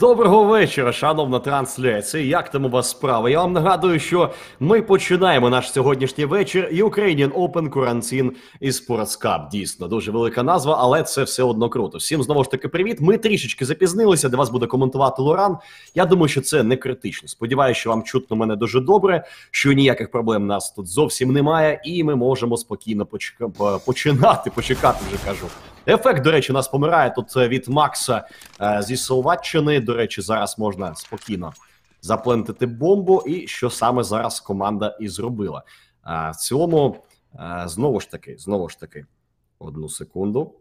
Доброго вечора, шановна трансляція. Як там у вас справа? Я вам нагадую, що ми починаємо наш сьогоднішній вечір Ukrainian Open Quarantine Esports Cup. Дійсно, дуже велика назва, але це все одно круто. Всім знову ж таки привіт. Ми трішечки запізнилися, де вас буде коментувати Лоран. Я думаю, що це не критично. Сподіваюся, що вам чутно мене дуже добре, що ніяких проблем нас тут зовсім немає, і ми можемо спокійно почекати вже кажу. Ефект, до речі, у нас помирає тут від Макса зі Словаччини. До речі, зараз можна спокійно заплентити бомбу. І що саме зараз команда і зробила. В цілому, знову ж таки, одну секунду.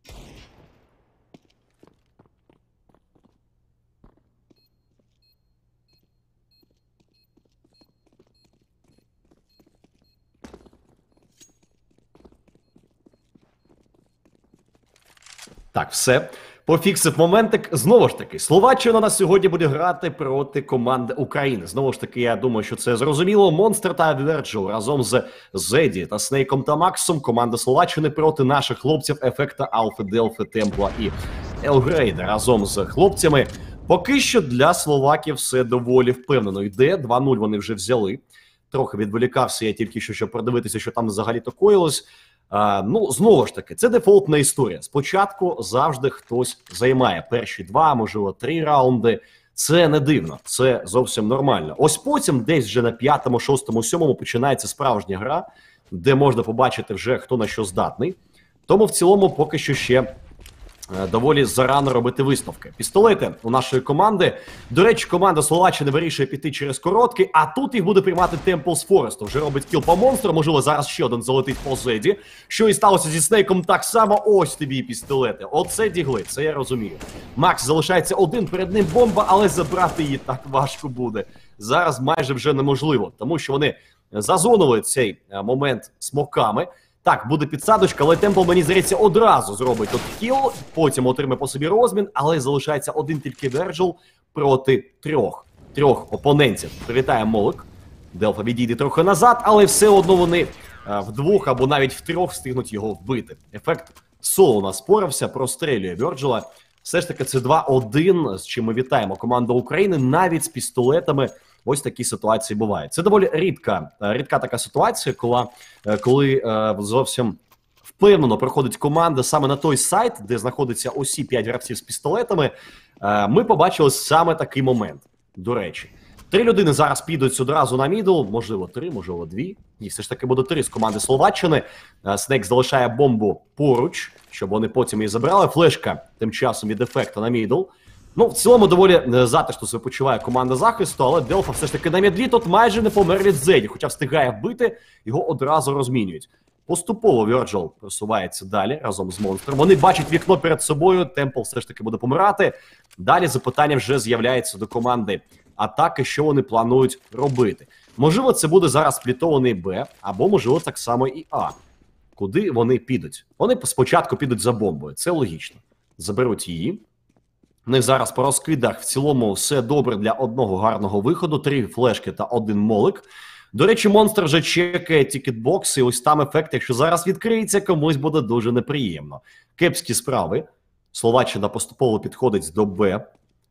Так, все. Пофіксив моментик. Знову ж таки, Словаччина на сьогодні буде грати проти команди України. Знову ж таки, я думаю, що це зрозуміло. Монстр та Virgil разом з Зеді та Снейком та Максом. Команда Словаччини проти наших хлопців Ефекта, Алфи, Делфи, Темпла і Елгрейда разом з хлопцями. Поки що для словаків все доволі впевнено йде. 2-0 вони вже взяли. Трохи відволікався я тільки що, щоб продивитися, що там взагалі-то коїлось. Ну, знову ж таки, це дефолтна історія. Спочатку завжди хтось займає перші 2, можливо, 3 раунди. Це не дивно, це зовсім нормально. Ось потім десь вже на 5-му, 6-му, 7-му починається справжня гра, де можна побачити вже, хто на що здатний. Тому в цілому поки що ще доволі зарано робити висновки. Пістолети у нашої команди. До речі, команда Словаччини вирішує піти через короткий, а тут їх буде приймати Темпл з Форесту. Вже робить кіл по монстру, можливо, зараз ще один залетить по Зеді. Що і сталося зі Снейком так само, ось тобі і пістолети. Оце дігли, це я розумію. Макс залишається один, перед ним бомба, але забрати її так важко буде. Зараз майже вже неможливо, тому що вони зазонили цей момент смоками. Так, буде підсадочка, але Темпл, мені здається, одразу зробить тут кіл, потім отримає по собі розмін, але залишається один тільки Virgil проти трьох опонентів. Привітає Молик. Делфа відійде трохи назад, але все одно вони вдвох або навіть втрьох встигнуть його вбити. Ефект соло наспорився, прострелює Virgil'а. Все ж таки це 2-1, з чим ми вітаємо команду України, навіть з пістолетами. Ось такі ситуації бувають. Це доволі рідка така ситуація, коли зовсім впевнено проходить команда саме на той сайт, де знаходиться усі 5 гравців з пістолетами. Ми побачили саме такий момент, до речі. 3 людини зараз підуть одразу на мідл, можливо 3, можливо 2. І все ж таки буде 3 з команди Словаччини. Снейк залишає бомбу поруч, щоб вони потім її забрали. Флешка тим часом від Ефекта на мідл. Ну, в цілому доволі затишно себе почуває команда захисту, але Делфа все ж таки на мідлі тут майже не помер від Зеді, хоча встигає вбити, його одразу розмінюють. Поступово Virgil просувається далі разом з монстром. Вони бачать вікно перед собою, Темпл все ж таки буде помирати. Далі запитання вже з'являється до команди атаки, що вони планують робити. Можливо, це буде зараз сплітований Б, або можливо так само і А. Куди вони підуть? Вони спочатку підуть за бомбою, це логічно. Заберуть її. У них зараз по розкидах в цілому все добре для одного гарного виходу. 3 флешки та 1 молик. До речі, монстр вже чекає тікетбокс, і ось там ефект, якщо зараз відкриється, комусь буде дуже неприємно. Кепські справи. Словаччина поступово підходить до Б.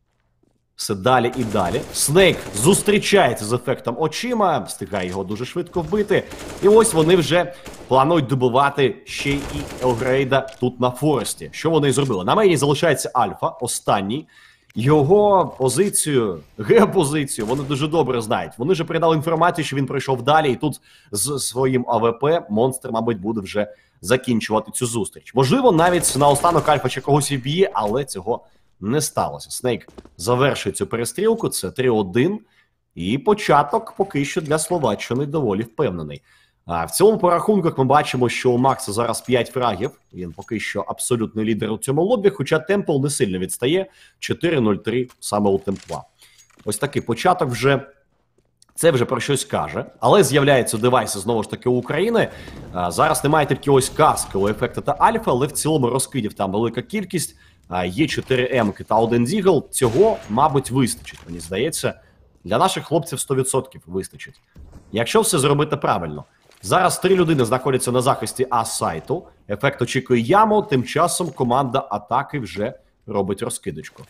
Все далі і далі. Снейк зустрічається з Ефектом очима, встигає його дуже швидко вбити. І ось вони вже планують добивати ще й Елгрейда тут на Форесті. Що вони і зробили? На мені залишається Альфа, останній. Його позицію, геопозицію, вони дуже добре знають. Вони вже передали інформацію, що він пройшов далі, і тут з своїм АВП монстр, мабуть, буде вже закінчувати цю зустріч. Можливо, навіть наостанок Альфа ще когось і б'є, але цього не сталося. Снейк завершує цю перестрілку, це 3-1, і початок поки що для Словаччини доволі впевнений. В цілому по рахунках ми бачимо, що у Макса зараз 5 фрагів, він поки що абсолютний лідер у цьому лобі, хоча Темпл не сильно відстає, 4-0-3 саме у Темпла. Ось такий початок вже, це вже про щось каже, але з'являються девайси знову ж таки у України. Зараз немає тільки ось каски у Ефекта та Альфа, але в цілому розкидів там велика кількість. Є 4 М-ки та 1 Дігл. Цього, мабуть, вистачить, мені здається. Для наших хлопців 100% вистачить. Якщо все зробити правильно. Зараз 3 людини знаходяться на захисті А-сайту. Ефект очікує яму, тим часом команда атаки вже робить розкидочку.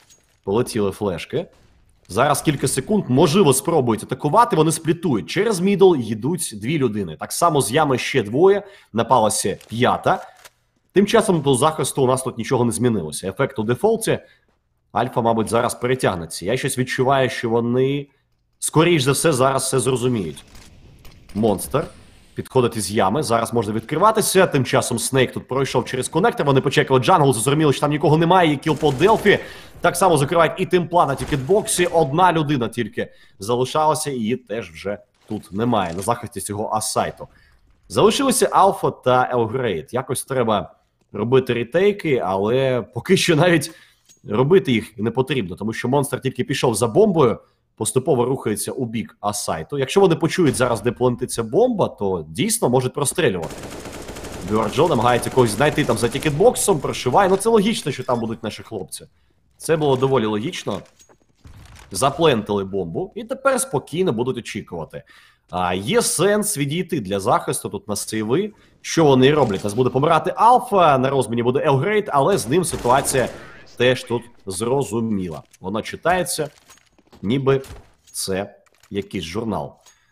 Полетіли флешки. Зараз кілька секунд, можливо, спробують атакувати, вони сплітують. Через мідл їдуть 2 людини. Так само з ями ще 2, напалася 5. Тим часом до захисту у нас тут нічого не змінилося. Ефект у дефолті. Альфа, мабуть, зараз перетягнеться. Я щось відчуваю, що вони, скоріш за все, зараз все зрозуміють. Монстр підходить із ями, зараз можна відкриватися. Тим часом Снейк тут пройшов через коннектор, вони почекали джангл, зрозуміли, що там нікого немає, є кіл по Делфі. Так само закривають і Темпла на тікетбоксі. 1 людина тільки залишалася, і її теж вже тут немає на захисті цього асайту. Залишилися Алфа та Елгрейд. Якось треба робити ретейки, але поки що навіть робити їх не потрібно, тому що монстр тільки пішов за бомбою, поступово рухається у бік асайту. Якщо вони почують зараз, де плентиться бомба, то дійсно можуть прострілювати. Вірджо намагається когось знайти там за тікетбоксом, прошиває. Ну це логічно, що там будуть наші хлопці. Це було доволі логічно. Заплентили бомбу і тепер спокійно будуть очікувати. Є сенс відійти для захисту тут на сейви. Що вони роблять? Нас буде помирати Алфа, на розміні буде Елгрейд, але з ним ситуація теж тут зрозуміла. Воно читається, ніби це якийсь журнал.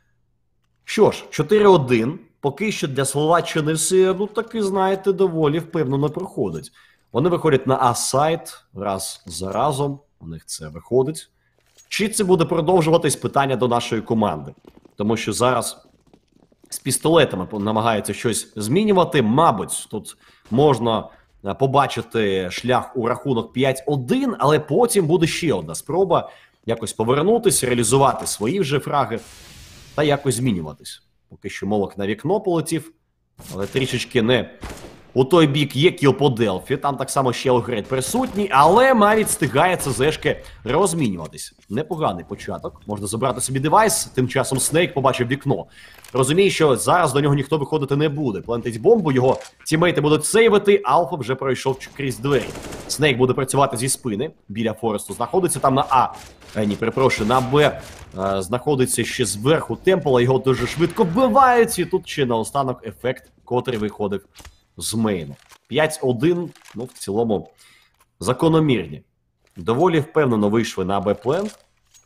Що ж, 4-1. Поки що для Словаччини все, ну таки, знаєте, доволі впевнено проходить. Вони виходять на А-сайт раз за разом, у них це виходить. Чи це буде продовжуватись, питання до нашої команди? Тому що зараз з пістолетами намагаються щось змінювати. Мабуть, тут можна побачити шлях у рахунок 5-1, але потім буде ще одна спроба якось повернутися, реалізувати свої вже фраги та якось змінюватись. Поки що молок на вікно полетів, але трішечки не у той бік. Є кіл по Делфі, там так само ще Елгрейд присутній, але навіть встигає ЦЗшки розмінюватись. Непоганий початок, можна забрати собі девайс, тим часом Снейк побачив вікно. Розуміє, що зараз до нього ніхто виходити не буде. Плентить бомбу, його тімейти будуть сейвити, Алфа вже пройшов крізь двері. Снейк буде працювати зі спини, біля Форесту знаходиться, там на А. Ні, перепрошую, на Б знаходиться ще зверху Темпла, його дуже швидко вбивають, і тут ще наостанок ефект, котрий виходив з мейну. 5-1, ну, в цілому, закономірні. Доволі впевнено вийшли на Б-плент.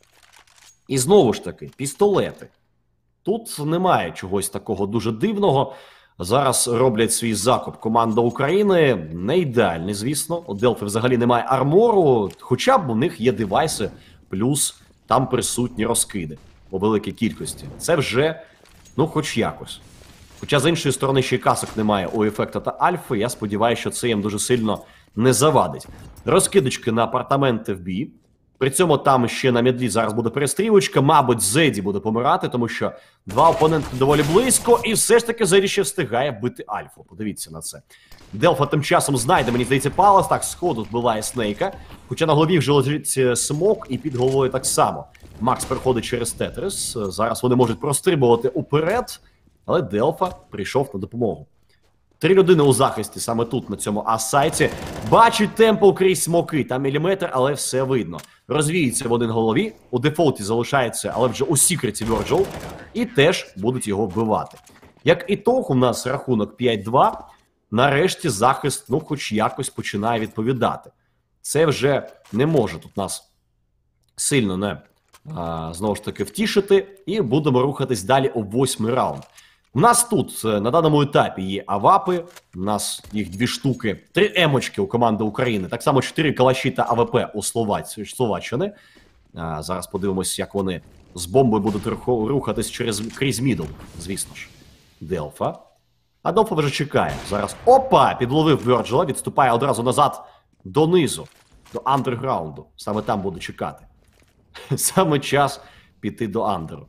І знову ж таки, пістолети. Тут немає чогось такого дуже дивного. Зараз роблять свій закуп команда України. Не ідеальний, звісно. У Делфі взагалі немає армору, хоча б у них є девайси, плюс там присутні розкиди у великій кількості. Це вже, ну, хоч якось. Хоча, з іншої сторони, ще й касок немає у Ефекта та Альфи, я сподіваюся, що це їм дуже сильно не завадить. Розкидочки на апартаменти в бій. При цьому там ще на мідлі зараз буде перестрілочка. Мабуть, Зеді буде помирати, тому що 2 опоненти доволі близько. І все ж таки Зеді ще встигає бити Альфу. Подивіться на це. Делфа тим часом знайде, мені здається, Палас. Так, сходу вбиває Снейка. Хоча на голові вже лежить смок і під головою так само. Макс переходить через Тетрис. Зараз вони можуть прострибувати уперед. Але Делфа прийшов на допомогу. 3 людини у захисті саме тут, на цьому А-сайті. Бачить темпо крізь смоки. Там міліметр, але все видно. Розвіються в один голові. У дефолті залишається, але вже у секреті Вірджл. І теж будуть його вбивати. Як ітог, у нас рахунок 5-2. Нарешті захист, ну, хоч якось починає відповідати. Це вже не може тут нас сильно не, знову ж таки, втішити. І будемо рухатись далі у 8-й раунд. У нас тут на даному етапі є авапи, у нас їх 2 штуки, 3 емочки у команди України, так само 4 калаші та АВП у Словаччини. Зараз подивимось, як вони з бомбою будуть рухатись крізь мідл, звісно ж. Делфа. А Делфа вже чекає. Зараз, опа, підловив Вірджела, відступає одразу назад донизу, до андерграунду. Саме там буде чекати. Саме час піти до андеру.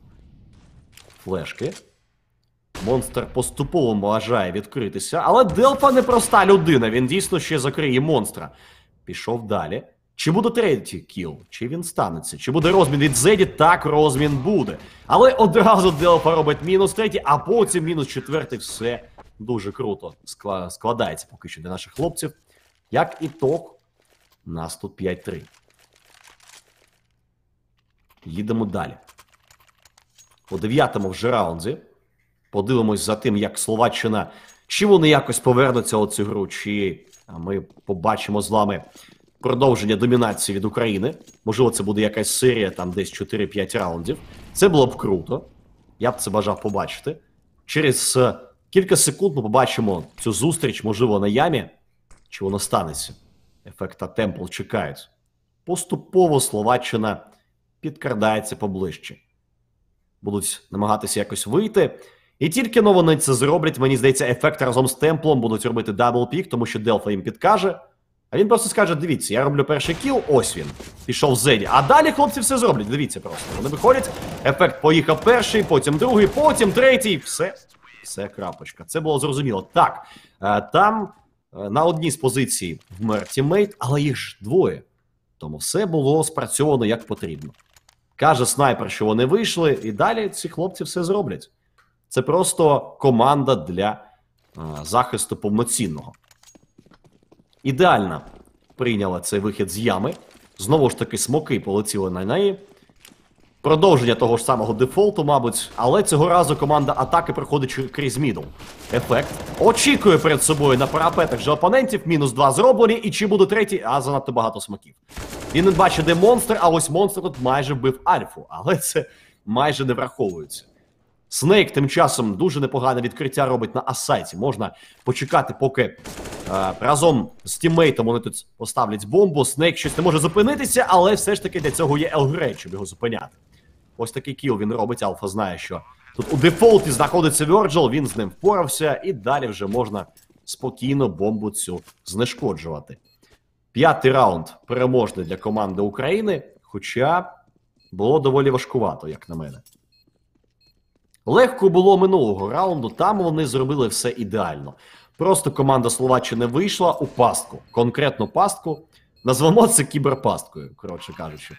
Флешки. Монстр поступово бажає відкритися, але Делфа непроста людина, він дійсно ще закриє монстра. Пішов далі. Чи буде 3-й кіл? Чи він станеться? Чи буде розмін від Зеді? Так, розмін буде. Але одразу Делфа робить мінус 3-й, а потім мінус 4-й. Все дуже круто складається поки що для наших хлопців. Як ітог, нас тут 5-3. Їдемо далі. У 9-му вже раунді. Подивимось за тим, як Словаччина, чи вони якось повернуться у цю гру, чи ми побачимо з вами продовження домінації від України. Можливо, це буде якась серія, там десь 4-5 раундів. Це було б круто. Я б це бажав побачити. Через кілька секунд ми побачимо цю зустріч, можливо, на ямі. Чи воно станеться? Ефект та Темпл чекають. Поступово Словаччина підкрадається поближче. Будуть намагатися якось вийти. І тільки но вони це зроблять, мені здається, Ефект разом з Темплом будуть робити дабл-пік, тому що Делфа їм підкаже. А він просто скаже, дивіться, я роблю перший кіл, ось він, пішов в Зеді. А далі хлопці все зроблять, дивіться просто. Вони виходять, Ефект поїхав перший, потім другий, потім третій. Все, крапочка. Це було зрозуміло. Так, там на одній з позицій вмер тіммейт, але їх ж двоє. Тому все було спрацьовано як потрібно. Каже снайпер, що вони вийшли, і далі ці хлопці все зроблять. Це просто команда для захисту повноцінного. Ідеально прийняла цей вихід з ями. Знову ж таки, смоки полетіли на неї. Продовження того ж самого дефолту, мабуть. Але цього разу команда атаки проходить крізь мідл. Ефект очікує перед собою на парапетах же опонентів. Мінус 2 зроблені. І чи буде третій? А занадто багато смоків. Він не бачить, де монстр, а ось монстр тут майже вбив альфу. Але це майже не враховується. Снейк тим часом дуже непогане відкриття робить на асайті. Можна почекати, поки разом з тіммейтом вони тут поставлять бомбу. Снейк щось не може зупинитися, але все ж таки для цього є Елгрей, щоб його зупиняти. Ось такий кіл він робить. Альфа знає, що тут у дефолті знаходиться Virgil, він з ним впорався, і далі вже можна спокійно бомбу цю знешкоджувати. 5-й раунд переможний для команди України, хоча було доволі важкувато, як на мене. Легко було минулого раунду, там вони зробили все ідеально. Просто команда Словаччини вийшла у пастку, конкретну пастку. Назвемо це кіберпасткою, коротше кажучи.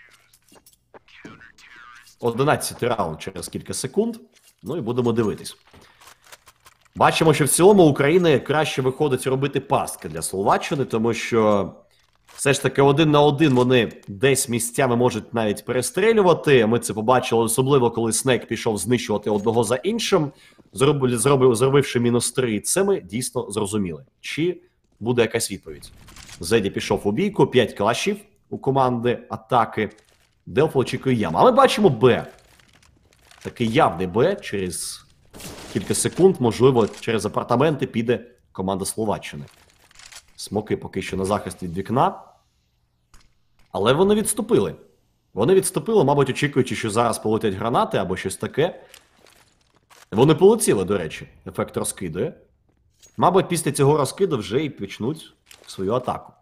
11-й раунд через кілька секунд, ну і будемо дивитись. Бачимо, що в цілому України краще виходить робити пастки для Словаччини, тому що все ж таки 1 на 1 вони десь місцями можуть навіть перестрілювати. Ми це побачили, особливо коли Снейк пішов знищувати одного за іншим, зробивши мінус 3. Це ми дійсно зрозуміли. Чи буде якась відповідь? Зеді пішов у бійку, 5 клашів у команди атаки. Делфа очікує яму. А ми бачимо Б. Такий явний Б. Через кілька секунд, можливо, через апартаменти піде команда Словаччини. Смоки поки що на захист від вікна. Але вони відступили. Вони відступили, мабуть, очікуючи, що зараз полетять гранати або щось таке. Вони полетіли, до речі. Ефект розкидує. Мабуть, після цього розкиду вже і почнуть свою атаку.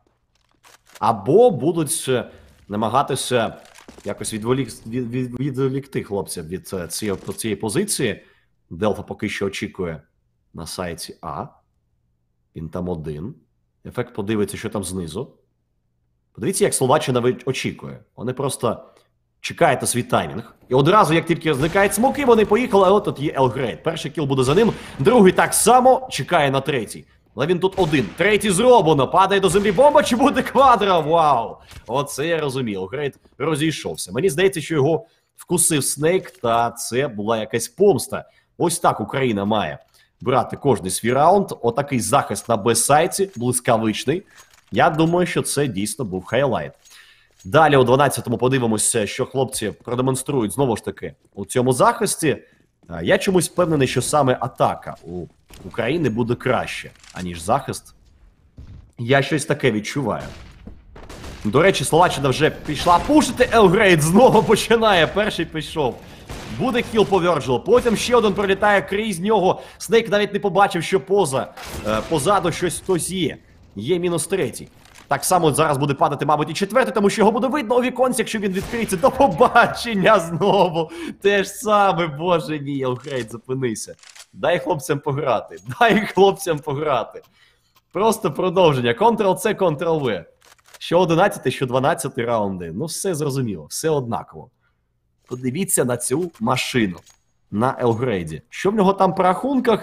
Або будуть намагатися якось відволікти хлопців від цієї позиції. Делфа поки що очікує на сайті А. Він там один. Ефект подивиться, що там знизу. Подивіться, як Словаччина очікує. Вони просто чекають на свій таймінг. І одразу, як тільки зникають смоки, вони поїхали, а от тут є Елгрейд. Перший кіл буде за ним, другий так само чекає на третій. Але він тут один. Третій зроблено. Падає до землі бомба, чи буде квадра? Вау! Оце я розумію. Елгрейд розійшовся. Мені здається, що його вкусив Снейк, та це була якась помста. Ось так Україна має брати кожний свій раунд. Отакий захист на Б-сайті, блискавичний. Я думаю, що це дійсно був хайлайт. Далі у 12-му подивимося, що хлопці продемонструють знову ж таки у цьому захисті. Я чомусь впевнений, що саме атака у України буде краще, аніж захист. Я щось таке відчуваю. До речі, Словаччина вже пішла пушити. Елгрейд знову починає. Перший пішов. Буде кіл по Virgil. Потім ще один пролітає крізь нього. Снейк навіть не побачив, що позаду щось хтось є. Є мінус 3. Так само зараз буде падати, мабуть, і 4, тому що його буде видно у віконці, якщо він відкриється. До побачення знову. Те ж саме, боже ні, Елгрейд, зупинися. Дай хлопцям пограти. Дай хлопцям пограти. Просто продовження. Ctrl-C, Ctrl-V. Що 11, що 12 раунди. Ну все зрозуміло, все однаково. Подивіться на цю машину. На Елгрейді. Що в нього там по рахунках?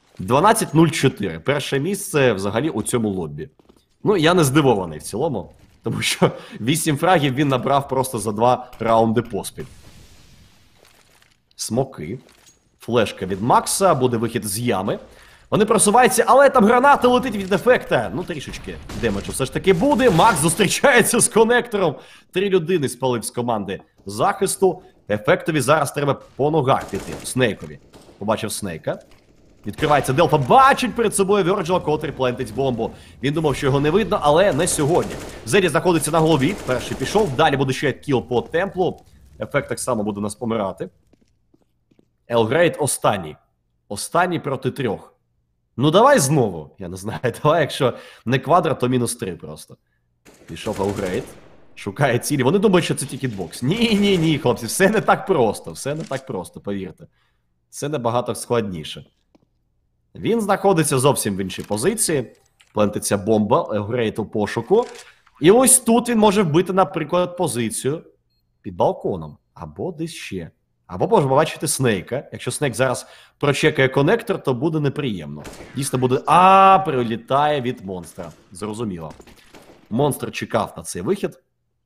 12-0-4. Перше місце взагалі у цьому лоббі. Ну, я не здивований в цілому, тому що 8 фрагів він набрав просто за 2 раунди поспіль. Смоки. Флешка від Макса, буде вихід з ями. Вони просуваються, але там граната летить від ефекта. Ну, трішечки демеджу все ж таки буде. Макс зустрічається з конектором. 3 людини спалив з команди захисту. Ефектові зараз треба по ногах піти. Снейкові. Побачив Снейка. Відкривається Делфа, бачить перед собою Вьорджила, котрий плентить бомбу. Він думав, що його не видно, але не сьогодні. Зеді знаходиться на голові, перший пішов, далі буде ще кіл по темплу. Ефект так само буде нас помирати. Елгрейд останній. Останній проти 3. Ну давай знову, я не знаю, давай, якщо не квадра, то -3 просто. Пішов Елгрейд, шукає цілі. Вони думають, що це тільки бокс. Ні, хлопці, все не так просто, все не так просто, повірте. Це набагато складніше. Він знаходиться зовсім в іншій позиції. Плентиться бомба, Елгрейд у пошуку. І ось тут він може вбити, наприклад, позицію під балконом. Або десь ще. Або можемо бачити Снейка. Якщо Снейк зараз прочекає конектор, то буде неприємно. Дійсно буде... прилітає від монстра. Зрозуміло. Монстр чекав на цей вихід.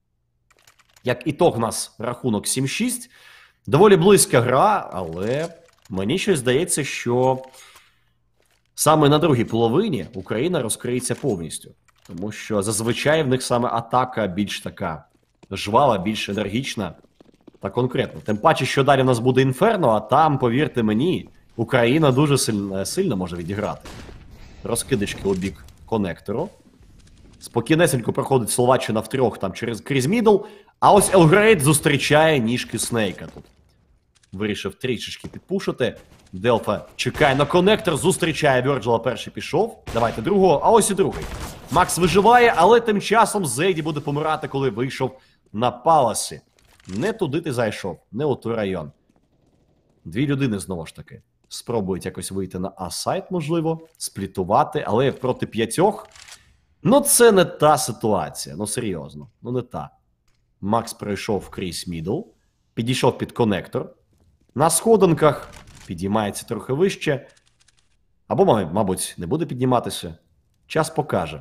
Як ітог у нас рахунок 7-6. Доволі близька гра, але мені щось здається, що саме на другій половині Україна розкриється повністю. Тому що зазвичай в них саме атака більш така жвава, більш енергічна та конкретно. Тим паче, що далі в нас буде Інферно, а там, повірте мені, Україна дуже сильно може відіграти. Розкидочки у бік конектору. Спокійнесенько проходить Словаччина в 3 там крізь мідл. А ось Елгрейд зустрічає ніжки Снейка тут. Вирішив трішечки підпушити. Делфа чекає на конектор, зустрічає Вьорджила, перший пішов. Давайте другого, а ось і другий. Макс виживає, але тим часом Зейді буде помирати, коли вийшов на паласі. Не туди ти зайшов, не у той район. 2 людини знову ж таки спробують якось вийти на А-сайт, можливо, сплітувати, але проти 5. Ну це не та ситуація, ну серйозно, ну не та. Макс пройшов крізь мідл, підійшов під конектор. На сходинках підіймається трохи вище. Або, мабуть, не буде підніматися. Час покаже.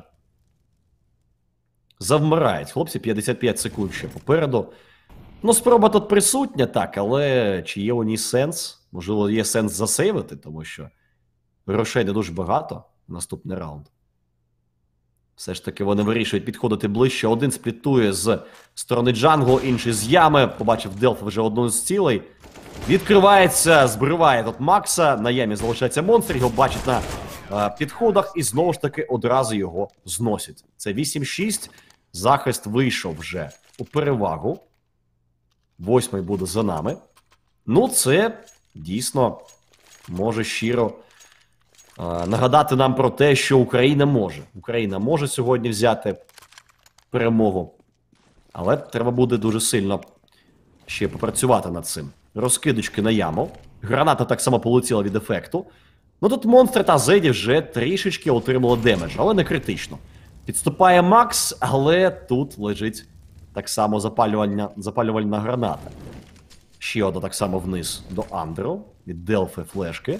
Завмирають. Хлопці, 55 секунд ще попереду. Ну, спроба тут присутня, так, але чи є у ній сенс? Можливо, є сенс засейвити, тому що грошей не дуже багато в наступний раунд. Все ж таки вони вирішують підходити ближче. Один сплітує з сторони джанглу, інший з ями. Побачив Делф вже одну з цілей. Відкривається, збриває тут Макса. На ямі залишається монстр, його бачить на підходах і знову ж таки одразу його зносять. Це 8-6. Захист вийшов вже у перевагу. 8-й буде за нами. Ну, це дійсно може щиро нагадати нам про те, що Україна може. Україна може сьогодні взяти перемогу. Але треба буде дуже сильно ще попрацювати над цим. Розкидочки на яму. Граната так само полетіла від ефекту. Ну тут монстри та Зеді вже трішечки отримали демедж, але не критично. Підступає Макс, але тут лежить так само запалювальна граната. Ще одна так само вниз до Андеру. Від Делфи флешки.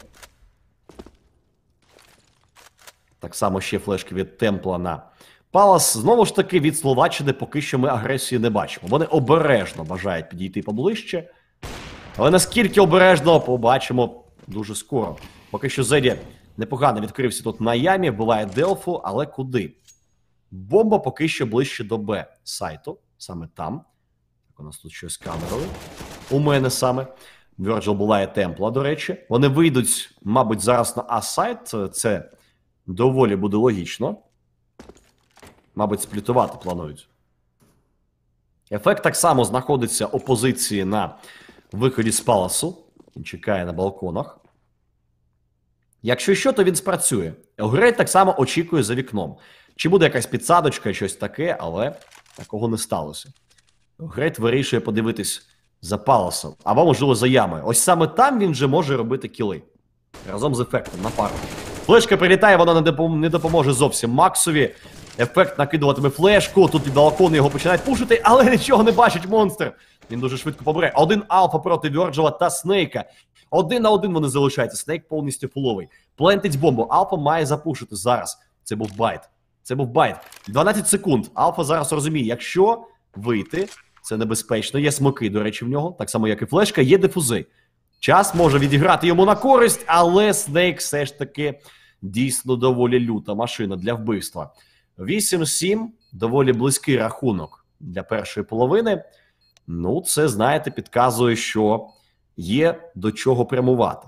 Так само ще флешки від Темпла на Палас. Знову ж таки, від Словаччини поки що ми агресії не бачимо. Вони обережно бажають підійти поближче. Але наскільки обережно, побачимо дуже скоро. Поки що Зеді непогано відкрився тут на ямі, вбиває Делфу, але куди? Бомба поки що ближче до Б-сайту, саме там. Так, у нас тут щось з камерою. У мене саме. Вьорджил булає Темпла, до речі. Вони вийдуть, мабуть, зараз на А-сайт. Це доволі буде логічно. Мабуть, сплітувати планують. Ефект так само знаходиться у позиції на виході з паласу. Він чекає на балконах. Якщо що, то він спрацює. Елгрейд так само очікує за вікном. Чи буде якась підсадочка, щось таке, але такого не сталося. Елгрейд вирішує подивитись за паласом, або, можливо, за ямою. Ось саме там він вже може робити кіли. Разом з ефектом на пару. Флешка прилітає, вона не допоможе зовсім Максові. Ефект накидуватиме флешку, тут від балкону його починають пушити, але нічого не бачить монстр. Він дуже швидко побере. Один Альфа проти Вьорджила та Снейка. 1 на 1 вони залишаються. Снейк повністю фуловий. Плентить бомбу. Альфа має запушити зараз. Це був байт. Це був байт. 12 секунд. Альфа зараз розуміє, якщо вийти, це небезпечно. Є смоки, до речі, в нього. Так само, як і флешка. Є дифузи. Час може відіграти йому на користь, але Снейк все ж таки дійсно доволі люта машина для вбивства. 8-7, доволі близький рахунок для першої половини. Ну, це, знаєте, підказує, що є до чого прямувати.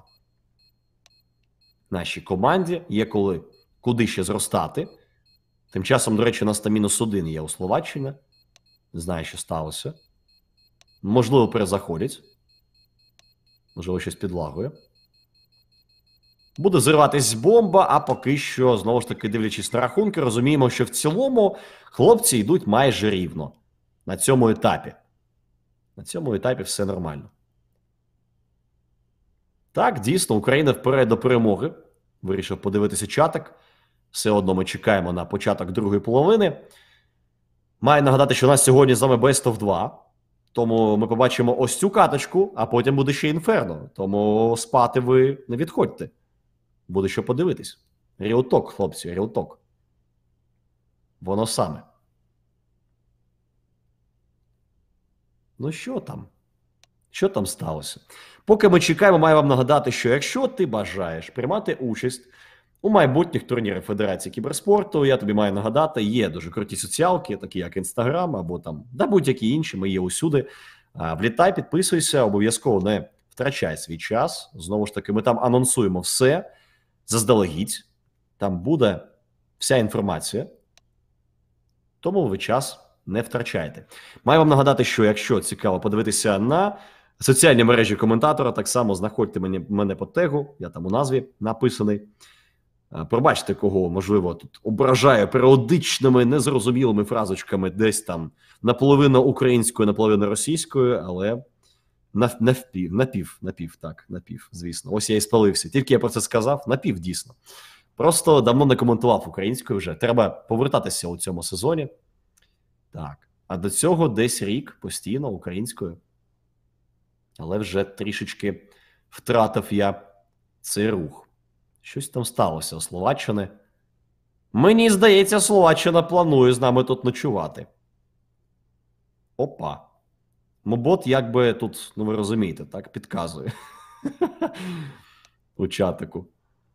Нашій команді є куди ще зростати. Тим часом, до речі, у нас там -1 є у Словаччини. Не знаю, що сталося. Можливо, перезаходять. Можливо, щось підлагує. Буде зриватись бомба, а поки що, знову ж таки, дивлячись на рахунки, розуміємо, що в цілому хлопці йдуть майже рівно. На цьому етапі. На цьому етапі все нормально. Так, дійсно, Україна вперед до перемоги. Вирішив подивитися чатик. Все одно ми чекаємо на початок другої половини. Маю нагадати, що у нас сьогодні з вами Best of 2. Тому ми побачимо ось цю каточку, а потім буде ще Інферно. Тому спати ви не відходьте. Буде що подивитись. Real talk, хлопці, real talk. Воно саме. Ну що там? Що там сталося? Поки ми чекаємо, маю вам нагадати, що якщо ти бажаєш приймати участь у майбутніх турнірах Федерації кіберспорту, я тобі маю нагадати, є дуже круті соціалки, такі як Інстаграм або там, да будь-які інші, ми є усюди. Влітай, підписуйся, обов'язково не втрачай свій час. Знову ж таки, ми там анонсуємо все заздалегідь. Там буде вся інформація. Тому ви час не втрачайте. Маю вам нагадати, що якщо цікаво подивитися на соціальні мережі коментатора, так само знаходьте мене по тегу, я там у назві написаний. Пробачте, кого, можливо, тут ображає періодичними, незрозумілими фразочками десь там наполовину українською, наполовину російською, але напів, звісно. Ось я і спалився. Тільки я про це сказав, напів дійсно. Просто давно не коментував українською вже. Треба повертатися у цьому сезоні. Так, а до цього десь рік постійно українською. Але вже трішечки втратив я цей рух. Щось там сталося у Словаччини. Мені здається, Словаччина планує з нами тут ночувати. Опа. Мобот якби тут, ну ви розумієте, так, підказує. У чатику.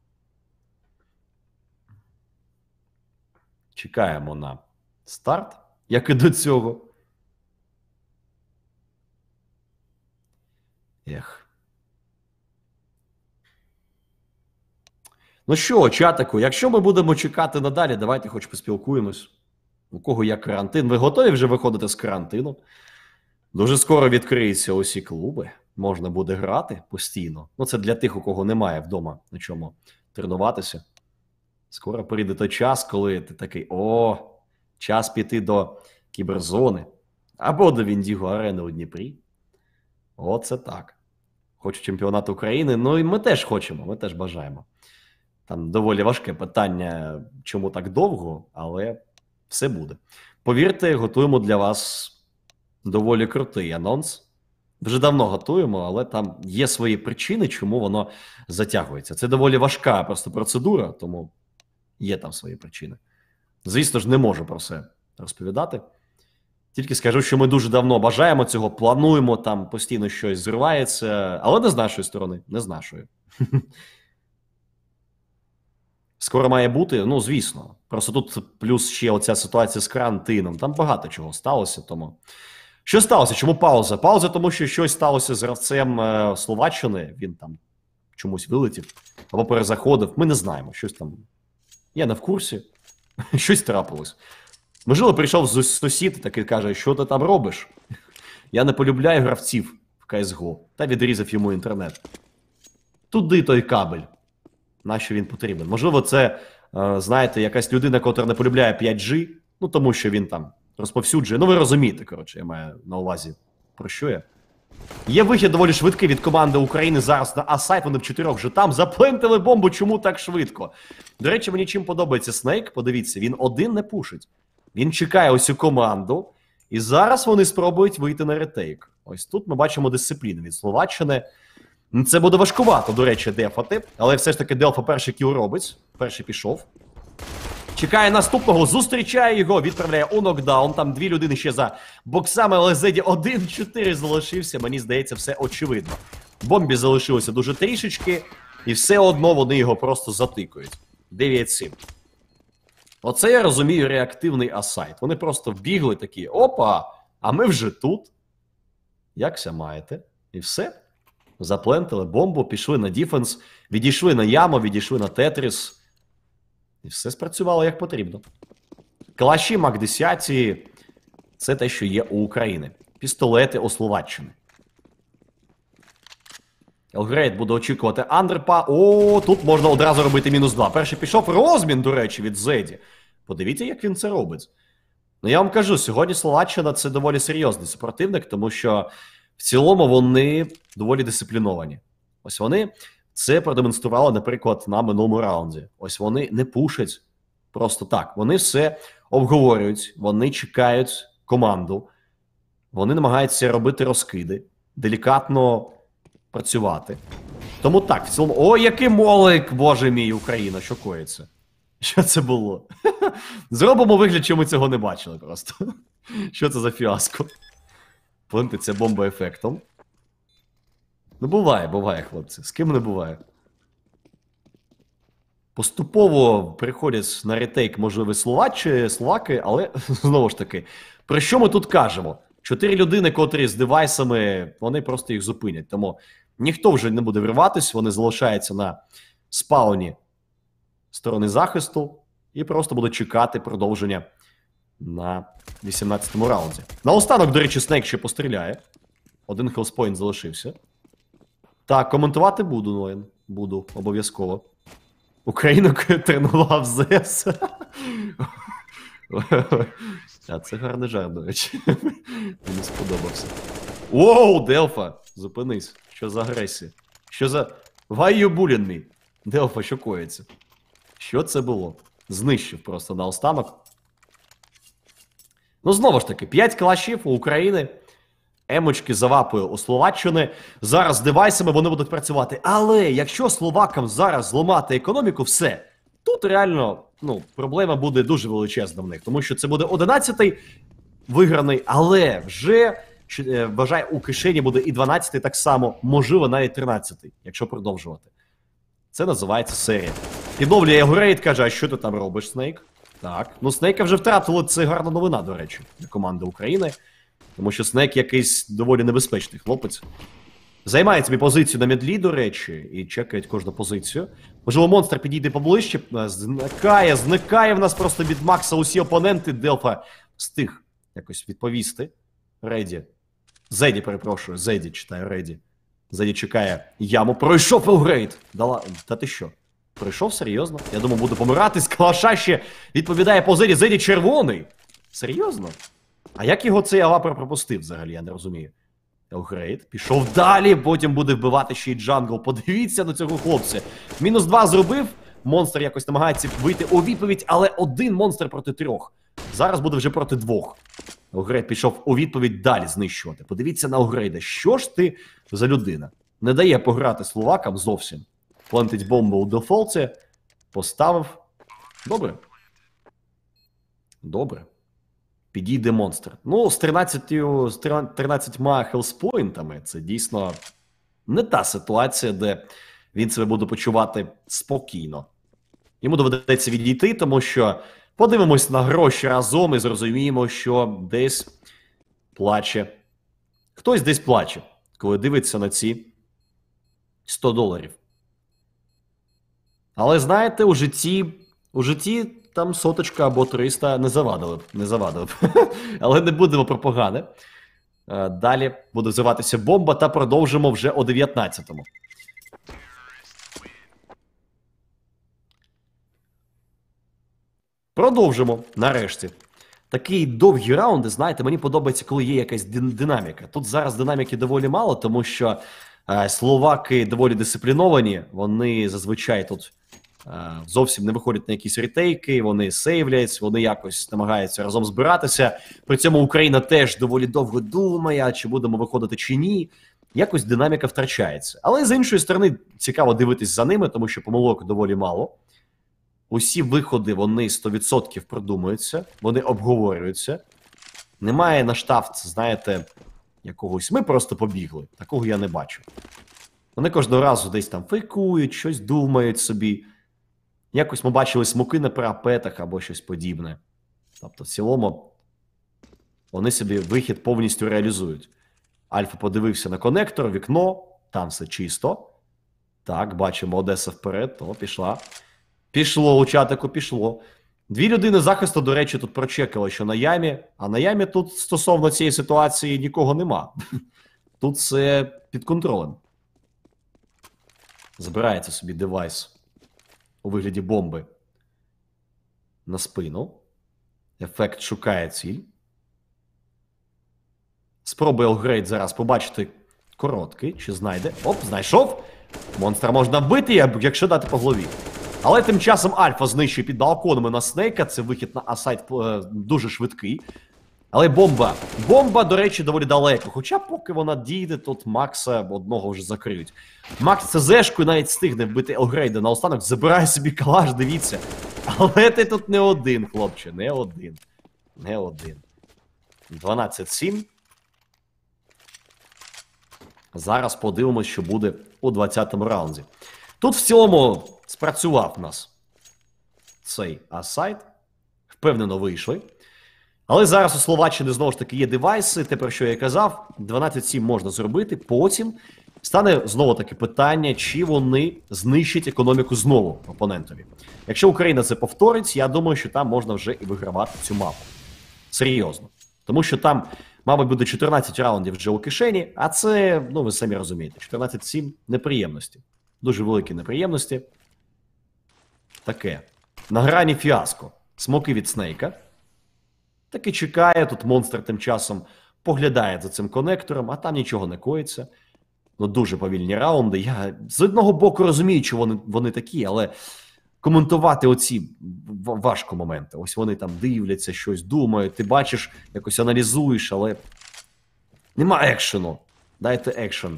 Чекаємо на старт, як і до цього. Ех. Ну що, чатику, якщо ми будемо чекати надалі, давайте хоч поспілкуємось. У кого є карантин? Ви готові вже виходити з карантину? Дуже скоро відкриються усі клуби. Можна буде грати постійно. Ну, це для тих, у кого немає вдома на чому тренуватися. Скоро прийде той час, коли ти такий, час піти до кіберзони. Або до Віндіго Арени у Дніпрі. Оце так. Хочу чемпіонат України. Ну і ми теж хочемо, ми теж бажаємо. Там доволі важке питання, чому так довго, але все буде. Повірте, готуємо для вас доволі крутий анонс. Вже давно готуємо, але там є свої причини, чому воно затягується. Це доволі важка просто процедура, тому є там свої причини. Звісно ж, не можу про все розповідати. Тільки скажу, що ми дуже давно бажаємо цього, плануємо, там постійно щось зривається, але не з нашої сторони, не з нашої. Скоро має бути, ну, звісно. Просто тут плюс ще оця ситуація з карантином. Там багато чого сталося, тому... Що сталося? Чому пауза? Пауза, тому що щось сталося з гравцем Словаччини. Він там чомусь вилетів або перезаходив. Ми не знаємо. Щось там... Я не в курсі. Щось трапилось. Можливо, прийшов сусід і такий каже, що ти там робиш? Я не полюбляю гравців в CSGO. Та відрізав йому інтернет. Туди той кабель. Нащо він потрібен? Можливо, це, знаєте, якась людина, котра не полюбляє 5G, ну тому що він там розповсюджує. Ну ви розумієте, коротше, я маю на увазі, про що я. Є вихід доволі швидкий від команди України зараз на А-сайт, вони в 4 вже там. Заплентили бомбу, чому так швидко? До речі, мені чим подобається Снейк, подивіться, він один не пушить. Він чекає ось цю команду, і зараз вони спробують вийти на ретейк. Ось тут ми бачимо дисципліну від Словаччини. Це буде важкувато, до речі, дефати, але все ж таки Делфа перший кіл робить, перший пішов. Чекає наступного, зустрічає його, відправляє у нокдаун, там 2 людини ще за боксами, але Зеді 1-4 залишився, мені здається, все очевидно. Бомбі залишилося дуже трішечки, і все одно вони його просто затикають. 9-7. Оце я розумію реактивний асайт. Вони просто вбігли такі, опа, а ми вже тут. Якся маєте. І все. Заплентили бомбу, пішли на діфенс, відійшли на яму, відійшли на тетріс. І все спрацювало як потрібно. Калаші МАК-10 – це те, що є у України. Пістолети у Словаччини. Елгрейд буде очікувати андерпа. О, тут можна одразу робити -2. Перший пішов розмін, до речі, від Зеді. Подивіться, як він це робить. Ну, я вам кажу, сьогодні Словаччина – це доволі серйозний супротивник, тому що в цілому вони доволі дисципліновані. Ось вони це продемонстрували, наприклад, на минулому раунді. Ось вони не пушать просто так. Вони все обговорюють, вони чекають команду, вони намагаються робити розкиди, делікатно працювати. Тому так, в цілому... О, який молик, боже мій, Україна, що коїться? Що це було? Зробимо вигляд, що ми цього не бачили просто. Що це за фіаско? Плентиться бомбоефектом. Ну, буває, хлопці. З ким не буває. Поступово приходять на ретейк, можливо, словаки, але, знову ж таки, про що ми тут кажемо? 4 людини, котрі з девайсами, вони просто їх зупинять. Тому ніхто вже не буде вриватись, вони залишаються на спауні сторони захисту і просто будуть чекати продовження на 18-му раунді. Наостанок, до речі, Снейк ще постріляє. Один хелспойнт залишився. Так, коментувати буду, Ноєн. Буду, обов'язково. Україна тренував ЗС. А це гарний жарт, до речі. Мені сподобався. Воу, Делфа! Зупинись. Що за агресія? Що за... Why you bullying me? Делфа, що коїться? Що це було? Знищив просто наостанок. Ну, знову ж таки, 5 калашів у України. Емочки завапою у Словаччини. Зараз з девайсами вони будуть працювати. Але якщо словакам зараз зламати економіку, все. Тут реально, ну, проблема буде дуже величезна в них. Тому що це буде 11-й виграний, але вже, вважаю, у кишені буде і 12-й так само, можливо, навіть 13-й, якщо продовжувати. Це називається серія. Підловлює Грейд, каже, а що ти там робиш, Снейк? Так, ну Снейка вже втратили, це гарна новина, до речі, для команди України. Тому що Снейк якийсь доволі небезпечний хлопець. Займає собі позицію на мідлі, до речі, і чекає кожну позицію. Можливо, монстр підійде поближче. Зникає в нас просто від Макса усі опоненти. Делфа встиг якось відповісти. Реді. Зеді, перепрошую. Зеді читає Реді. Зеді чекає яму. Пройшов Елгрейд. Та ти що? Пройшов? Серйозно? Я думав, буду помирати. З калаша ще відповідає по Зеді. Зеді червоний. Серйозно? А як його цей авапер пропустив взагалі, я не розумію. Елгрейд пішов далі, потім буде вбивати ще й джангл. Подивіться на цього хлопця. -2 зробив, монстр якось намагається вийти у відповідь, але один монстр проти 3. Зараз буде вже проти 2. Елгрейд пішов у відповідь далі знищувати. Подивіться на Елгрейда. Що ж ти за людина? Не дає пограти словакам зовсім. Плантить бомбу у дефолті. Поставив. Добре. Добре. Підійде монстр. Ну, з 13 хелспойнтами це дійсно не та ситуація, де він себе буде почувати спокійно. Йому доведеться відійти, тому що подивимось на гроші разом і зрозуміємо, що десь плаче. Хтось десь плаче, коли дивиться на ці $100. Але знаєте, у житті там 100 або 300 не завадили б. Але не будемо про погане. Далі буде взриватися бомба та продовжимо вже о 19-му. Продовжимо, нарешті. Такі довгі раунди, знаєте, мені подобається, коли є якась динаміка. Тут зараз динаміки доволі мало, тому що словаки доволі дисципліновані, вони зазвичай тут зовсім не виходять на якісь ретейки, вони сейвлять, вони якось намагаються разом збиратися. При цьому Україна теж доволі довго думає, чи будемо виходити чи ні. Якось динаміка втрачається. Але з іншої сторони цікаво дивитись за ними, тому що помилок доволі мало. Усі виходи, вони 100% продумуються, вони обговорюються. Немає на штафт, знаєте, якогось ми просто побігли. Такого я не бачу. Вони кожного разу десь там фейкують, щось думають собі. Якось ми бачили смоки на парапетах або щось подібне. Тобто, в цілому, вони собі вихід повністю реалізують. Альфа подивився на конектор, вікно, там все чисто. Так, бачимо, Одеса вперед, то пішла. Пішло, у чатику пішло. Дві людини захисту, до речі, тут прочекали, що на ямі, а на ямі тут стосовно цієї ситуації нікого нема. Тут все під контролем. Збирається собі девайс у вигляді бомби на спину. Ефект шукає ціль. Спробує Елгрейд зараз побачити короткий, чи знайде. Оп, знайшов. Монстра можна вбити, якщо дати по голові. Але тим часом Альфа знищує під балконами на Снейка. Це вихід на асайт дуже швидкий. Але бомба, до речі, доволі далеко. Хоча поки вона дійде, тут Макса одного вже закриють. Макс це зешкою навіть встигне вбити Елгрейда. Наостанок забирає собі калаш, дивіться. Але ти тут не один, хлопче, не один. Не один. 12-7. Зараз подивимось, що буде у 20-му раунді. Тут в цілому спрацював у нас цей асайт. Впевнено вийшли. Але зараз у Словаччини знову ж таки є девайси. Тепер, що я казав, 12-7 можна зробити. Потім стане знову таки питання, чи вони знищать економіку знову опонентові. Якщо Україна це повторить, я думаю, що там можна вже і вигравати цю мапу. Серйозно. Тому що там, мабуть, буде 14 раундів вже у кишені, а це, ну ви самі розумієте, 14-7 неприємності. Дуже великі неприємності. Таке. На грані фіаско. Смоки від Снейка. Так і чекає, тут монстр тим часом поглядає за цим конектором, а там нічого не коїться. Ну, дуже повільні раунди. Я з одного боку розумію, що вони такі, але коментувати оці важко моменти. Ось вони там дивляться, щось думають, ти бачиш, якось аналізуєш, але нема екшену. Дайте екшен.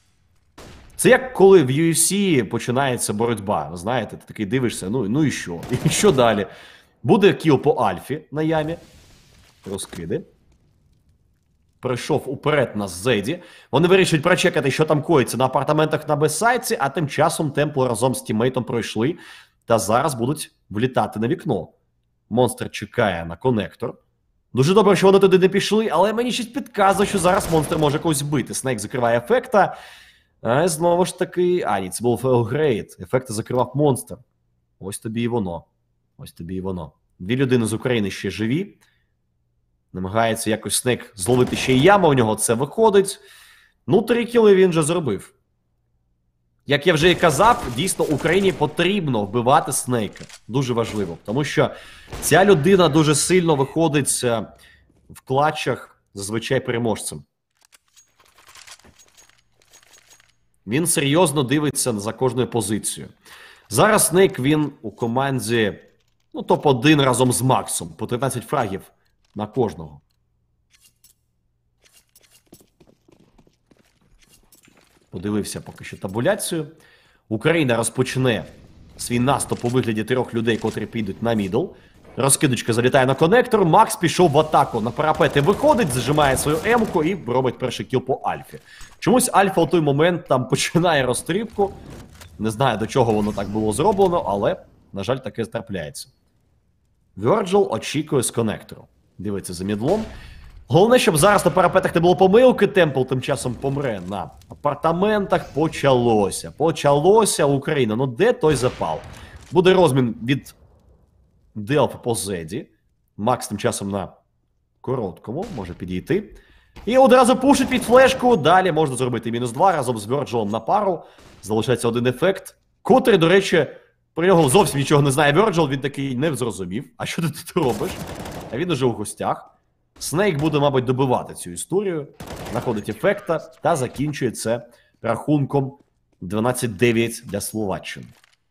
Це як коли в UFC починається боротьба, знаєте, ти такий дивишся, ну і що? І що далі? Буде кіл по Альфі на ямі. Розкиди. Прийшов уперед на Зеді. Вони вирішують прочекати, що там коїться на апартаментах на Бессайдці, а тим часом Темпл разом з тіммейтом пройшли. Та зараз будуть влітати на вікно. Монстр чекає на конектор. Дуже добре, що вони туди не пішли, але мені щось підказує, що зараз монстр може когось бити. Снейк закриває ефекта. А знову ж таки... А, ні, це був Елгрейд. Ефекти закривав монстр. Ось тобі і воно. Ось тобі і воно. Дві людини з України ще живі. Намагається якось Снейк зловити ще й яма, у нього це виходить. Ну, 3 кіли він вже зробив. Як я вже і казав, дійсно Україні потрібно вбивати Снейка. Дуже важливо. Тому що ця людина дуже сильно виходить в клатчах зазвичай переможцем. Він серйозно дивиться за кожною позицією. Зараз Снейк, він у команді, ну, топ-1 разом з Максом. По 13 фрагів на кожного. Подивився поки що табуляцію. Україна розпочне свій наступ у вигляді 3 людей, котрі підуть на мідл. Розкидочка залітає на конектор. Макс пішов в атаку. На парапети виходить, зажимає свою емку і робить перший кіл по Альфі. Чомусь Альфа у той момент там починає розстрибку. Не знаю, до чого воно так було зроблено, але, на жаль, таке трапляється. Virgil очікує з конектору. Дивиться за мідлом. Головне, щоб зараз на парапетах не було помилки. Темпл тим часом помре на апартаментах. Почалося Україна. Ну де той запал? Буде розмін від Делфа по Зеді. Макс тим часом на короткому може підійти. І одразу пушить під флешку. Далі можна зробити -2 разом з Вьорджилом на пару. Залишається один ефект, котрий, до речі, про нього зовсім нічого не знає Вьорджил. Він такий не зрозумів. А що ти тут робиш? А він уже у гостях. Снейк буде, мабуть, добивати цю історію. Знаходить ефекта та закінчує це рахунком 12-9 для Словаччини.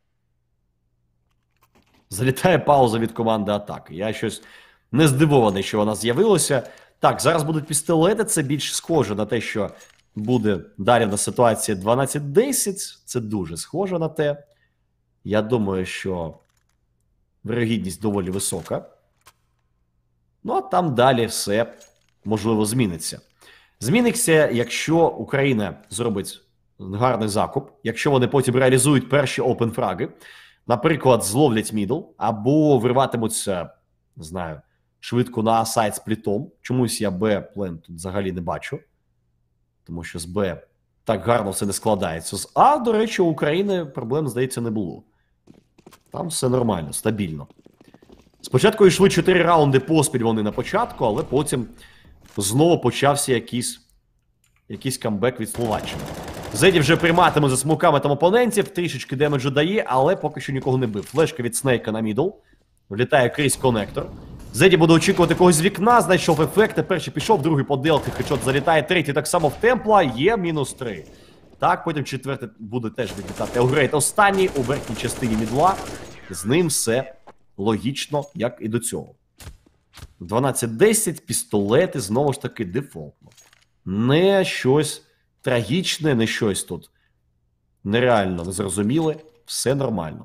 Залітає пауза від команди атаки. Я щось не здивований, що вона з'явилася. Так, зараз будуть пістолети. Це більш схоже на те, що буде далі на ситуації 12-10. Це дуже схоже на те. Я думаю, що вирогідність доволі висока. Ну, а там далі все, можливо, зміниться. Зміниться, якщо Україна зробить гарний закуп, якщо вони потім реалізують перші опенфраги. наприклад, зловлять мідл, або вирватимуться, не знаю, швидко на сайт з плітом. Чомусь я Б-плен тут взагалі не бачу, тому що з Б так гарно все не складається. З А, до речі, у України проблем, здається, не було. Там все нормально, стабільно. Спочатку йшли 4 раунди поспіль вони на початку, але потім знову почався якийсь камбек від Словаччини. Зеді вже прийматиме за смоками там опонентів, трішечки демеджу дає, але поки що нікого не бив. Флешка від Снейка на мідл. Влітає крізь коннектор. Зеді буде очікувати когось з вікна, знайшов ефект, перший пішов, другий по делки, хедшот залітає, третій так само в темпла, є -3. Так, потім четвертий буде теж відлітати. Елгрейд останній у верхній частині мідла. З ним все логічно, як і до цього. 12-10, пістолети, знову ж таки, дефолтно. Не щось трагічне, не щось тут нереально незрозуміле. Все нормально.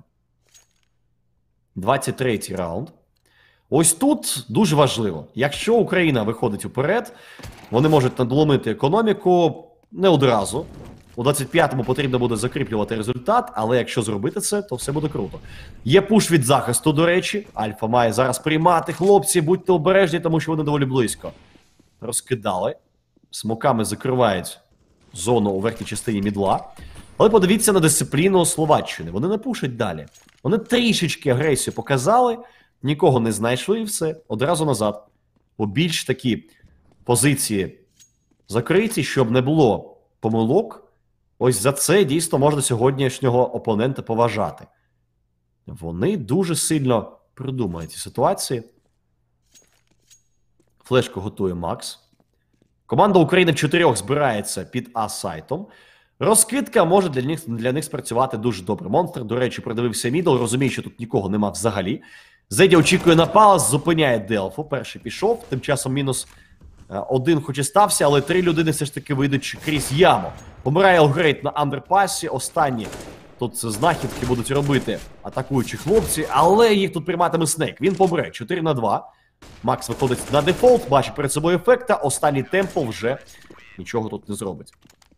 23-й раунд. Ось тут дуже важливо. Якщо Україна виходить уперед, вони можуть надломити економіку не одразу. У 25-му потрібно буде закріплювати результат, але якщо зробити це, то все буде круто. Є пуш від захисту, до речі. Альфа має зараз приймати. Хлопці, будьте обережні, тому що вони доволі близько. Розкидали. Смоками закривають зону у верхній частині мідла. Але подивіться на дисципліну Словаччини. Вони не пушать далі. Вони трішечки агресію показали, нікого не знайшли і все. Одразу назад. Бо більш такі позиції закриті, щоб не було помилок. Ось за це дійсно можна сьогоднішнього опонента поважати. Вони дуже сильно придумають ці ситуації. Флешку готує Макс. Команда України в 4 збирається під А-сайтом. Розкидка може для них спрацювати дуже добре. Монстр, до речі, придивився мідл, розуміє, що тут нікого нема взагалі. Зеді очікує на палас, зупиняє Делфу. Перший пішов, тим часом -1 хоч і стався, але 3 людини все ж таки вийдуть крізь яму. Помирає Елгрейд на андерпасі, останні тут знахідки будуть робити атакуючі хлопці, але їх тут прийматиме Снейк. Він помре 4-2. Макс виходить на дефолт, бачить перед собою ефекта, останній темпо вже нічого тут не зробить.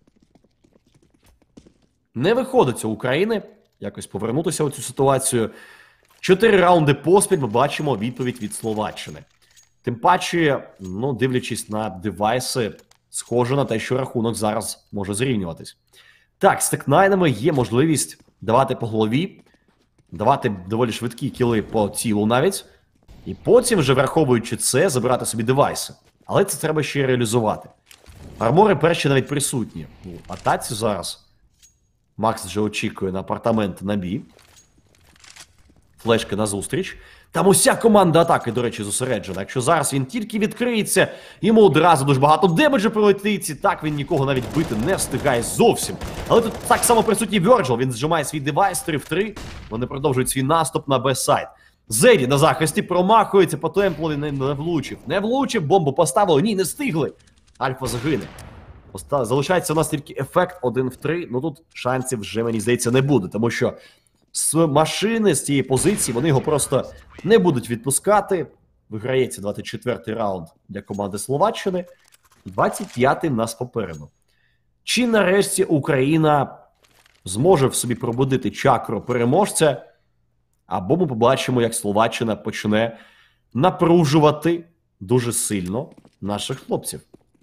Не виходить у України якось повернутися у цю ситуацію. 4 раунди поспіль ми бачимо відповідь від Словаччини. Тим паче, ну, дивлячись на девайси, схоже на те, що рахунок зараз може зрівнюватись. Так, з текнайнами є можливість давати по голові, давати доволі швидкі кіли по тілу навіть, і потім, вже враховуючи це, забирати собі девайси. Але це треба ще реалізувати. Армори перші навіть присутні. У атаці зараз Макс вже очікує на апартамент на бій. Флешки на зустріч. Там уся команда атаки, до речі, зосереджена. Якщо зараз він тільки відкриється, йому одразу дуже багато демеджу прилетить, і так він нікого навіть бити не встигає зовсім. Але тут так само присутній Virgil, він зжимає свій девайс 3 в 3. Вони продовжують свій наступ на Б-сайд. Зеді на захисті промахується, по темплові не влучив. Не влучив, бомбу поставили, ні, не встигли. Альфа загине. Залишається у нас тільки ефект 1 в 3, ну тут шансів вже, мені здається, не буде, тому що з машини, з цієї позиції, вони його просто не будуть відпускати. Виграється 24-й раунд для команди Словаччини. 25-й в нас попереду. Чи нарешті Україна зможе в собі пробудити чакру переможця, або ми побачимо, як Словаччина почне напружувати дуже сильно наших хлопців.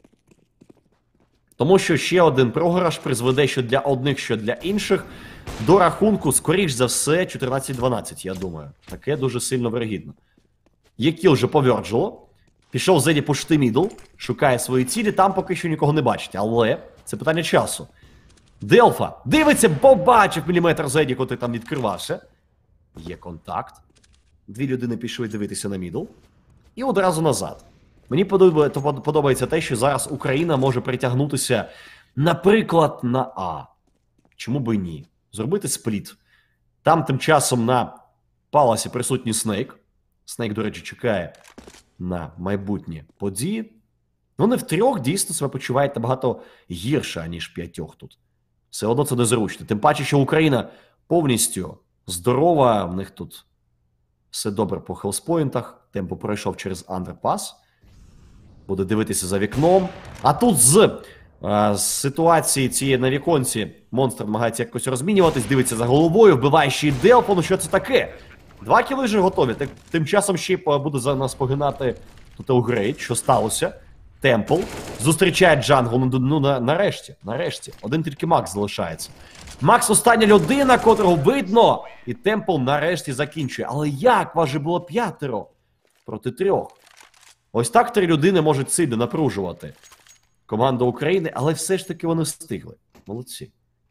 Тому що ще один програш призведе що для одних, що для інших до рахунку, скоріш за все, 14-12, я думаю. Таке дуже сильно вирогідно. Є кіл вже по Virgil. Пішов Зеді пушти мідл, шукає свої цілі, там поки що нікого не бачить. Але це питання часу. Делфа дивиться, побачив міліметр Зеді, коли там відкривався. Є контакт. 2 людини пішли дивитися на мідл. І одразу назад. Мені подобається те, що зараз Україна може притягнутися, наприклад, на А. Чому би ні? Зробити спліт. Там тим часом на паласі присутній Снейк. Снейк, до речі, чекає на майбутні події. Вони втрьох дійсно себе почувають набагато гірше, аніж 5 тут. Все одно це незручно. Тим паче, що Україна повністю здорова, в них тут все добре по хелспоінтах. Темпо пройшов через андерпас. Буде дивитися за вікном. А тут з З ситуації цієї на віконці монстр намагається якось розмінюватись, дивиться за головою, вбиває ще й Делфа. Ну що це таке? 2 кіли вже готові. Тим часом ще буде за нас погинати тут Огрейд. Що сталося? Темпл зустрічає джангл. Ну нарешті. Один тільки Макс залишається. Макс остання людина, котрого видно. І Темпл нарешті закінчує. Але як? Вас же було 5 проти 3. Ось так 3 людини можуть сильно напружувати команда України, але все ж таки вони встигли. Молодці.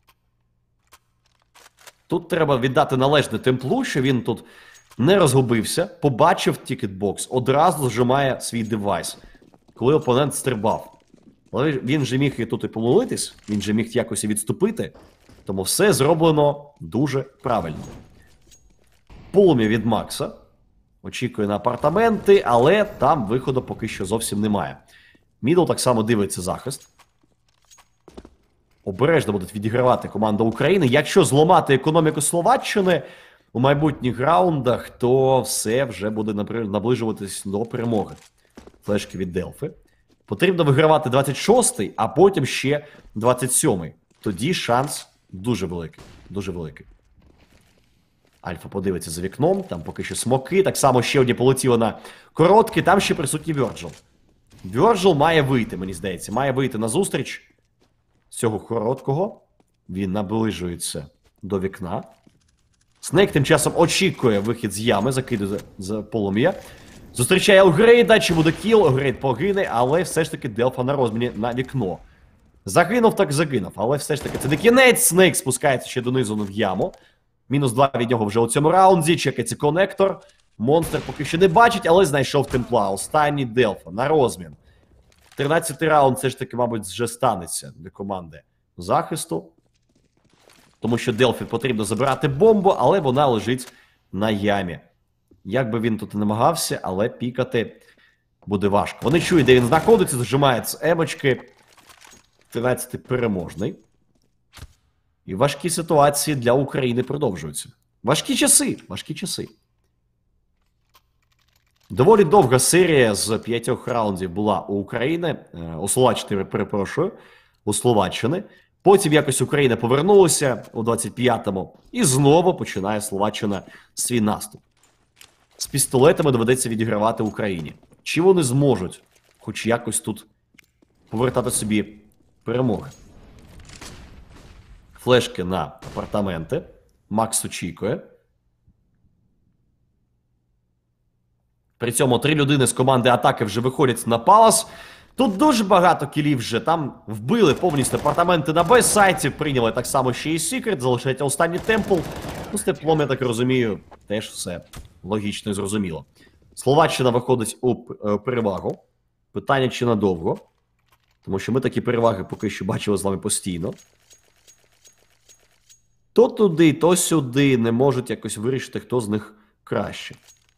Тут треба віддати належне Темплу, що він тут не розгубився, побачив тікетбокс, одразу зжимає свій девайс, коли опонент стрибав. Але він же міг і тут і помолитись, він же міг якось і відступити, тому все зроблено дуже правильно. Полум'я від Макса. Очікує на апартаменти, але там виходу поки що зовсім немає. Мідл так само дивиться захист. Обережно будуть відігравати команда України. Якщо зламати економіку Словаччини у майбутніх раундах, то все вже буде наближуватись до перемоги. Флешки від Делфи. Потрібно вигравати 26-й, а потім ще 27-й. Тоді шанс дуже великий. Дуже великий. Альфа подивиться за вікном, там поки що смоки. Так само ще одні полетіли на короткі, там ще присутній Вьорджил. Вьорджил має вийти, мені здається. Має вийти на зустріч з цього короткого. Він наближується до вікна. Снейк тим часом очікує вихід з ями, закидує за полум'я. Зустрічає Огрейда, чи буде кіл, Огрейд погине, але все ж таки Делфа на розміні на вікно. Загинув, так загинув, але все ж таки це не кінець. Снейк спускається ще донизу в яму. Мінус 2 від нього вже у цьому раунді, чекається конектор. Монстр поки що не бачить, але знайшов Темпла. Останній Делфа на розмін. 13-й раунд все ж таки, мабуть, вже станеться для команди захисту. Тому що Делфі потрібно забирати бомбу, але вона лежить на ямі. Як би він тут і намагався, але пікати буде важко. Вони чують, де він знаходиться, зажимаються емочки. 13-й переможний. І важкі ситуації для України продовжуються. Важкі часи. Доволі довга серія з 5 раундів була у України, у Словаччини, перепрошую, у Словаччини. Потім якось Україна повернулася у 25-му і знову починає Словаччина свій наступ. З пістолетами доведеться відігравати Україні. Чи вони зможуть хоч якось тут повертати собі перемоги? Флешки на апартаменти. Макс очікує. При цьому 3 людини з команди атаки вже виходять на палас. Тут дуже багато кілів вже. Там вбили повністю апартаменти на Б-сайті. Прийняли так само ще і Секрет. Залишається останній Темпл. Ну, з Темплом, я так розумію, теж все логічно і зрозуміло. Словаччина виходить у перевагу. Питання, чи надовго. Тому що ми такі переваги поки що бачили з вами постійно. То туди, то сюди не можуть якось вирішити, хто з них краще.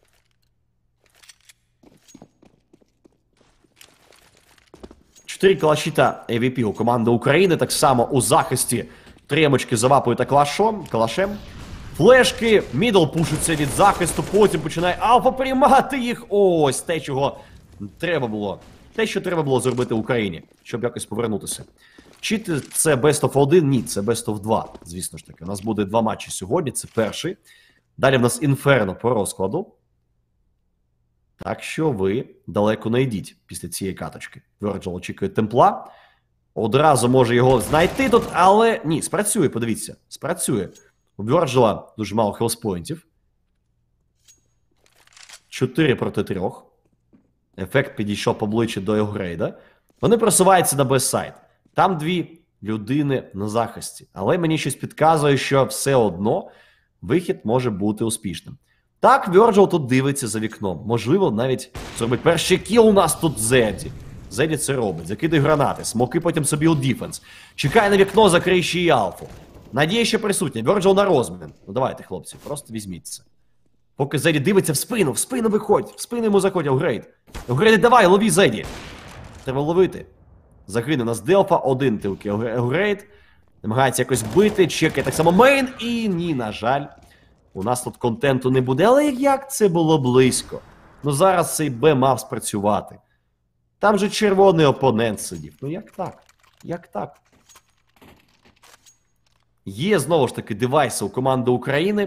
Чотири калаші та AVP у команди України. Так само у захисті тремочки за вапою та калашем. Флешки, мідл пушиться від захисту, потім починає Альфа приймати їх. Ось те, чого треба було. Те, що треба було зробити Україні, щоб якось повернутися. Чи це Best of 1? Ні, це Best of 2, звісно ж таки. У нас буде 2 матчі сьогодні, це перший. Далі в нас Інферно по розкладу. Так що ви далеко не йдіть після цієї каточки. Вьорджил очікує Темпла. Одразу може його знайти тут, але ні, спрацює, подивіться. Спрацює. У Вьорджила дуже мало хелспоінтів. 4 проти 3. Ефект підійшов поближче до Огрейда. Вони просуваються на Б-сайт. Там 2 людини на захисті. Але мені щось підказує, що все одно вихід може бути успішним. Так, Вьорджил тут дивиться за вікном. Можливо, навіть зробить перший кіл у нас тут Зеді. Зеді це робить. Закидає гранати. Смоки потім собі у діфенс. Чекає на вікно, закриє ще й Альфу. Надія ще присутня. Вьорджил на розмін. Ну давайте, хлопці, просто візьміть це. Поки Зеді дивиться в спину виходь. В спину йому заходить Огрейд. Огрейд, давай, лови Зеді. Треба ловити. Загине нас Делфа, 1 тилки Огрейд. Намагається якось бити, чекає так само мейн. І ні, на жаль, у нас тут контенту не буде. Але як це було близько. Ну зараз цей Б мав спрацювати. Там же червоний опонент сидів. Ну як так? Як так? Є, знову ж таки, девайси у команди України.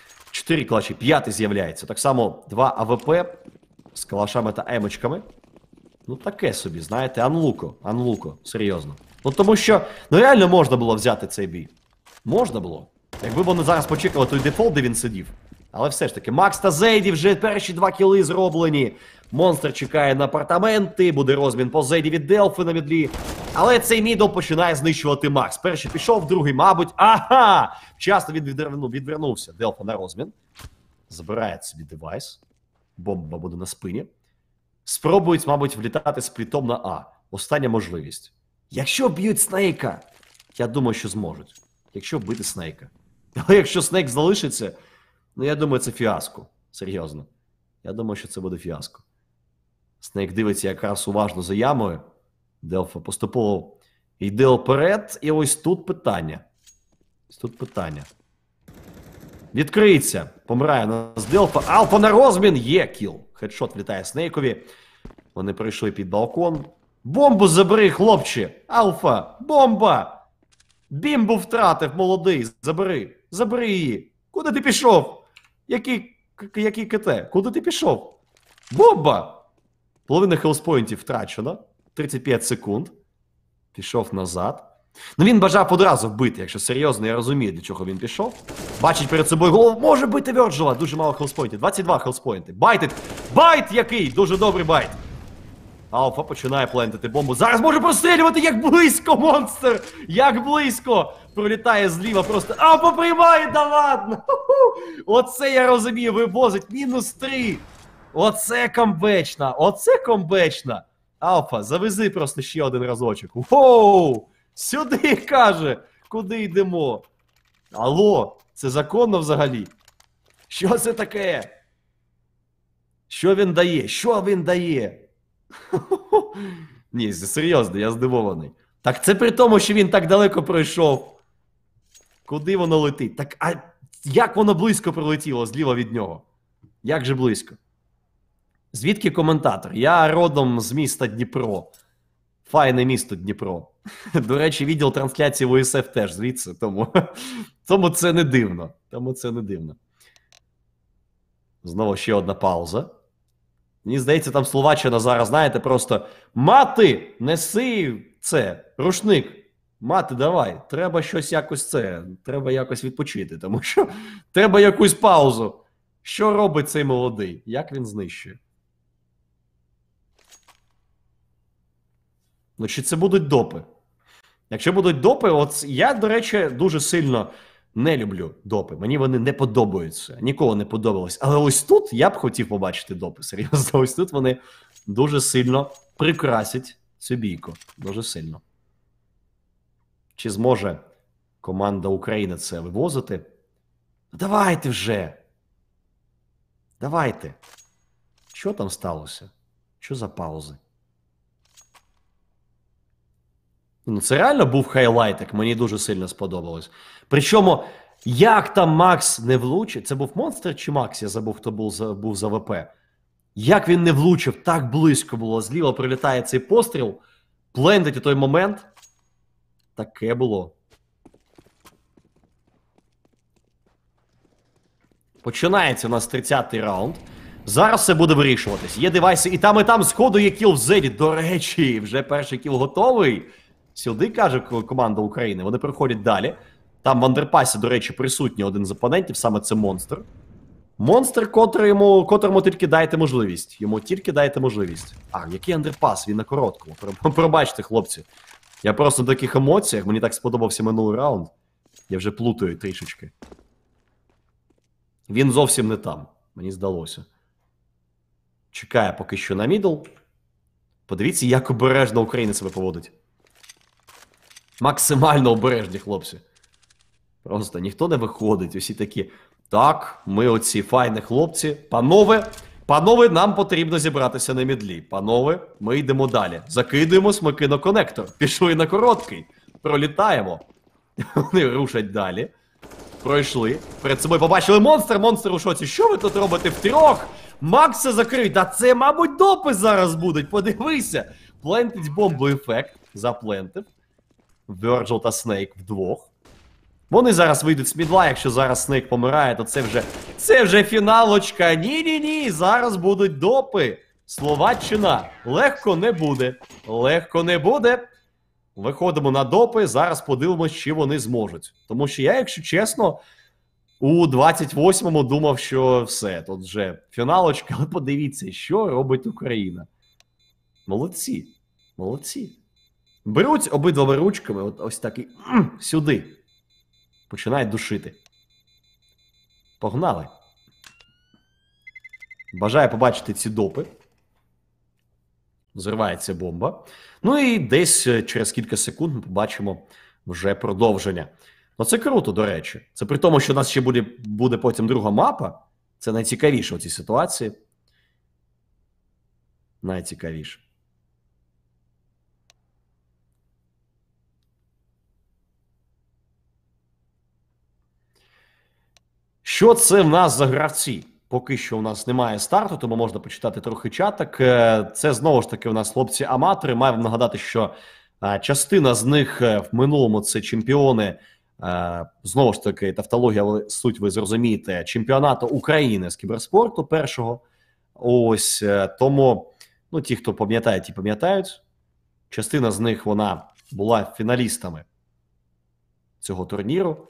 4 калаші, 5 з'являється. Так само 2 АВП з калашами та емочками. Ну, таке собі, знаєте, анлуко, серйозно. Ну, тому що, ну, реально можна було взяти цей бій. Можна було. Якби вони зараз почекали той дефолт, де він сидів. Але все ж таки, Макс та Зейді вже перші 2 кіли зроблені. Монстр чекає на апартаменти, буде розмін по Зейді від Делфи на мідлі. Але цей мідл починає знищувати Макс. Перший пішов, другий, мабуть, ага! Вчасно відвернувся Делфа на розмін. Забирає собі девайс. Бомба буде на спині. Спробують, мабуть, влітати з плітом на А. Остання можливість. Якщо б'ють Снейка, я думаю, що зможуть. Якщо бити Снейка. Але якщо Снейк залишиться, ну я думаю, це фіаско. Серйозно. Я думаю, що це буде фіаско. Снейк дивиться якраз уважно за ямою. Делфа поступово йде вперед. І ось тут питання. Ось тут питання. Відкриється. Помирає нас Делфа. Алфа на розмін. Є кіл. Хедшот влітає Снейкові. Вони прийшли під балкон. Бомбу забери, хлопче. Алфа. Бомба. Бімбу втратив, молодий. Забери. Забери її. Куди ти пішов? Який КТ? Куди ти пішов? Бомба! Половина хелспоінтів втрачено. 35 секунд. Пішов назад. Ну він бажав одразу вбити, якщо серйозно, я розумію, для чого він пішов. Бачить перед собою голову, може бити Вьорджела. Дуже мало хелспоінтів. 22 хелспоінти. Байтить. Байт який! Дуже добрий байт. Алфа починає плентити бомбу. Зараз може прострілювати, як близько, монстр! Як близько! Пролітає зліва просто. Алфа приймає, да ладно! Оце я розумію, вивозить. -3. Оце комбечна, оце комбечна. Алфа, завези просто ще один разочок. Воу! Сюди, каже! Куди йдемо? Алло, це законно взагалі? Що це таке? Що він дає? Що він дає? Ні, серйозно, я здивований. Так це при тому, що він так далеко пройшов. Куди воно летить? Так, а як воно близько пролетіло зліва від нього? Як же близько? Звідки коментатор? Я родом з міста Дніпро. Файне місто Дніпро. До речі, відділ трансляції в УСФ теж звідси, тому це не дивно. Тому це не дивно. Знову ще одна пауза. Мені здається, там Словаччина зараз, знаєте, просто мати, неси це, рушник. Мати, давай, треба щось якось треба якось відпочити, тому що треба якусь паузу. Що робить цей молодий? Як він знищує? Ну, чи це будуть допи? Якщо будуть допи, от я, до речі, дуже сильно не люблю допи. Мені вони не подобаються. Ніколи не подобалось. Але ось тут я б хотів побачити допи. Серйозно, ось тут вони дуже сильно прикрасять цю бійку. Дуже сильно. Чи зможе команда України це вивозити? Давайте вже! Давайте! Що там сталося? Що за паузи? Ну, це реально був хайлайтик, мені дуже сильно сподобалось. Причому, як там Макс не влучив, це був Монстр чи Макс, я забув, хто був за ВП. Як він не влучив, так близько було, зліва прилітає цей постріл, плентить у той момент. Таке було. Починається у нас 30-й раунд. Зараз все буде вирішуватись. Є девайси і там з ходу є кіл в Зеді. До речі, вже перший кіл готовий. Сюди, каже команда України, вони приходять далі. Там в андерпасі, до речі, присутній один з опонентів, саме це Монстр. Монстр, котрому тільки дайте можливість. Йому тільки дайте можливість. А, який андерпас? Він на короткому. Пробачте, хлопці. Я просто на таких емоціях, мені так сподобався минулий раунд. Я вже плутаю трішечки. Він зовсім не там, мені здалося. Чекає поки що на мідл. Подивіться, як обережно Україна себе поводить. Максимально обережні, хлопці. Просто ніхто не виходить. Усі такі, так, ми оці файні хлопці. Панове, нам потрібно зібратися на мідлі. Панове, ми йдемо далі. Закидуємо смики на конектор. Пішли на короткий. Пролітаємо. Вони рушать далі. Пройшли. Перед собою побачили монстр. Монстр у шоці. Що ви тут робите втрьох? Макса закрить. А це, мабуть, допис зараз будуть. Подивися. Плентить бомбу ефект. Заплентив. Virgil та Снейк вдвох. Вони зараз вийдуть з мідла, якщо зараз Снейк помирає, то це вже фіналочка. Ні-ні-ні, зараз будуть допи. Словаччина. Легко не буде. Легко не буде. Виходимо на допи, зараз подивимось, чи вони зможуть. Тому що я, якщо чесно, у 28-му думав, що все, тут вже фіналочка, але подивіться, що робить Україна. Молодці, молодці. Беруть обидвома ручками, ось так і сюди. Починають душити. Погнали. Бажаю побачити ці допи. Зривається бомба. Ну і десь через кілька секунд ми побачимо вже продовження. Ну це круто, до речі. Це при тому, що у нас ще буде потім друга мапа. Це найцікавіше у цій ситуації. Найцікавіше. Що це в нас за гравці? Поки що у нас немає старту, тому можна почитати трохи чаток. Це знову ж таки у нас хлопці-аматори. Маю вам нагадати, що частина з них в минулому це чемпіони, знову ж таки, тавтологія, але суть ви зрозумієте, чемпіонату України з кіберспорту першого. Ось, тому, ну, ті, хто пам'ятає, ті пам'ятають. Частина з них, вона була фіналістами цього турніру.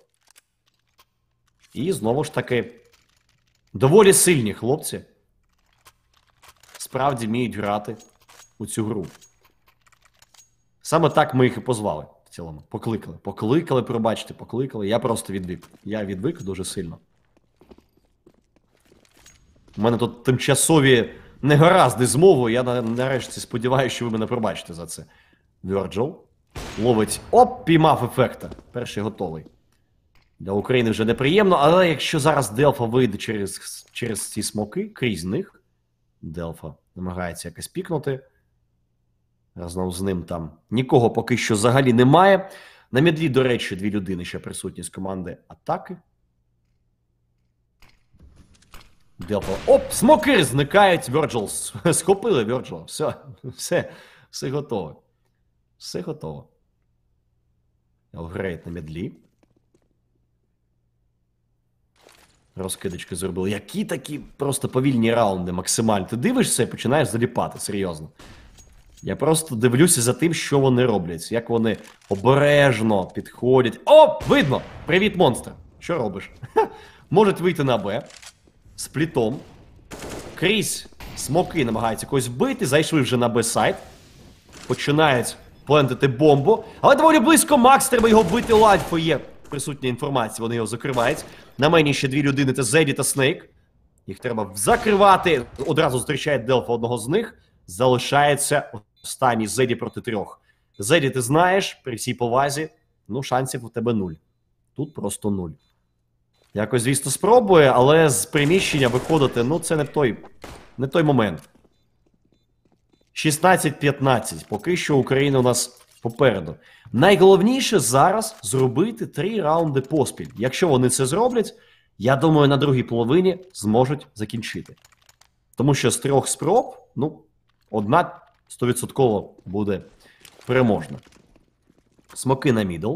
І знову ж таки, доволі сильні хлопці справді вміють грати у цю гру. Саме так ми їх і позвали в цілому. Покликали. Покликали, пробачте, покликали. Я просто відвик. Я відвик дуже сильно. У мене тут тимчасові негаразди з мовою. Я нарешті сподіваюся, що ви мене пробачите за це. Virgil ловить. Оп, піймав ефекта. Перший готовий. Для України вже неприємно, але якщо зараз Делфа вийде через ці смоки, крізь них, Делфа намагається якось пікнути. Разом з ним там нікого поки що взагалі немає. На мідлі, до речі, 2 людини ще присутні з команди атаки. Делфа. Оп, смоки зникають. Virgil. Схопили Virgil. Все готово. Все готово. Елгрейт на мідлі. Розкидочки зробили. Які такі просто повільні раунди максимально. Ти дивишся і починаєш заліпати, серйозно. Я просто дивлюся за тим, що вони роблять. Як вони обережно підходять. О, видно! Привіт, монстр! Що робиш? Можуть вийти на Б. З плітом. Крізь смоки намагаються когось вбити. Зайшли вже на Б-сайт. Починають плентити бомбу. Але доволі близько Макс, треба його вбити. У Альфа є присутня інформація, вони його закривають. На мені ще 2 людини, це Зеді та Снейк. Їх треба закривати. Одразу зустрічає Делфа одного з них. Залишається останній Зеді проти 3. Зеді, ти знаєш, при всій повазі, ну, шансів у тебе 0. Тут просто 0. Якось, звісно, спробує, але з приміщення виходити, ну, це не той момент. 16-15. Поки що Україна у нас попереду. Найголовніше зараз зробити 3 раунди поспіль. Якщо вони це зроблять, я думаю, на другій половині зможуть закінчити. Тому що з 3 спроб, ну, одна 100% буде переможна. Смоки на мідл.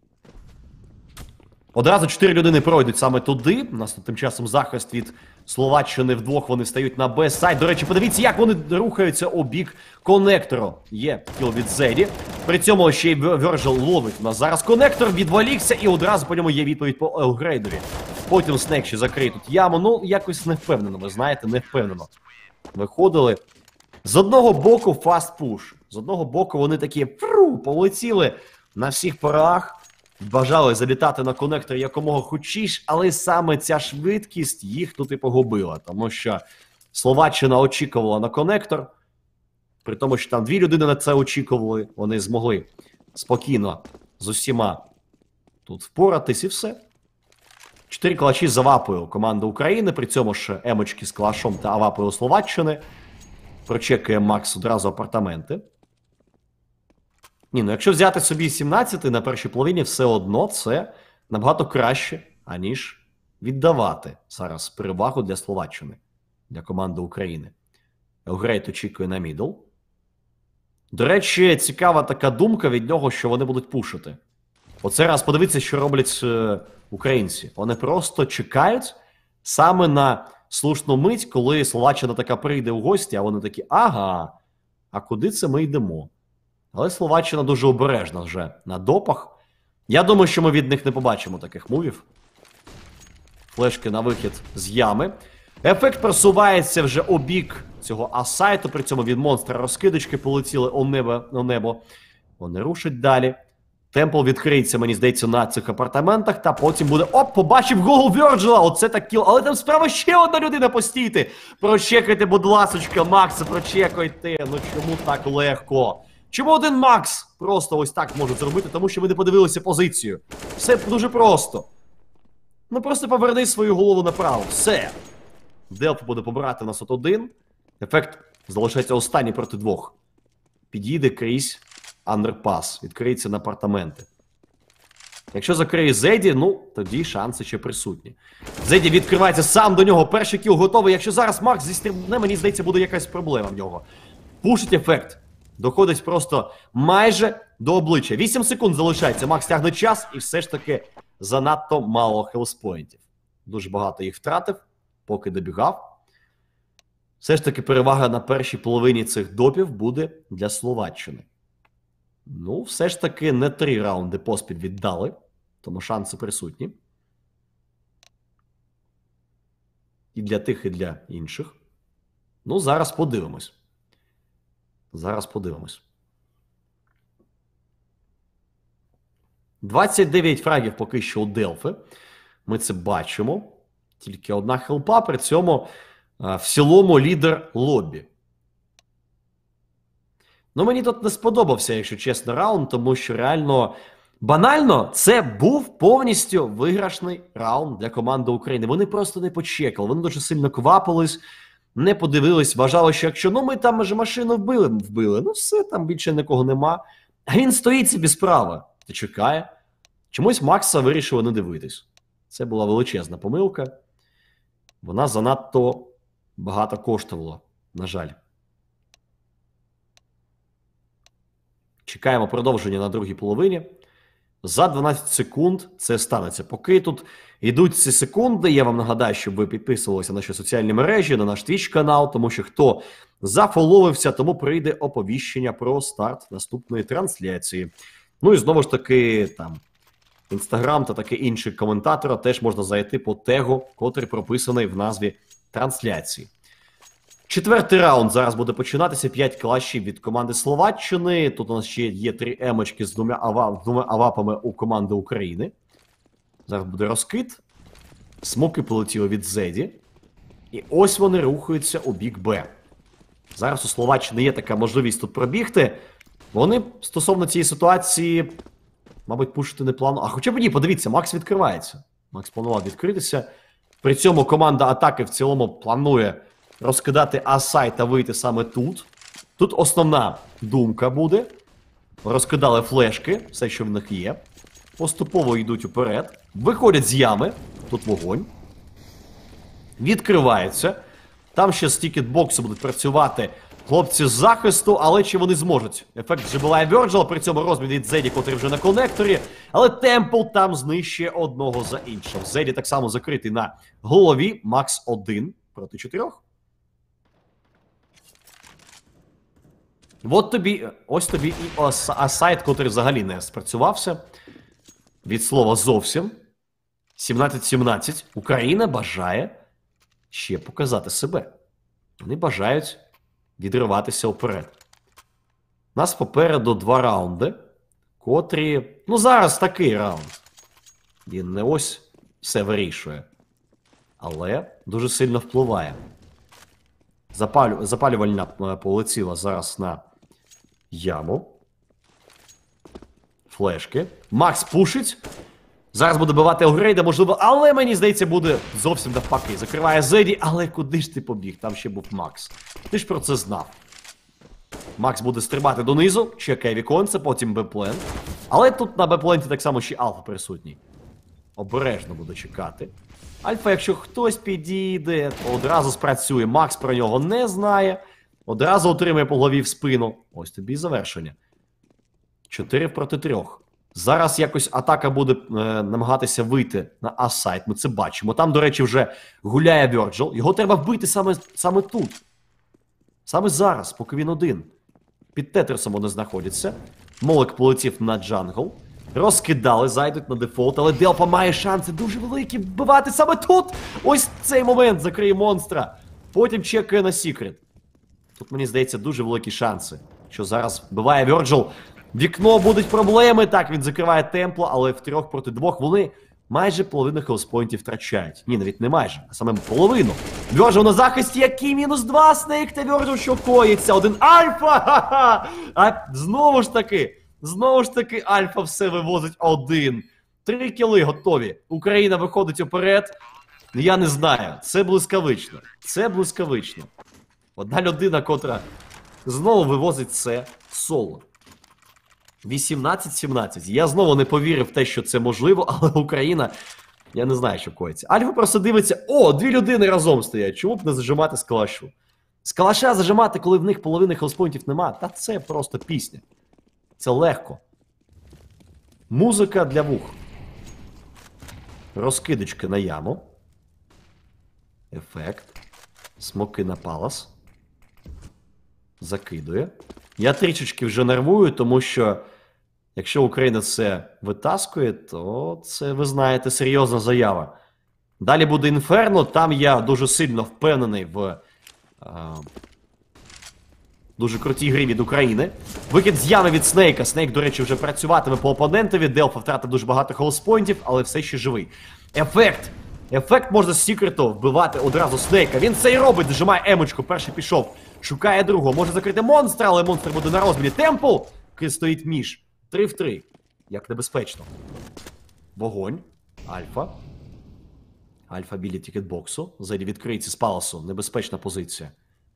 Одразу 4 людини пройдуть саме туди. У нас тут тим часом захист від Словаччини вдвох, вони стають на Б-сайт. До речі, подивіться, як вони рухаються у бік конектору. Є кіл від Зеді. При цьому ще й Virgil ловить. У нас зараз конектор відволікся і одразу по ньому є відповідь по Елгрейдові. Потім Снейк ще закриє тут яму. Ну, якось не впевнено, ви знаєте, не впевнено. Виходили. З одного боку фаст пуш. З одного боку вони такі полетіли на всіх парах. Бажали залітати на конектор якомога хутчіш, але саме ця швидкість їх тут і погубила. Тому що Словаччина очікувала на конектор, при тому, що там 2 людини на це очікували, вони змогли спокійно з усіма тут впоратись і все. 4 калачі з авапою команда України, при цьому ж емочки з калашом та авапою Словаччини. Прочекує Макс одразу апартаменти. Ні, ну якщо взяти собі 17 на першій половині, все одно це набагато краще, аніж віддавати зараз перевагу для Словаччини, для команди України. Елгрейт очікує на мідл. До речі, цікава така думка від нього, що вони будуть пушити. Оце раз подивіться, що роблять українці. Вони просто чекають саме на слушну мить, коли Словаччина така прийде у гості, а вони такі, ага, а куди це ми йдемо? Але Словаччина дуже обережна вже на допах. Я думаю, що ми від них не побачимо таких мувів. Флешки на вихід з ями. Ефект просувається вже у бік цього асайту, при цьому від монстра розкидочки полетіли у небо. Вони рушать далі. Темпл відкриється, мені здається, на цих апартаментах, та потім буде... Оп, побачив голову Вьорджила, оце так кіл. Але там справа ще одна людина, постійте. Прочекайте, будь ласочка, Макса, прочекайте. Ну чому так легко? Чому один Макс просто ось так може зробити? Тому що ви не подивилися позицію. Все дуже просто. Ну просто поверни свою голову направо. Все. Делф буде побирати нас от один. Ефект залишається останній проти двох. Підійде крізь андерпас. Відкриється на апартаменти. Якщо закриє Зеді, ну, тоді шанси ще присутні. Зеді відкривається сам до нього. Перший кіл готовий. Якщо зараз Макс зістрибне, мені здається, буде якась проблема в нього. Пушить ефект. Доходить просто майже до обличчя. 8 секунд залишається. Макс тягне час і все ж таки занадто мало хелспоінтів. Дуже багато їх втратив, поки добігав. Все ж таки перевага на першій половині цих допів буде для Словаччини. Ну, все ж таки не 3 раунди поспіль віддали, тому шанси присутні. І для тих, і для інших. Ну, зараз подивимось. Зараз подивимось. 29 фрагів поки що у Делфи. Ми це бачимо. Тільки одна хелпа, при цьому в цілому лідер лобі. Ну, мені тут не сподобався, якщо чесно, раунд, тому що реально, банально, це був повністю виграшний раунд для команди України. Вони просто не почекали, вони дуже сильно квапились, не подивились, вважали, що якщо, ну, ми там вже машину вбили, ну все, там більше нікого нема. А він стоїть собі справа та чекає. Чомусь Макса вирішили не дивитись. Це була величезна помилка. Вона занадто багато коштувала, на жаль. Чекаємо продовження на другій половині. За 12 секунд це станеться. Поки тут йдуть ці секунди, я вам нагадаю, щоб ви підписувалися на наші соціальні мережі, на наш Twitch канал, тому що хто зафоловився, тому прийде оповіщення про старт наступної трансляції. Ну і знову ж таки, там, Інстаграм та таке інші коментатора теж можна зайти по тегу, котрий прописаний в назві трансляції. Четвертий раунд зараз буде починатися. 5 клашів від команди Словаччини. Тут у нас ще є 3 емочки з двома авапами у команди України. Зараз буде розкид. Смоки полетіли від Зеді. І ось вони рухаються у бік Б. Зараз у Словаччини є така можливість тут пробігти. Вони стосовно цієї ситуації, мабуть, пушити не планують. А хоча б ні, подивіться, Макс відкривається. Макс планував відкритися. При цьому команда атаки в цілому планує розкидати А-сайт та вийти саме тут. Тут основна думка буде. Розкидали флешки, все, що в них є. Поступово йдуть уперед. Виходять з ями. Тут вогонь. Відкриваються. Там ще з тікетбоксу будуть працювати хлопці з захисту, але чи вони зможуть? Ефект Джебелая Вьорджила, при цьому розмін від Зеді, котрий вже на конекторі. Але Темпл там знищує одного за іншим. Зеді так само закритий на голові. Макс 1 проти 4. От тобі, ось тобі і асайт, котрий взагалі не спрацювався. Від слова зовсім. 17-17. Україна бажає ще показати себе. Вони бажають відриватися вперед. У нас попереду 2 раунди, котрі... Ну, зараз такий раунд. Він не ось все вирішує. Але дуже сильно впливає. Запалювальна полетіла зараз на яму. Флешки. Макс пушить. Зараз буде бивати Огрейда, можливо, але мені здається, буде зовсім навпаки. Закриває Зеді, але куди ж ти побіг? Там ще був Макс. Ти ж про це знав. Макс буде стрибати донизу, чекає віконце, потім Б-плен. Але тут на Б-пленті так само ще Альфа присутній. Обережно буде чекати. Альфа, якщо хтось підійде, то одразу спрацює. Макс про нього не знає. Одразу отримує по голові в спину. Ось тобі і завершення. 4 проти 3. Зараз якось атака буде намагатися вийти на А-сайт. Ми це бачимо. Там, до речі, вже гуляє Вьорджил. Його треба вбити саме тут. Саме зараз, поки він один. Під Тетрисом вони знаходяться. Молик полетів на джангл. Розкидали, зайдуть на дефолт, але Делфа має шанси дуже великі вбивати саме тут. Ось цей момент закриє монстра. Потім чекає на Сікрет. Тут, мені здається, дуже великі шанси. Що зараз вбиває Вьорджил. Вікно будуть проблеми. Так, він закриває темпло, але в 3 проти 2 вони майже половину хелспойнтів втрачають. Ні, навіть не майже, а саме половину. Вьорджил на захисті, який -2 Снейк та Вьорджил, що коїться. Один Альфа! Ха-ха! А знову ж таки Альфа все вивозить один. 3 кіли готові. Україна виходить уперед. Я не знаю, це блискавично. Це блискавично. Одна людина, котра знову вивозить це соло. 18-17. Я знову не повірив в те, що це можливо, але Україна, я не знаю, що коїться. Альфа просто дивиться, о, 2 людини разом стоять. Чому б не зажимати з калашу? З калаша зажимати, коли в них половини хелспойнтів нема, та це просто пісня. Це легко. Музика для вух. Розкидочки на яму. Ефект. Смоки на палас. Закидує. Я трішечки вже нервую, тому що якщо Україна це витаскує, то це, ви знаєте, серйозна заява. Далі буде Інферно, там я дуже сильно впевнений в дуже крутій грі від України. Вихід з ями від Снейка. Снейк, до речі, вже працюватиме по опонентові. Делфа втратив дуже багато холоспойнтів, але все ще живий. Ефект! Ефект можна з Сікрету вбивати одразу Снейка. Він це і робить, дожимає емочку, перший пішов. Шукає другого, може закрити монстра, але монстр буде на розмірі. Темпл! Який стоїть між. 3 в 3. Як небезпечно. Вогонь. Альфа. Альфа біля тікетбоксу. Зайді відкриється з паласу. Небезпечна позиція.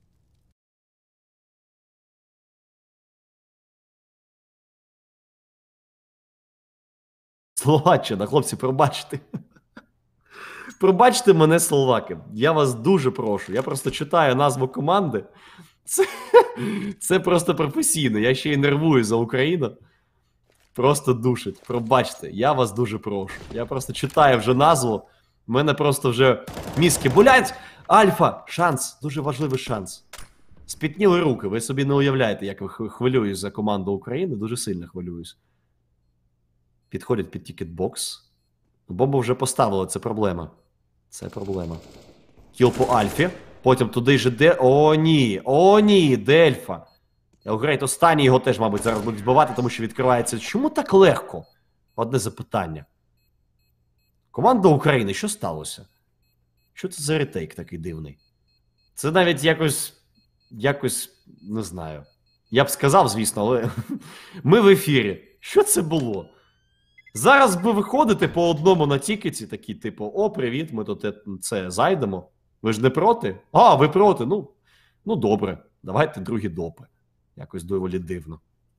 Словаччина, хлопці, пробачте. Пробачте мене, словаки. Я вас дуже прошу. Я просто читаю назву команди. Це просто професійно. Я ще й нервую за Україну. Просто душить. Пробачте. Я вас дуже прошу. Я просто читаю вже назву. У мене просто вже мізки болять. Альфа. Шанс. Дуже важливий шанс. Спітніли руки. Ви собі не уявляєте, як хвилююсь за команду України. Дуже сильно хвилююсь. Підходять під тікетбокс. Бомбу вже поставили, це проблема. Це проблема. Кіл по Альфі. Потім туди же де... О, ні, Дельфа. Елгрейт останній його теж, мабуть, зараз будуть збивати, тому що відкривається... Чому так легко? Одне запитання. Команда України, що сталося? Що це за ретейк такий дивний? Це навіть якось, не знаю. Я б сказав, звісно, але ми в ефірі. Що це було? Зараз ви виходите по одному на тікеті, такі, типу, о, привіт, ми тут це зайдемо. Ви ж не проти? А, ви проти, ну добре, давайте другі допи. Якось доволі дивно.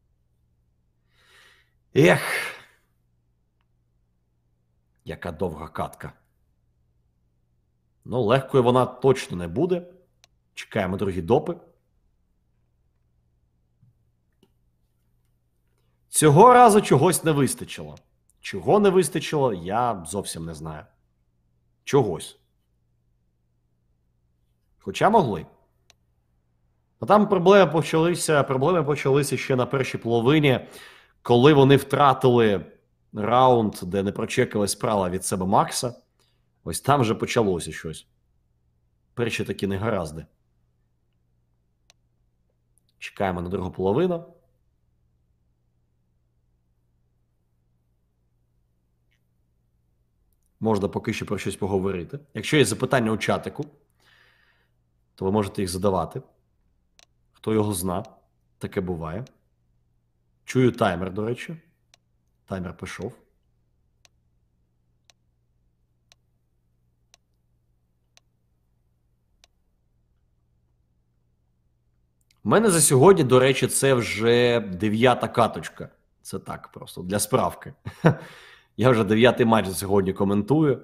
Ех, яка довга катка. Ну, легкою вона точно не буде. Чекаємо другі допи. Цього разу чогось не вистачило. Чого не вистачило, я зовсім не знаю. Чогось. Хоча могли. А там проблеми почалися ще на першій половині, коли вони втратили раунд, де не прочекали справа від себе Макса. Ось там вже почалося щось. Перші такі негаразди. Чекаємо на другу половину. Можна поки що про щось поговорити. Якщо є запитання у чатику, то ви можете їх задавати. Хто його зна, таке буває. Чую таймер, до речі. Таймер пішов. У мене за сьогодні, до речі, це вже 9-та каточка. Це так просто, для справки. Я вже 9-й матч сьогодні коментую.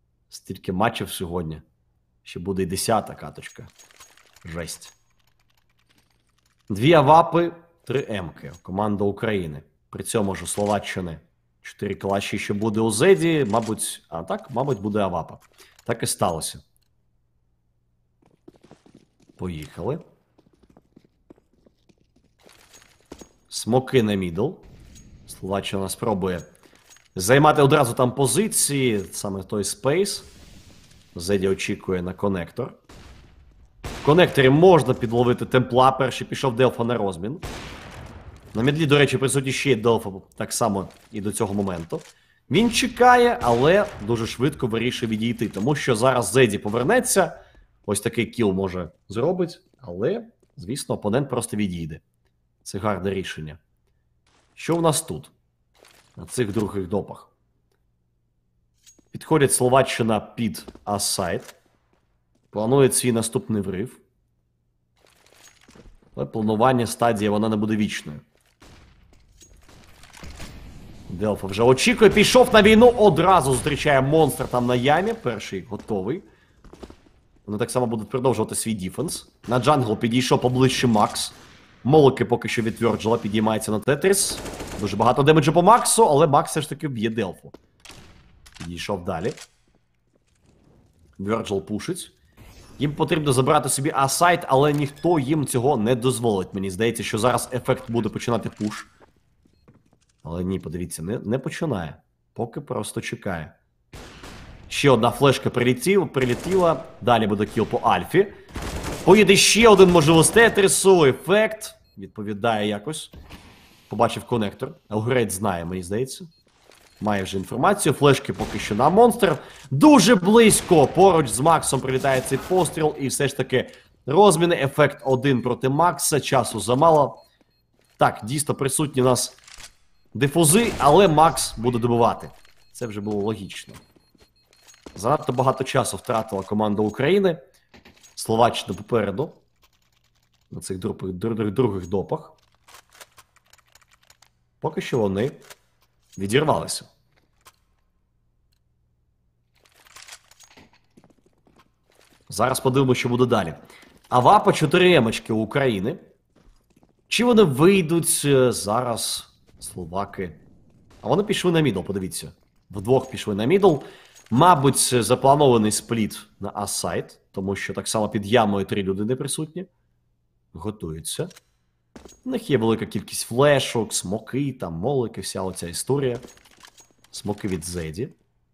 Стільки матчів сьогодні. Ще буде і 10-та каточка. Жесть. 2 авапи, 3 емки. Команда України. При цьому ж у Словаччини 4 калаші, що буде у Зеді. Мабуть, а так, мабуть, буде авапа. Так і сталося. Поїхали. Смоки на мідл. Словаччина спробує займати одразу там позиції. Саме той спейс. Зеді очікує на конектор. В конекторі можна підловити темпла. Перший пішов Делфа на розмін. На мідлі, до речі, присутній ще й Делфа так само і до цього моменту. Він чекає, але дуже швидко вирішує відійти. Тому що зараз Зеді повернеться. Ось такий кіл може зробить. Але, звісно, опонент просто відійде. Це гарне рішення. Що в нас тут? На цих других допах. Підходять Словаччина під ассайд. Планує свій наступний врив. Але планування стадії, вона не буде вічною. Делфа вже очікує, пішов на війну, одразу зустрічає монстр там на ямі. Перший готовий. Вони так само будуть продовжувати свій діфенс. На джангл підійшов поближче Макс. Молоки поки що від Вьорджела підіймається на Тетріс. Дуже багато демеджу по Максу, але Макс все ж таки б'є Делфу. Підійшов далі. Вьорджел пушить. Їм потрібно забрати собі асайт, але ніхто їм цього не дозволить. Мені здається, що зараз ефект буде починати пуш. Але ні, подивіться, не починає. Поки просто чекає. Ще одна флешка прилетіла. Далі буде кіл по Альфі. Поїде ще один, можливо, з Тетрісу. Ефект. Відповідає якось. Побачив конектор. Алгорейт знає, мені здається. Має вже інформацію. Флешки поки що на монстр. Дуже близько. Поруч з Максом прилітає цей постріл. І все ж таки розміни. Ефект 1 проти Макса. Часу замало. Так, дійсно присутні у нас дифузи, але Макс буде добивати. Це вже було логічно. Занадто багато часу втратила команда України. Словаччина попереду. На цих других допах. Поки що вони відірвалися. Зараз подивимося, що буде далі. Авапа 4 емочки у України. Чи вони вийдуть зараз, словаки? А вони пішли на мідл, подивіться. Вдвох пішли на мідл. Мабуть, запланований спліт на ассайд, тому що так само під ямою 3 людини присутні. Готуються. У них є велика кількість флешок, смоки, там молики, вся оця історія. Смоки від Зеді.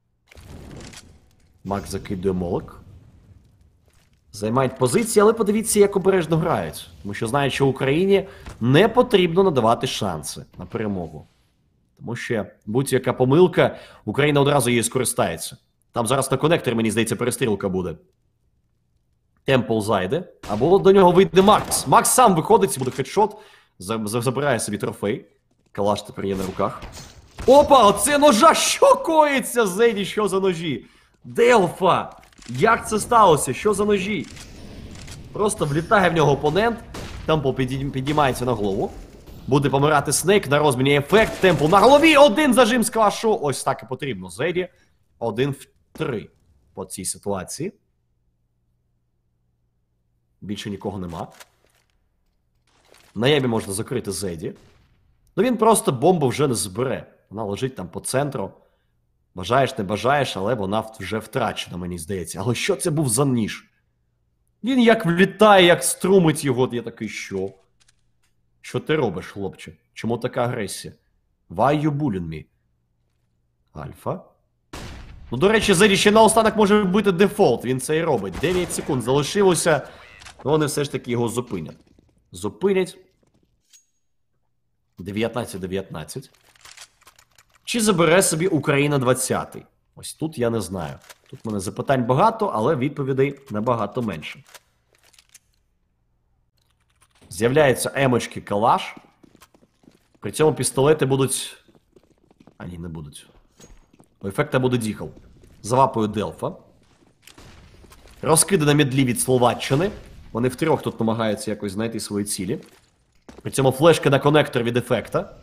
Макс закидує молик. Займають позиції, але подивіться, як обережно грають. Тому що знають, що Україні не потрібно надавати шанси на перемогу. Тому що будь-яка помилка, Україна одразу її скористається. Там зараз на конекторі, мені здається, перестрілка буде. Темпл зайде, або до нього вийде Макс. Макс сам виходить, буде хедшот, забирає собі трофей. Калаш тепер є на руках. Опа, оце ножа! Що коїться, Зеді? Що за ножі? Делфа! Як це сталося? Що за ножі? Просто влітає в нього опонент. Темпл підіймається на голову. Буде помирати Снейк, на розміні ефект. Темпл на голові, 1 зажим з калашу. Ось так і потрібно. Зеді 1 в 3 по цій ситуації. Більше нікого нема. На ямі можна закрити Зеді. Ну він просто бомбу вже не збере. Вона лежить там по центру. Бажаєш, не бажаєш, але вона вже втрачена, мені здається. Але що це був за ніж? Він як влітає, як струмить його. Я такий, що? Що ти робиш, хлопче? Чому така агресія? Why you bullying me? Альфа. Ну, до речі, Зеді ще наостанок може бути дефолт. Він це і робить. 9 секунд залишилося. Ну, вони все ж таки його зупинять. Зупинять. 19-19. Чи забере собі Україна 20-й? Ось тут я не знаю. Тут в мене запитань багато, але відповідей набагато менше. З'являються емочки калаш. При цьому пістолети будуть... А ні, не будуть. У ефекта буде діхал. Завапою Делфа. Розкиди на мідлі від Словаччини. Вони втрьох тут намагаються якось знайти свої цілі. При цьому флешка на конектор від ефекта.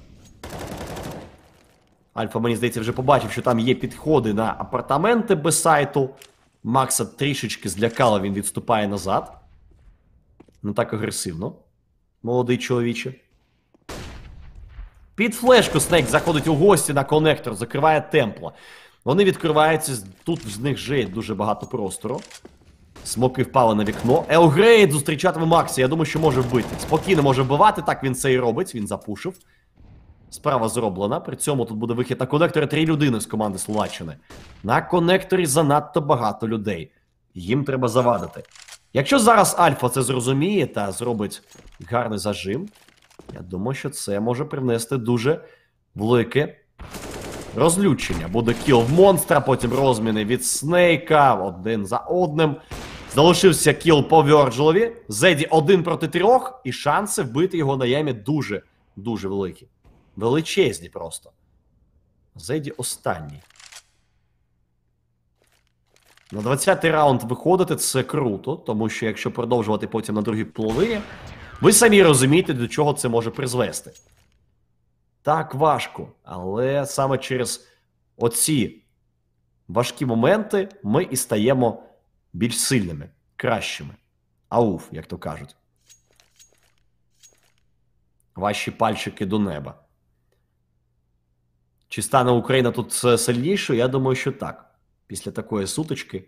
Альфа, мені здається, вже побачив, що там є підходи на апартаменти без сайту. Макса трішечки злякало, він відступає назад. Не так агресивно. молодий чоловіче. Під флешку Снейк заходить у гості на коннектор, закриває темпло. Вони відкриваються, тут з них вже є дуже багато простору. Смоки впали на вікно. Елгрейд зустрічатиме Максі, я думаю, що може вбити. Спокійно може вбивати, так він це і робить, він запушив. Справа зроблена, при цьому тут буде вихід на коннекторі 3 людини з команди Словаччини. На коннекторі занадто багато людей. Їм треба завадити. Якщо зараз Альфа це зрозуміє та зробить гарний зажим, я думаю, що це може принести дуже велике розлючення. Буде кіл в монстра, потім розміни від Снейка, один за одним. Залишився кіл по Вьорджилові. Зеді 1 проти 3, і шанси вбити його на ямі дуже великі. Величезні просто. Зеді останній. На 20-й раунд виходити це круто, тому що якщо продовжувати потім на другій половині, ви самі розумієте, до чого це може призвести. Так важко, але саме через оці важкі моменти ми і стаємо більш сильними, кращими. Ауф, як то кажуть. Ваші пальчики до неба. Чи стане Україна тут сильнішою? Я думаю, що так. Після такої сутички.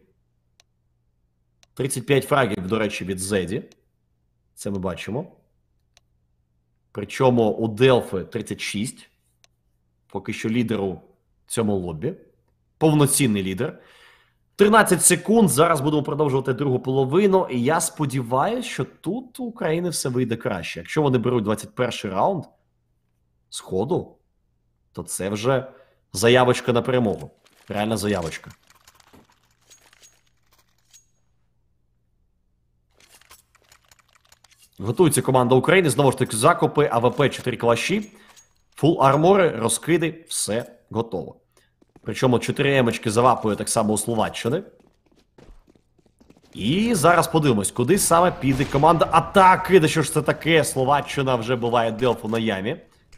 35 фрагів, до речі, від Зеді. Це ми бачимо. Причому у Делфи 36. Поки що лідер у цьому лобі. Повноцінний лідер. 13 секунд. Зараз будемо продовжувати другу половину. І я сподіваюся, що тут у України все вийде краще. Якщо вони беруть 21-й раунд з ходу, то це вже заявочка на перемогу. Реальна заявочка. Готується команда України. Знову ж таки, закопи, АВП 4 калаші, фул армори, розкиди, все готово. Причому 4 емочки завапує так само у Словаччини. І зараз подивимось, куди саме піде команда атаки. Да що ж це таке? Словаччина вже буває Делфу на ямі.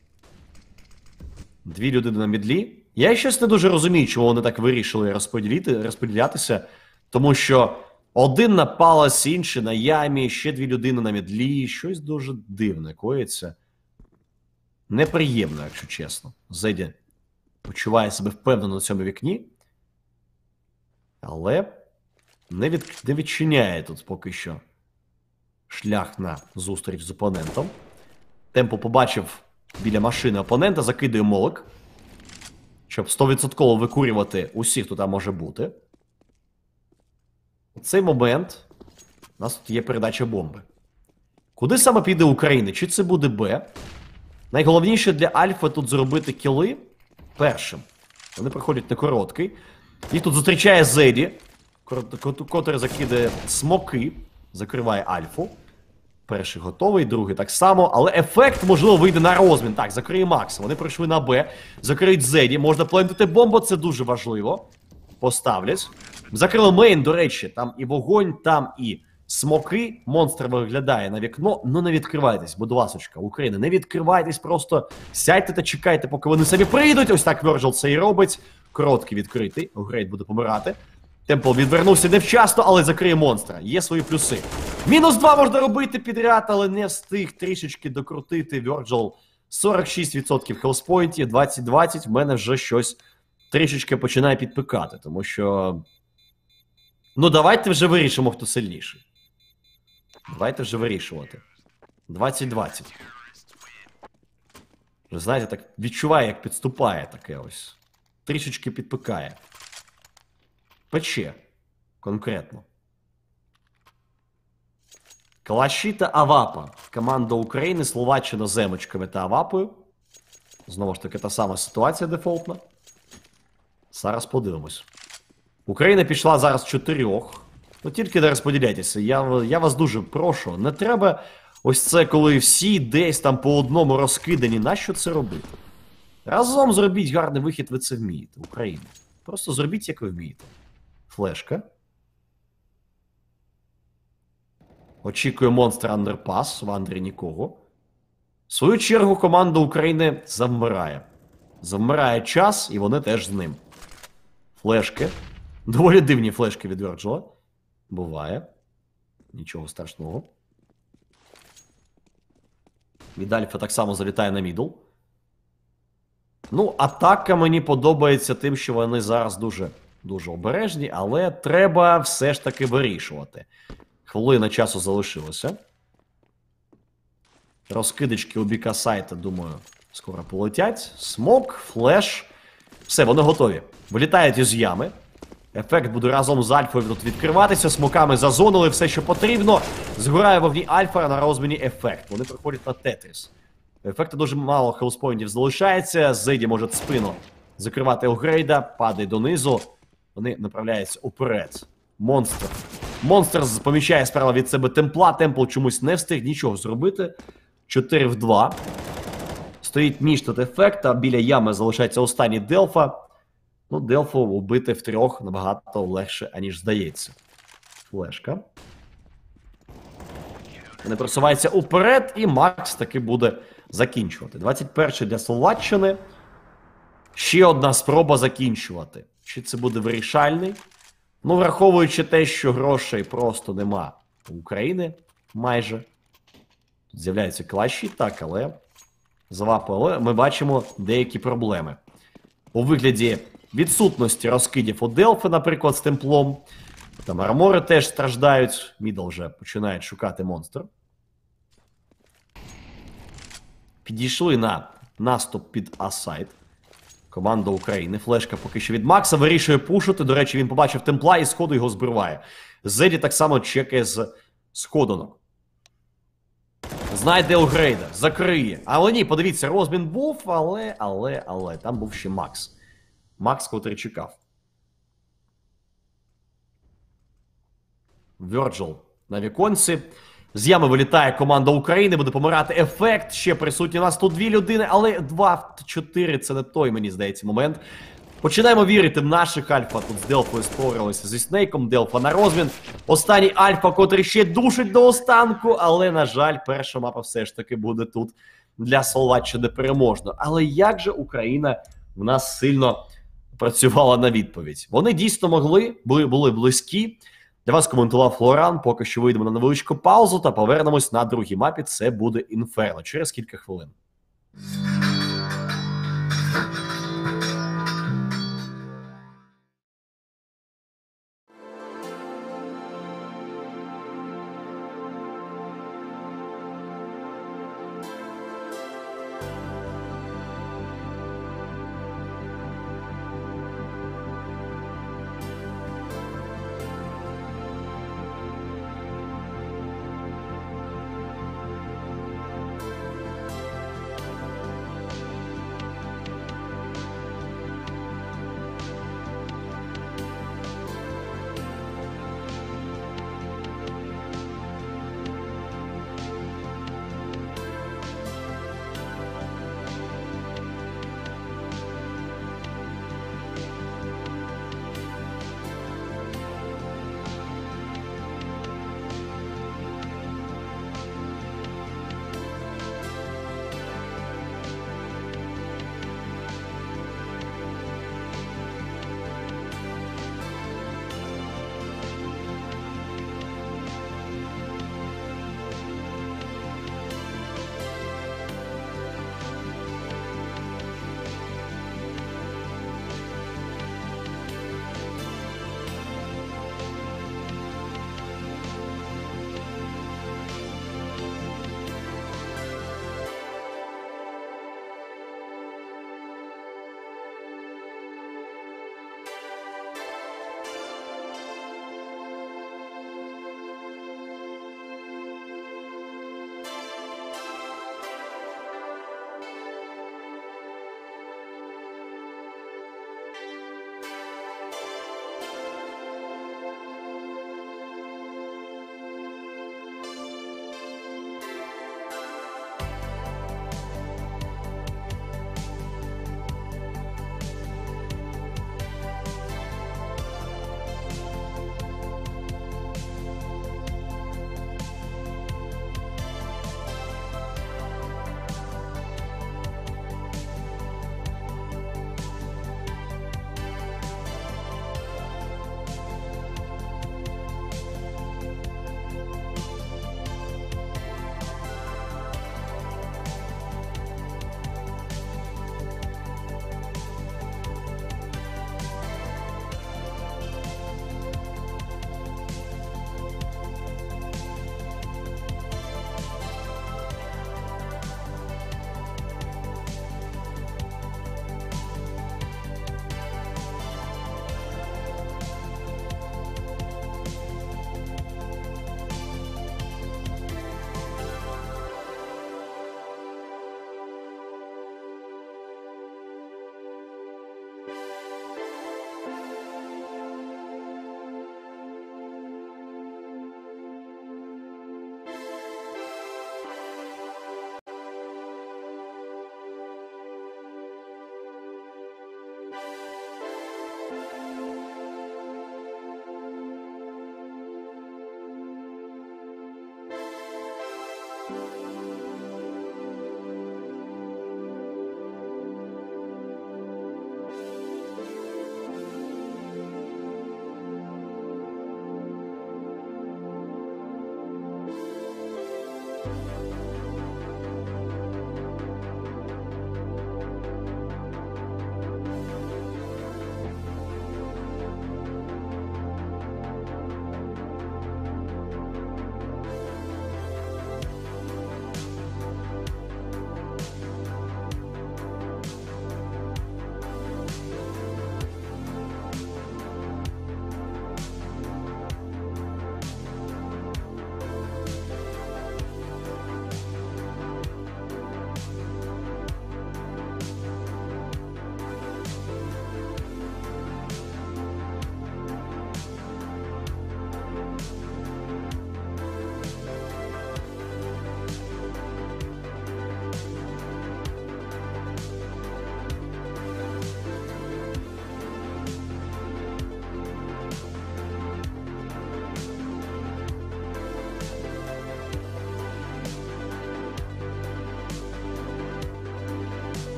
2 людини на мідлі. Я щось не дуже розумію, чому вони так вирішили розподілятися. Тому що один на палас, інший на ямі, ще 2 людини на мідлі. Щось дуже дивне коїться. Неприємно, якщо чесно. Зеді почуває себе впевнено на цьому вікні. Але не відчиняє тут поки що шлях на зустріч з опонентом. Темпо побачив біля машини опонента, закидує молик, щоб 100% викурювати усіх, хто там може бути. У цей момент у нас тут є передача бомби. Куди саме піде Україна? Чи це буде Б? Найголовніше для Альфа тут зробити кіли першим. Вони приходять на короткий. Їх тут зустрічає Зеді, котрий закидає смоки, закриває Альфу. Перший готовий, другий так само, але ефект, можливо, вийде на розмін. Так, закриє Макс, вони прийшли на Б, закриють Зеді, можна плентити бомбу, це дуже важливо. Поставлять. Закрили мейн, до речі, там і вогонь, там і смоки. Монстр виглядає на вікно, ну не відкривайтесь, будь ласочка, Україна, не відкривайтесь, просто сядьте та чекайте, поки вони самі прийдуть. Ось так Вьорджил це і робить. Короткий відкритий, Грейт буде помирати. Темпл відвернувся невчасно, але закриє монстра. Є свої плюси. -2 можна робити підряд, але не встиг трішечки докрутити Вьорджил. 46% хелспойнтів, 20-20. В мене вже щось трішечки починає підпикати, тому що... Ну, давайте вже вирішимо, хто сильніший. Давайте вже вирішувати. 20-20. Вже, знаєте, так відчуває, як підступає таке ось. Трішечки підпикає. Пече. Конкретно. Калаші та Авапа. Команда України, Словаччина з емочками та Авапою. Знову ж таки, та сама ситуація дефолтна. Зараз подивимось. Україна пішла зараз 4. Ну, тільки не розподіляйтеся. Я вас дуже прошу. Не треба ось це, коли всі десь там по одному розкидані. Нащо це робити? Разом зробіть гарний вихід, ви це вмієте. Україна. Просто зробіть, як ви вмієте. Флешка. Очікує монстр андерпас. В андрі нікого. В свою чергу команда України завмирає. Завмирає час, і вони теж з ним. Флешки. Доволі дивні флешки від Вьорджила. Буває. Нічого страшного. Від Альфа так само залітає на мідл. Ну, атака мені подобається тим, що вони зараз дуже обережні, але треба все ж таки вирішувати. Хвилина часу залишилося. Розкидочки у біка сайта, думаю, скоро полетять. Смок, флеш. Все, вони готові. Вилітають із ями. Ефект буде разом з Альфою тут відкриватися. Смоками зазонили все, що потрібно. Згорає вогні Альфа, на розміні ефект. Вони приходять на Тетріс. Ефекта дуже мало хелспоінтів залишається. Зеді може спину закривати Огрейда. Падає донизу. Вони направляються уперед. Монстр помічає справа від себе темпла. Темпл чомусь не встиг нічого зробити. 4 в 2. Стоїть ніж тут ефекта. Біля ями залишається останній Делфа. Ну, Делфу вбити втрьох набагато легше, аніж здається. Флешка. Вони просуваються уперед, і Макс таки буде закінчувати. 21-й для Словаччини. Ще одна спроба закінчувати. Чи це буде вирішальний? Ну, враховуючи те, що грошей просто нема у України майже. Тут з'являються клащі, так, але завапили. Ми бачимо деякі проблеми. У вигляді відсутності розкидів у Делфи, наприклад, з темплом. Там армори теж страждають. Мідл вже починають шукати монстр. Підійшли на наступ під А-сайт. Команда України. Флешка поки що від Макса. Вирішує пушити. До речі, він побачив темпла і з ходу його збриває. Зеді так само чекає з сходинок. Знайде Огрейда. Закриє. Але ні, подивіться, розмін був, але. Там був ще Макс. Макс, котрий чекав. Virgil на віконці. З ями вилітає команда України, буде помирати ефект. Ще присутні у нас тут 2 людини, але 2 в 4 це не той, мені здається, момент. Починаємо вірити в наших Альфа. Тут з Делфою створилися зі Снейком. Делфа на розмін. Останній Альфа, котрий ще душить до останку, але, на жаль, перша мапа все ж таки буде тут для Словаччини переможно. Але як же Україна в нас сильно працювала на відповідь? Вони дійсно були близькі. Для вас коментував Флоран, поки що вийдемо на невеличку паузу та повернемось на другій мапі, це буде Інферно, через кілька хвилин.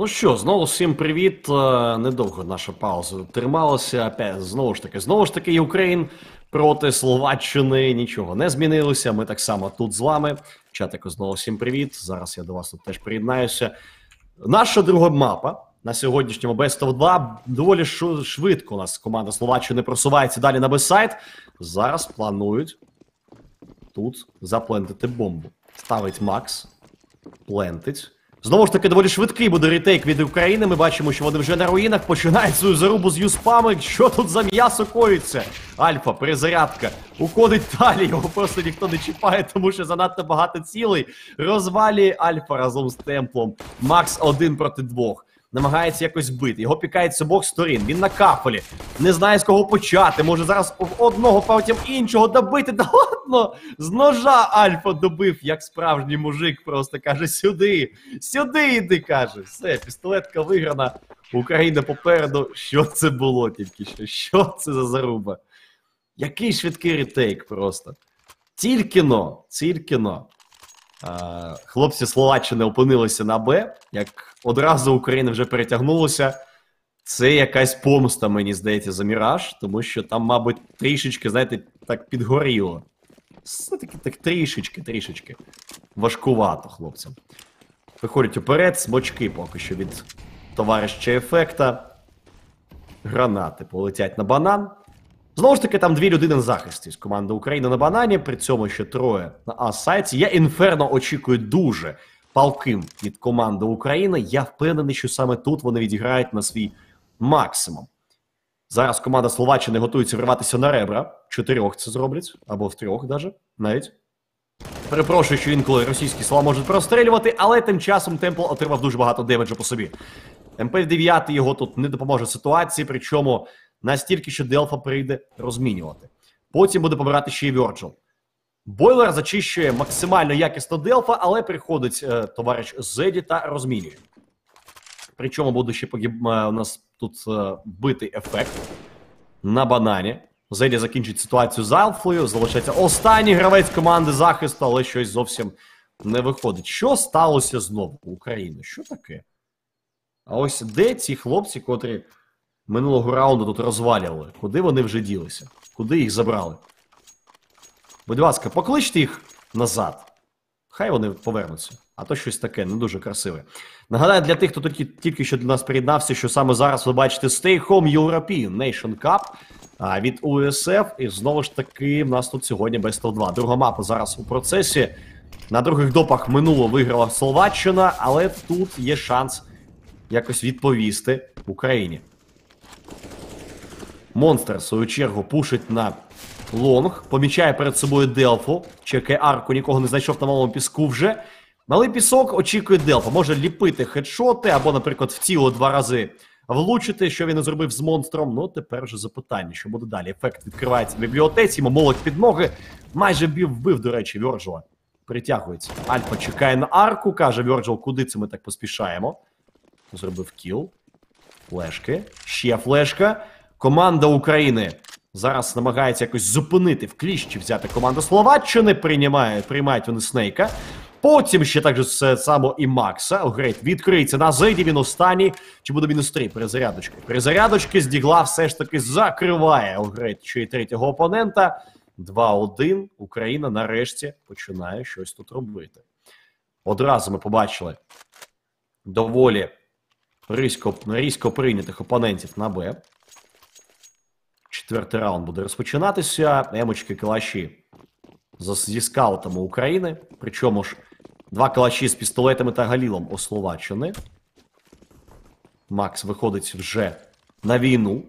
Ну що, знову всім привіт. Недовго наша пауза трималася. Опять, знову ж таки, Україн проти Словаччини. Нічого не змінилося. Ми так само тут з вами. Чатику, знову всім привіт. Зараз я до вас тут теж приєднаюся. Наша друга мапа на сьогоднішньому Best of 2. Доволі швидко у нас команда Словаччини просувається далі на бессайд. Зараз планують тут заплентити бомбу. Ставить Макс. Плентить. Знову ж таки, доволі швидкий буде ретейк від України. Ми бачимо, що вони вже на руїнах починають свою зарубу з юспами. Що тут за м'ясо коїться? Альфа, перезарядка. Уходить далі, його просто ніхто не чіпає, тому що занадто багато цілей. Розвалює Альфа разом з Темплом. Макс 1 проти 2. Намагається якось бити. Його пікають з обох сторін. Він на кафелі. Не знає, з кого почати. Може зараз одного, потім іншого добити. Да ладно! З ножа Альфа добив, як справжній мужик. Просто каже, сюди. Сюди йди, каже. Все, пістолетка виграна. Україна попереду. Що це було тільки що? Що це за заруба? Який швидкий ретейк просто. Тільки-но. Хлопці Словаччини опинилися на Б, як одразу Україна вже перетягнулася. Це якась помста, мені здається, за Міраж, тому що там, мабуть, трішечки, знаєте, так підгоріло. Все-таки так трішечки. Важкувато хлопцям. Виходять уперед, смочки поки що від товариша Ефекта. Гранати полетять на банан. Знову ж таки, там 2 людини на захисті з команди України на банані, при цьому ще 3 на А-сайті. Я Інферно очікую дуже палким від команди України. Я впевнений, що саме тут вони відіграють на свій максимум. Зараз команда Словаччини готується вриватися на ребра. 4 це зроблять, або в 3 навіть. Перепрошую, що інколи російські слова можуть прострілювати, але тим часом Темпл отримав дуже багато демеджу по собі. МП-9 його тут не допоможе ситуації, причому настільки, що Делфа прийде розмінювати. Потім буде помирати ще й Вьорджил. Бойлер зачищує максимально якісно Делфа, але приходить товариш Зеді та розмінює. Причому буде ще у нас тут битий ефект на банані. Зеді закінчить ситуацію з Альфою, залишається останній гравець команди захисту, але щось зовсім не виходить. Що сталося знову у Україні? Що таке? А ось де ці хлопці, котрі минулого раунду тут розвалювали? Куди вони вже ділися? Куди їх забрали? Будь ласка, покличте їх назад. Хай вони повернуться. А то щось таке, не дуже красиве. Нагадаю, для тих, хто тільки що до нас приєднався, що саме зараз ви бачите Stay Home European Nation Cup від USF. І знову ж таки, в нас тут сьогодні Best of 2. Друга мапа зараз у процесі. На других допах минуло виграла Словаччина, але тут є шанс якось відповісти Україні. Монстр, в свою чергу, пушить на лонг, помічає перед собою Делфу, чекає арку, нікого не знайшов на малому піску вже. Малий пісок очікує Делфа, може ліпити хедшоти, або, наприклад, в тіло 2 рази влучити, що він і зробив з монстром. Ну, тепер вже запитання, що буде далі. Ефект відкривається в бібліотеці, йому молоть під ноги, майже вбив, до речі, Вьорджила. Притягується. Альфа чекає на арку, каже Вьорджил, куди це ми так поспішаємо. Зробив кіл. Флешки. Ще флешка. Команда України зараз намагається якось зупинити, в кліщі взяти команду Словаччини. Приймають вони Снейка. Потім ще так же само і Макса. Огрейт відкриється на Зеді, він останній. Чи буде -3? Перезарядочки. Перезарядочки з Дігла все ж таки закриває Огрейт ще й 3-го опонента. 2-1. Україна нарешті починає щось тут робити. Одразу ми побачили доволі різко прийнятих опонентів на Б. 4-й раунд буде розпочинатися. Емочки, калаші зі скаутами України. Причому ж 2 калаші з пістолетами та галілом у Словаччини. Макс виходить вже на війну.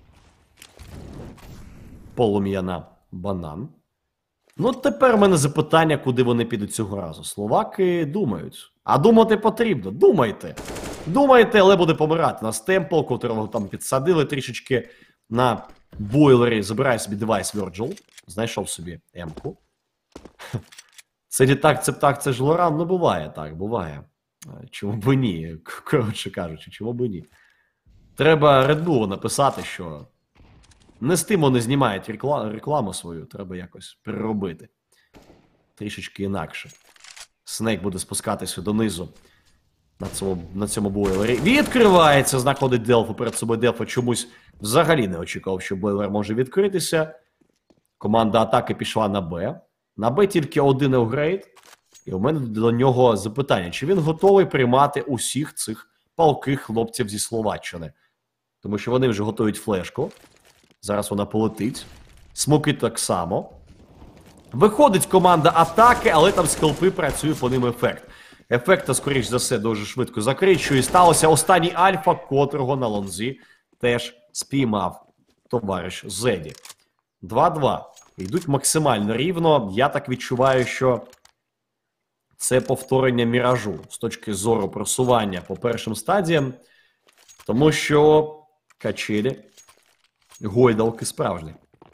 Полум'я на банан. Ну, тепер в мене запитання, куди вони підуть цього разу. Словаки думають. А думати потрібно. Думайте. Думайте, але буде помирати. Нас Темпл, котрого там підсадили трішечки на бойлері. Забирає собі девайс Вьорджил. Знайшов собі М-ку. Це літак, це ж Лоран. Ну, буває так, буває. Чому б ні? Коротше кажучи, чому б ні? Треба Red Bull написати, що не з тим вони знімають рекламу свою, треба якось переробити. Трішечки інакше. Снейк буде спускатися донизу. на цьому бойлері. Відкривається, знаходить Делфу перед собою. Делфа чомусь взагалі не очікував, що бойлер може відкритися. Команда атаки пішла на Б. На Б тільки один апгрейд. І у мене до нього запитання, чи він готовий приймати усіх цих палких хлопців зі Словаччини? Тому що вони вже готують флешку. Зараз вона полетить. Смоки так само. Виходить команда атаки, але там скалпи працює по ним ефект. Ефекта, скоріш за все, дуже швидко закриють, що і сталося. Останній альфа, котрого на лонзі теж спіймав товариш Зеді. 2-2. Йдуть максимально рівно. Я так відчуваю, що це повторення міражу з точки зору просування по першим стадіям. Тому що качелі, гойдалки справжні.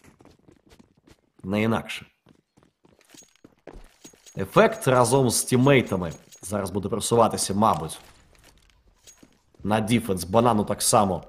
Не інакше. Ефект разом з тіммейтами зараз буде просуватися, мабуть, на діфенс. Банану так само,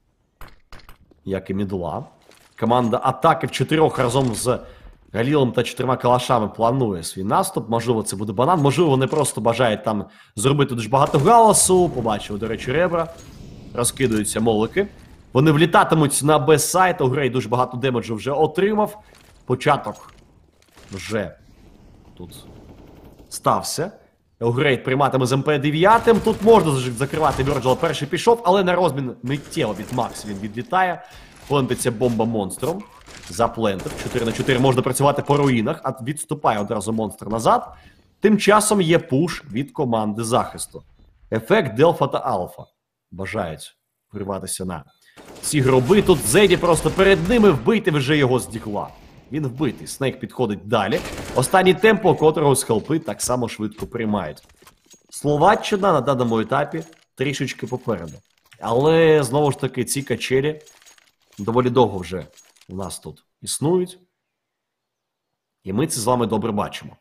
як і мідла. Команда атаки в чотирьох разом з Галілом та 4 калашами планує свій наступ. Можливо, це буде банан. Можливо, вони просто бажають там зробити дуже багато галасу. Побачили, до речі, ребра. Розкидаються молики. Вони влітатимуть на Б-сайт. Огрей дуже багато демеджу вже отримав. Початок вже тут стався. Елгрейд прийматиме з МП-9. Тут можна закривати Вьорджела. Перший пішов, але на розмін миттєво від Макс він відлітає. Плентиться бомба монстром. Заплентив. 4/4 можна працювати по руїнах, а відступає одразу монстр назад. Тим часом є пуш від команди захисту. Ефект Делфа та Алфа бажають вриватися на ці гроби. Тут Зеді просто перед ними, вбити вже його з дігла. Він вбитий. Снейк підходить далі. Останній темпо, котрого скалпи так само швидко приймають. Словаччина на даному етапі трішечки попереду. Але, знову ж таки, ці качелі доволі довго вже у нас тут існують. І ми це з вами добре бачимо.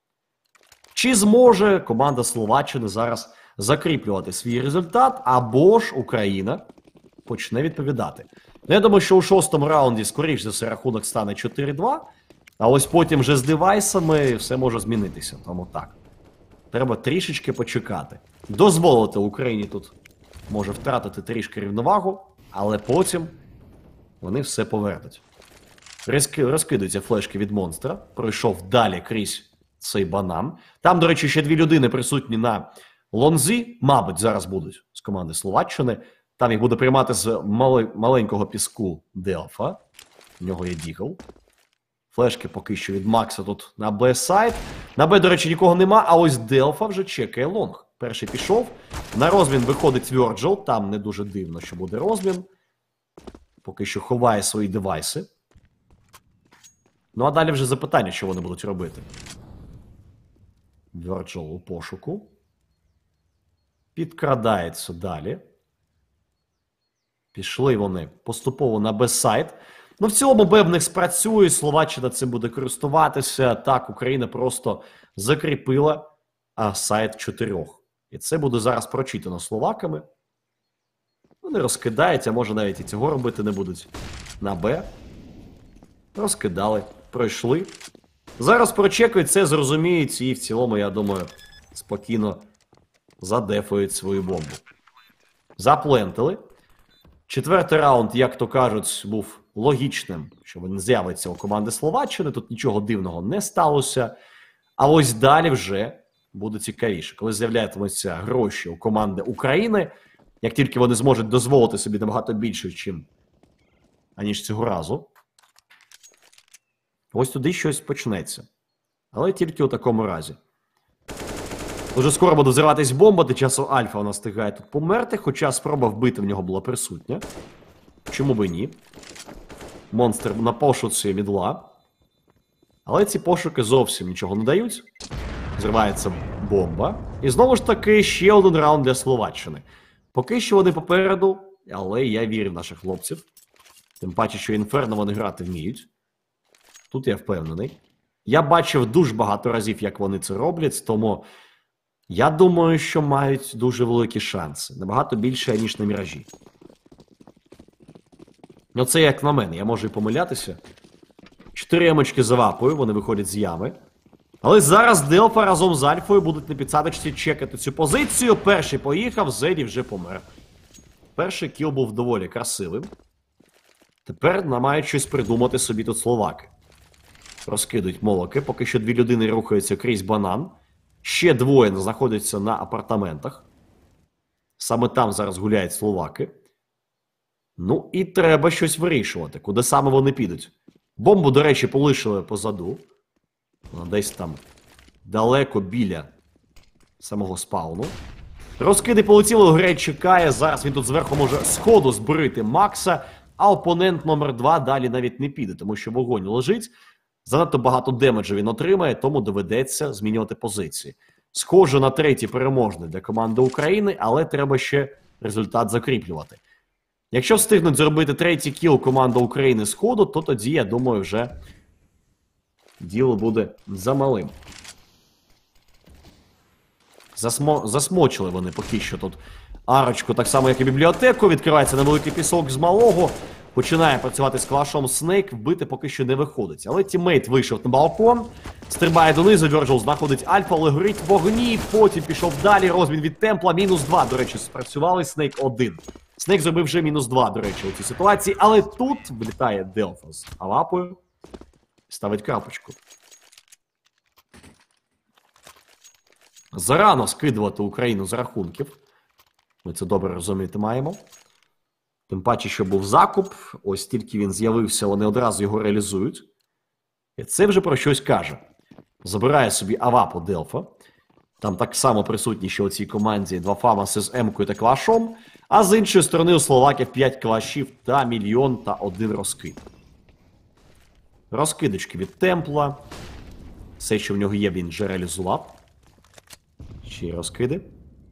Чи зможе команда Словаччини зараз закріплювати свій результат, або ж Україна почне відповідати? Я думаю, що у 6-му раунді, скоріш за все, рахунок стане 4-2, а ось потім вже з девайсами все може змінитися. Тому так. Треба трішечки почекати. Дозволити Україні тут може втратити трішки рівновагу, але потім вони все повернуть. Розкидаються флешки від монстра. Пройшов далі крізь цей банан. Там, до речі, ще 2 людини присутні на лонзі. Мабуть, зараз будуть з команди Словаччини. Там їх буде приймати з маленького піску Делфа. У нього є дігл. Флешки поки що від Макса тут на Б-сайт. На Б, до речі, нікого нема, а ось Делфа вже чекає лонг. Перший пішов. На розмін виходить Вьорджел. Там не дуже дивно, що буде розмін. Поки що ховає свої девайси. Ну, а далі вже запитання, що вони будуть робити. Вьорджел у пошуку. Підкрадається далі. Пішли вони поступово на Б-сайт. Ну, в цілому Б в них спрацює, Словаччина цим буде користуватися. Так, Україна просто закріпила сайт 4. І це буде зараз прочитано словаками. Вони розкидають, а може навіть і цього робити не будуть. На Б. Розкидали, пройшли. Зараз прочекають, це зрозуміють і в цілому, я думаю, спокійно задефують свою бомбу. Заплентили. 4-й раунд, як то кажуть, був логічним, що він з'явиться у команди Словаччини. Тут нічого дивного не сталося. А ось далі вже буде цікавіше. Коли з'являються гроші у команди України, як тільки вони зможуть дозволити собі набагато більше, аніж цього разу, ось туди щось почнеться. Але тільки у такому разі. Дуже скоро буде взриватись бомба, до часу Альфа вона встигає тут померти, хоча спроба вбити в нього була присутня. Чому би ні? Монстр на пошуці мідла. Але ці пошуки зовсім нічого не дають. Зривається бомба. І знову ж таки ще один раунд для Словаччини. Поки що вони попереду, але я вірю в наших хлопців. Тим паче, що Інферно вони грати вміють. Тут я впевнений. Я бачив дуже багато разів, як вони це роблять, тому я думаю, що мають дуже великі шанси. Набагато більше, ніж на Міражі. Ну це як на мене, я можу і помилятися. 4 ямочки за вапою, вони виходять з ями. Але зараз Делфа разом з Альфою будуть на підсадочці чекати цю позицію. Перший поїхав, Зеді вже помер. Перший кіл був доволі красивим. Тепер мають щось придумати собі тут словаки. Розкидують молоки, поки що дві людини рухаються крізь банан. Ще двоє знаходяться на апартаментах. Саме там зараз гуляють словаки. Ну і треба щось вирішувати, куди саме вони підуть. Бомбу, до речі, полишили позаду. Вона десь там далеко біля самого спауну. Розкиди полетіли, Грей чекає. Зараз він тут зверху може сходу збрити Макса, а опонент номер 2 далі навіть не піде, тому що вогонь лежить. Занадто багато демеджу він отримає, тому доведеться змінювати позиції. Схоже на третій переможний для команди України, але треба ще результат закріплювати. Якщо встигнуть зробити третій кіл команда України з ходу, то тоді, я думаю, вже діло буде замалим. Засмочили вони поки що тут арочку, так само, як і бібліотеку. Відкривається невеликий пісок з малого. Починає працювати з калашом Снейк, вбити поки що не виходить. Але тіммейт вийшов на балкон, стрибає донизу, Вірджил знаходить Альфа, але горить в вогні, потім пішов далі, розмін від Темпла, -2, до речі, спрацювали, Снейк 1. Снейк зробив вже -2, до речі, у цій ситуації, але тут влітає Делфа з Авапою, ставить крапочку. Зарано скидувати Україну з рахунків. Ми це добре розуміти маємо. Тим паче, що був закуп, ось тільки він з'явився, вони одразу його реалізують. І це вже про щось каже. Забирає собі Авапу Делфа. Там так само присутні ще у цій команді два Фамаси з М-кою та Клашом. А з іншої сторони у словаків 5 клашів та 1 мільйон та 1 розкид. Розкидочки від Темпла. Все, що в нього є, він вже реалізував. Ще розкиди.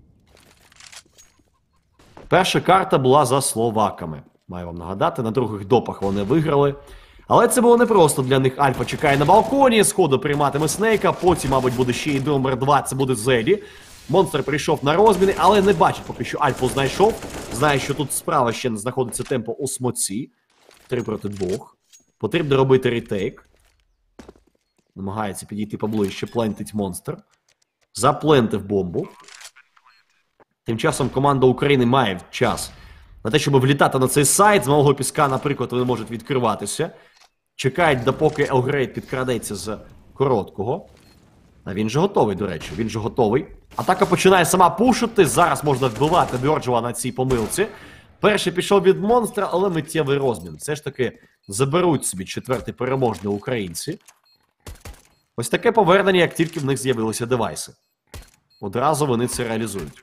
Перша карта була за словаками. Маю вам нагадати, на других допах вони виграли. Але це було непросто для них. Альфа чекає на балконі, сходу прийматиме Снейка, потім, мабуть, буде ще і номер 2, це буде Зеді. Монстр прийшов на розміни, але не бачить поки що Альфу знайшов. Знає, що тут справа ще знаходиться темпо у смоці. 3 проти 2. Потрібно робити ретейк. Намагається підійти поближче, плентить монстр. Заплентив бомбу. Тим часом команда України має час на те, щоб влітати на цей сайт. З малого піска, наприклад, вони можуть відкриватися. Чекають, допоки Елгрейд підкрадеться з короткого. А він же готовий, до речі, він же готовий. Атака починає сама пушити. Зараз можна вбивати Вьорджела на цій помилці. Перший пішов від монстра, але миттєвий розмін. Все ж таки заберуть собі четвертий переможний українці. Ось таке повернення, як тільки в них з'явилися девайси. Одразу вони це реалізують.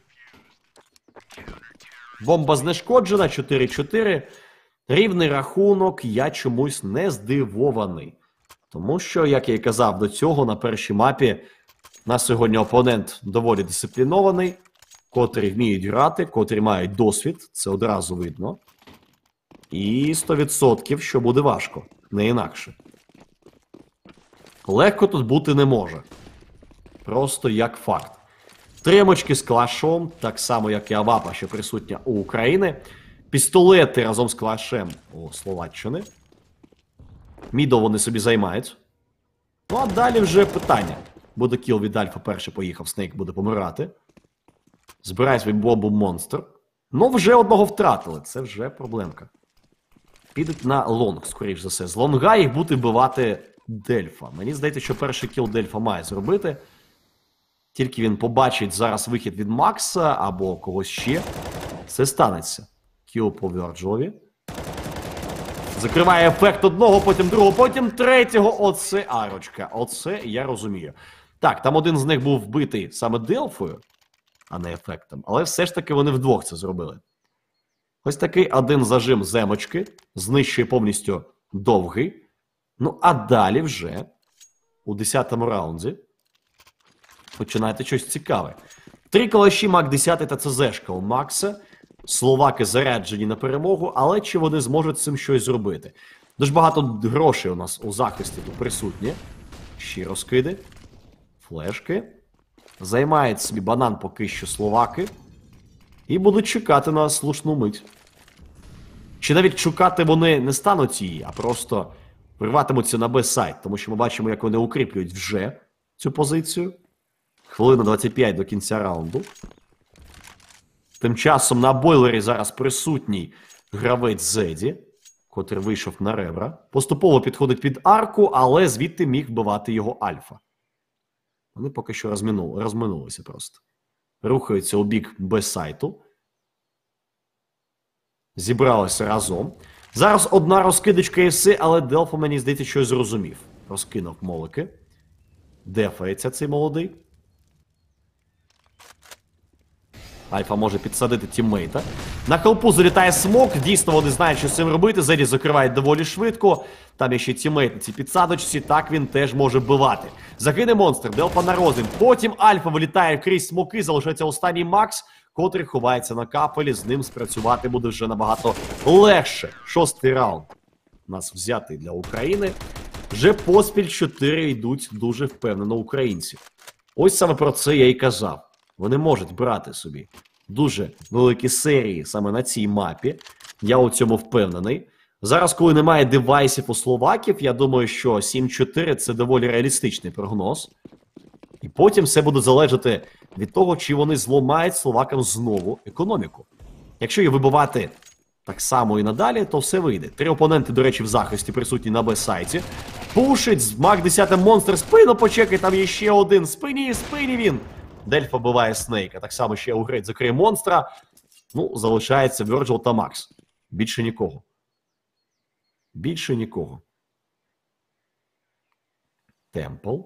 Бомба знешкоджена, 4-4. Рівний рахунок, я чомусь не здивований. Тому що, як я і казав до цього, на першій мапі на сьогодні опонент доволі дисциплінований, котрі вміють грати, котрі мають досвід, це одразу видно. І 100%, що буде важко, не інакше. Легко тут бути не може. Просто як факт. Тримочки з Клашом, так само, як і Авапа, що присутня у України. Пістолети разом з Клашем у Словаччини. Мідо вони собі займають. Ну, а далі вже питання. Буде кіл від Альфа, перший поїхав, Снейк буде помирати. Збирає свій бомбу монстр. Ну, вже одного втратили, це вже проблемка. Підуть на лонг, скоріш за все. З лонга їх буде вбивати Дельфа. Мені здається, що перший кіл Дельфа має зробити. Тільки він побачить зараз вихід від Макса або когось ще. Це станеться. Кіл по Вьорджилові. Закриває ефект одного, потім другого, потім третього. Оце арочка. Оце я розумію. Так, там один з них був вбитий саме Делфою, а не ефектом. Але все ж таки вони вдвох це зробили. Ось такий один зажим земочки. Знищує повністю довгий. Ну, а далі вже у 10-му раунді починаєте щось цікаве. 3 калаші МАК-10 та ЦЗшка у Макса. Словаки заряджені на перемогу, але чи вони зможуть з цим щось зробити? Дуже багато грошей у нас у захисті тут присутні. Ще розкиди. Флешки. Займають собі банан поки що словаки. І будуть чекати на слушну мить. Чи навіть шукати вони не стануть її, а просто вирватимуться на Б-сайт. Тому що ми бачимо, як вони укріплюють вже цю позицію. Хвилина 25 до кінця раунду. Тим часом на бойлері зараз присутній гравець Зеді, котрий вийшов на ребра. Поступово підходить під арку, але звідти міг вбивати його Альфа. Вони поки що розминулися просто. Рухаються у бік Б-сайту. Зібралися разом. Зараз одна розкидочка і все, але Делфа, мені здається, щось зрозумів. Розкинув молики. Дефається цей молодий. Альфа може підсадити тіммейта. На хелпу залітає смок. Дійсно, вони знають, що з цим робити. Зеді закривають доволі швидко. Там є ще тіммейт на цій підсадочці. Так він теж може вбивати. Загине монстр. Делфа на розмін. Потім Альфа вилітає крізь смоки. Залишається останній Макс, котрий ховається на капелі. З ним спрацювати буде вже набагато легше. 6-й раунд у нас взятий для України. Вже поспіль 4 йдуть дуже впевнено українці. Ось саме про це я і казав. Вони можуть брати собі дуже великі серії саме на цій мапі. Я у цьому впевнений. Зараз, коли немає девайсів у словаків, я думаю, що 7-4 – це доволі реалістичний прогноз. І потім все буде залежати від того, чи вони зламають словакам знову економіку. Якщо її вибивати так само і надалі, то все вийде. 3 опоненти, до речі, в захисті присутні на Б-сайті. Пушить, Мак 10 монстр, спину почекай, там є ще один. Спині він. Дельфа биває Снейка. Так само ще Угрейт закриє монстра. Ну, залишається Virgil та Макс. Більше нікого. Більше нікого. Темпл.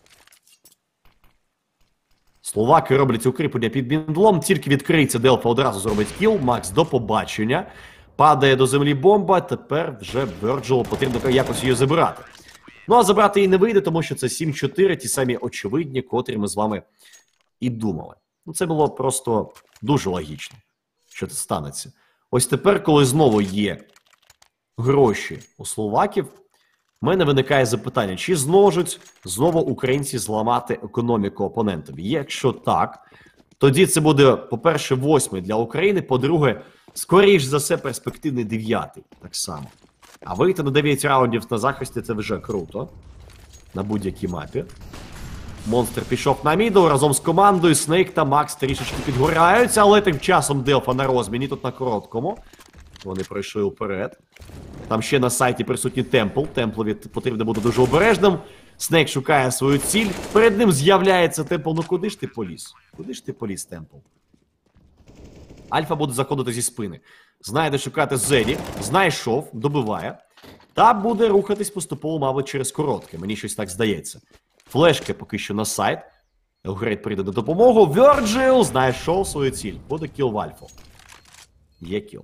Словаки роблять укріплення під біндлом. Тільки відкриється, Дельфа одразу зробить кіл. Макс, до побачення. Падає до землі бомба. Тепер вже Virgil потрібно якось її забирати. Ну, а забрати її не вийде, тому що це 7-4, ті самі очевидні, котрі ми з вами і думали. Ну, це було просто дуже логічно, що це станеться. Ось тепер, коли знову є гроші у словаків, в мене виникає запитання, чи зможуть знову українці зламати економіку опонентів? Якщо так, тоді це буде, по-перше, 8-й для України, по-друге, скоріш за все, перспективний 9-й, так само. А вийти на 9 раундів на захисті – це вже круто. На будь-якій мапі. Монстр пішов на мідл разом з командою. Снейк та Макс трішечки підгоряються, але тим часом Делфа на розміні, тут на короткому. Вони пройшли вперед. Там ще на сайті присутній Темпл. Темплові потрібно бути дуже обережним. Снейк шукає свою ціль. Перед ним з'являється Темпл. Ну куди ж ти поліз? Куди ж ти поліз, Темпл? Альфа буде заходити зі спини. Знає, де шукати Зеді. Знайшов, добиває. Та буде рухатись поступово, мабуть, через коротке. Мені щось так здається. Флешки поки що на сайт. Елгрейд прийде на допомогу. Virgil знайшов свою ціль. Буде кіл в Альфу. Є кіл.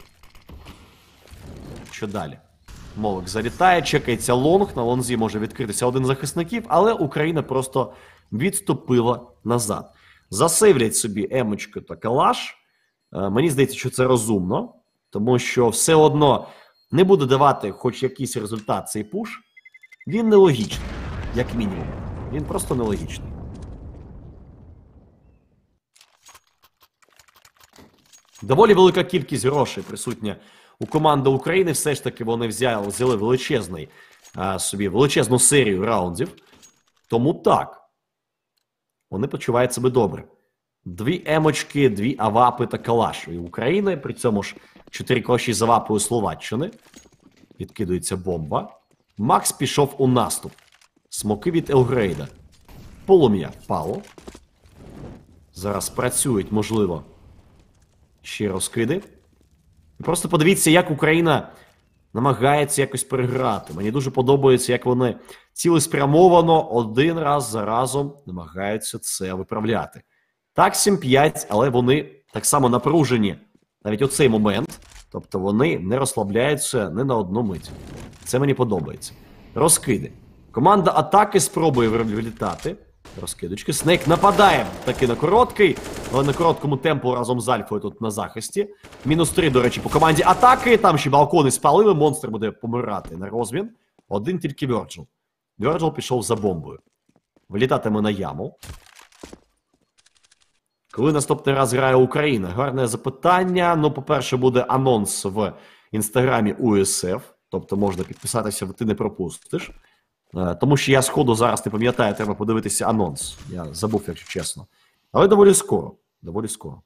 Що далі? Молик залітає, чекається лонг. На лонзі може відкритися один з захисників, але Україна просто відступила назад. Засейвлять собі емочку та калаш. Мені здається, що це розумно, тому що все одно не буде давати хоч якийсь результат цей пуш. Він нелогічний, як мінімум. Він просто нелогічний. Доволі велика кількість грошей присутня у команди України. Все ж таки вони взяли величезну серію раундів. Тому так. Вони почувають себе добре. 2 емочки, 2 авапи та калаш у України. При цьому ж 4 калаші з авапою Словаччини. Відкидується бомба. Макс пішов у наступ. Смоки від Елгрейда. Полум'я впало. Зараз працюють, можливо, ще розкиди. Просто подивіться, як Україна намагається якось переграти. Мені дуже подобається, як вони цілеспрямовано один раз за разом намагаються це виправляти. Так, 7-5, але вони так само напружені навіть у цей момент. Тобто вони не розслабляються ні на одну мить. Це мені подобається. Розкиди. Команда атаки спробує вилітати. Розкидочки. Снейк нападає таки на короткий, але на короткому темпу разом з Альфою тут на захисті. -3, до речі, по команді атаки. Там ще балкони спалили, монстр буде помирати на розмін. Один тільки Virgil. Virgil пішов за бомбою. Вилітатиме на яму. Коли наступний раз грає Україна? Гарне запитання. Ну, по-перше, буде анонс в інстаграмі УСФ. Тобто можна підписатися, ти не пропустиш. Тому що я сходу зараз не пам'ятаю, треба подивитися анонс. Я забув, якщо чесно. Але доволі скоро. Доволі скоро.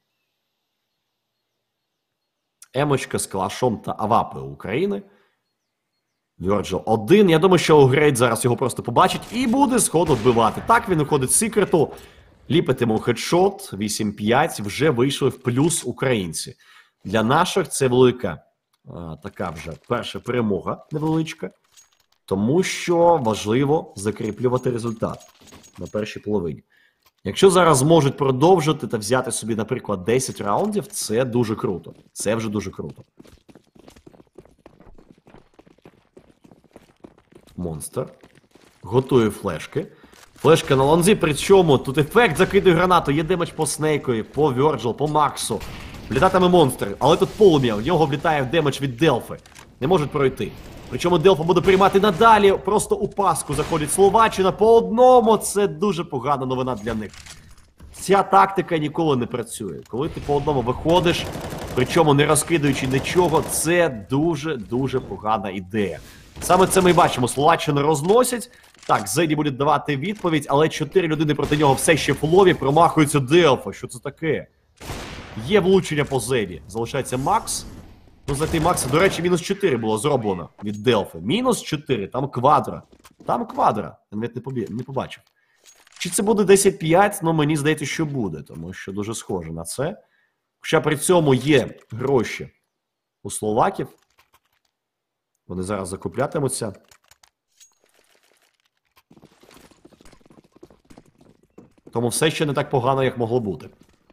Емочка з Калашом та Авапою України. Virgil 1. Я думаю, що Грейт зараз його просто побачить і буде сходу вбивати. Так, він виходить з секрету. Ліпитиму хедшот. 8-5. Вже вийшли в плюс українці. Для наших це велика така вже перша перемога невеличка. Тому що важливо закріплювати результат на першій половині. Якщо зараз зможуть продовжити та взяти собі, наприклад, 10 раундів, це дуже круто. Це вже дуже круто. Монстр. Готує флешки. Флешка на лонзі, причому тут ефект закидує гранату. Є демедж по Снейкові, по Virgil, по Максу. Влітатиме монстр, але тут полум'я. В нього влітає демедж від Делфи. Не можуть пройти. Причому Делфа буде приймати надалі. Просто у паску заходить Словаччина по одному. Це дуже погана новина для них. Ця тактика ніколи не працює. Коли ти по одному виходиш, причому не розкидаючи нічого, це дуже-дуже погана ідея. Саме це ми бачимо. Словаччину розносять. Так, Зеді буде давати відповідь, але 4 людини проти нього все ще в лові. Промахується Делфа. Що це таке? Є влучення по Зеді. Залишається Макс. Ну, за тим Макса, до речі, мінус 4 було зроблено від Делфи. Мінус 4, там квадра. Там квадра. Я навіть не побачив. Чи це буде 10-5? Ну, мені здається, що буде, тому що дуже схоже на це. Хоча при цьому є гроші у словаків. Вони зараз закуплятимуться. Тому все ще не так погано, як могло бути.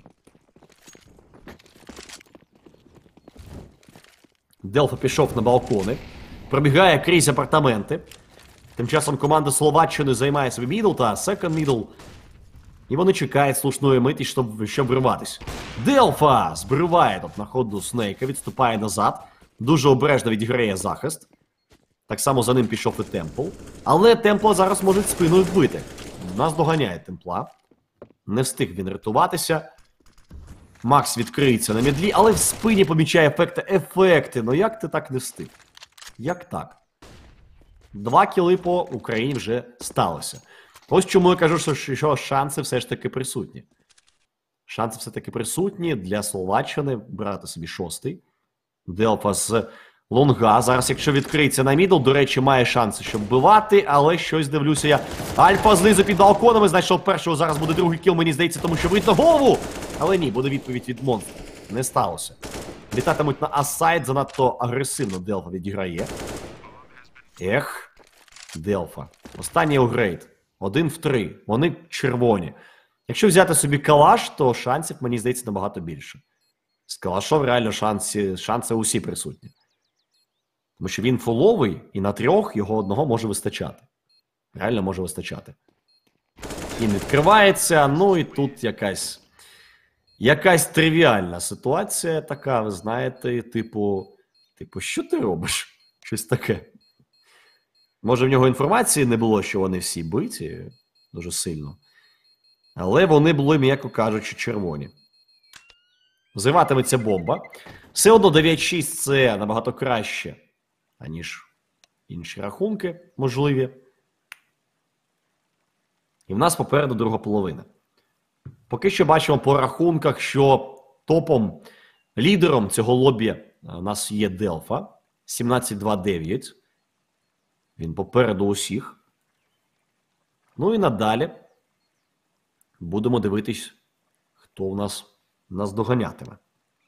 Делфа пішов на балкони. Пробігає крізь апартаменти. Тим часом команда Словаччини займає собі мідл та секонд мідл. І вони чекають слушної миті, щоб вирватися. Делфа збриває тут на ходу Снейка, відступає назад. Дуже обережно відіграє захист. Так само за ним пішов і Темпл. Але Темпла зараз можуть спиною вбити. Нас доганяє Темпла. Не встиг він рятуватися. Макс відкриється на мідлі, але в спині помічає ефекти. Ну як ти так не встиг? Як так? 2 кіли по Україні вже сталося. Ось чому я кажу, що шанси все ж таки присутні. Шанси все-таки присутні для Словаччини брати собі 6-й. Делфа з лонга. Зараз, якщо відкриється на мідл, до речі, має шанси, щоб вбивати, але щось дивлюся я. Альфа знизу під балконами, знайшов першого, зараз буде другий кіл, мені здається, тому що видно голову. Але ні, буде відповідь від монстра. Не сталося. Літатимуть на асайд, занадто агресивно Делфа відіграє. Ех, Делфа. Останній Огрейд. 1 в 3. Вони червоні. Якщо взяти собі калаш, то шансів, мені здається, набагато більше. З калашом реально шанси усі присутні. Тому що він фуловий, і на 3 його одного може вистачати. Реально може вистачати. Він відкривається, ну і тут якась тривіальна ситуація така, ви знаєте, типу, що ти робиш? Щось таке. Може, в нього інформації не було, що вони всі биті дуже сильно. Але вони були, м'яко кажучи, червоні. Зриватиметься бомба. Все одно 9-6 це набагато краще, аніж інші рахунки можливі. І в нас попереду друга половина. Поки що бачимо по рахунках, що топом, лідером цього лобі у нас є Делфа. 17-2-9. Він попереду усіх. Ну і надалі будемо дивитись, хто у нас доганятиме.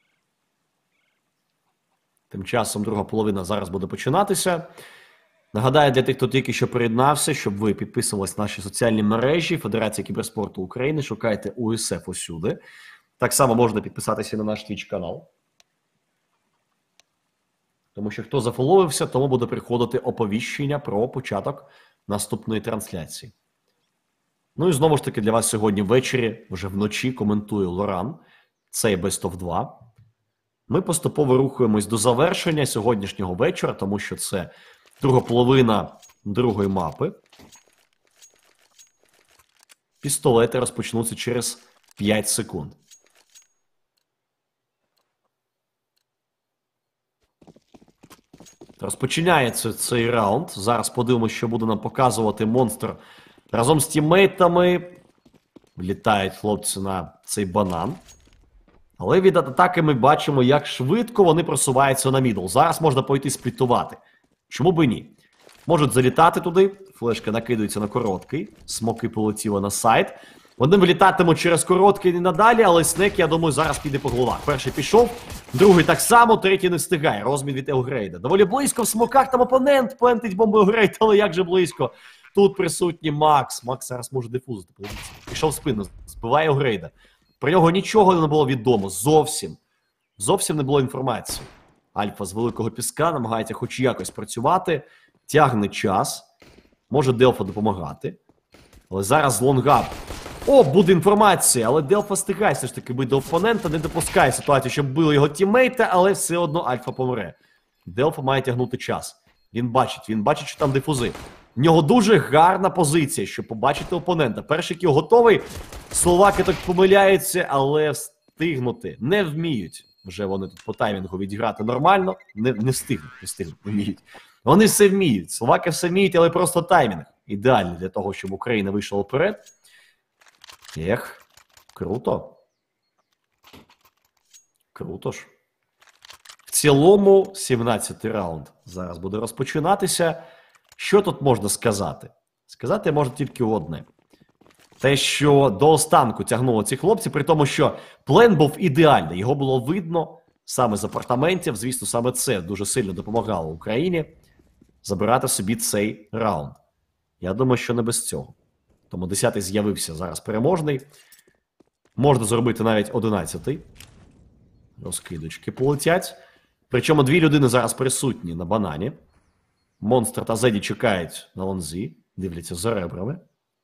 Тим часом друга половина зараз буде починатися. Нагадаю для тих, хто тільки що приєднався, щоб ви підписувались на наші соціальні мережі Федерація кіберспорту України. Шукайте УСФ усюди. Так само можна підписатися на наш Twitch-канал. Тому що хто зафоловився, тому буде приходити оповіщення про початок наступної трансляції. Ну і знову ж таки для вас сьогодні ввечері, вже вночі, коментує Лоран. Цей Best of 2. Ми поступово рухаємось до завершення сьогоднішнього вечора, тому що це друга половина другої мапи. Пістолети розпочнуться через 5 секунд. Розпочинається цей раунд. Зараз подивимося, що буде нам показувати монстр разом з тіммейтами. Влітають хлопці на цей банан. Але від атаки ми бачимо, як швидко вони просуваються на мідл. Зараз можна пойти сплітувати. Чому би ні? Можуть залітати туди. Флешка накидується на короткий. Смоки полетіли на сайт. Вони вилітатимуть через короткий і надалі, але Снек, я думаю, зараз піде по головах. Перший пішов, другий так само, третій не встигає. Розмін від Елгрейда. Доволі близько в смоках там опонент. Плентить бомбу Елгрейд, але як же близько. Тут присутній Макс. Макс зараз може дефузити. Подивіться. Пішов в спину, збиває Елгрейда. Про нього нічого не було відомо. Зовсім. Зовсім не було інформації. Альфа з великого піска намагається хоч якось працювати. Тягне час. Може Делфа допомагати. Але зараз лонгап. О, буде інформація, але Делфа стигає все ж таки бити до опонента, не допускає ситуацію, щоб били його тіммейта, але все одно Альфа помре. Делфа має тягнути час. Він бачить, що там дифузи. В нього дуже гарна позиція, щоб побачити опонента. Перший кіл готовий. Словаки так помиляються, але встигнути не вміють. Вже вони тут по таймінгу відіграти нормально. Не встигнуть, вміють. Вони все вміють. Словаки все вміють, але просто таймінг. Ідеальний для того, щоб Україна вийшла вперед. Ех, круто. Круто ж. В цілому, 17-й раунд зараз буде розпочинатися. Що тут можна сказати? Сказати можна тільки одне. Те, що до останку тягнуло ці хлопці, при тому, що план був ідеальний. Його було видно саме з апартаментів. Звісно, саме це дуже сильно допомагало Україні забирати собі цей раунд. Я думаю, що не без цього. Тому 10-й з'явився зараз переможний. Можна зробити навіть 11-й. Розкидочки полетять. Причому дві людини зараз присутні на банані. Монстр та Зеді чекають на лонзі. Дивляться за ребрами.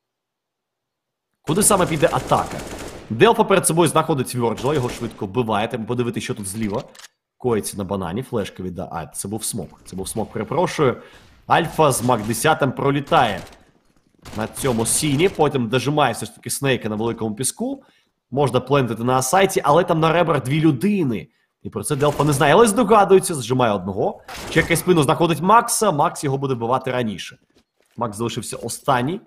Куди саме піде атака? Делфа перед собою знаходить Вьорджела, його швидко вбиває. Треба подивитися, що тут зліва. Коїться на банані, флешка віддає. А, це був смок. Це був смок, перепрошую. Альфа з Мак 10 пролітає на цьому сіні. Потім дожимає все ж таки Снейка на великому піску. Можна плентити на асайті, але там на ребрах дві людини. І про це Делфа не знає. Але здогадується, зжимає одного. Чекає спину, знаходить Макса. Макс його буде вбивати раніше. Макс залишився останній.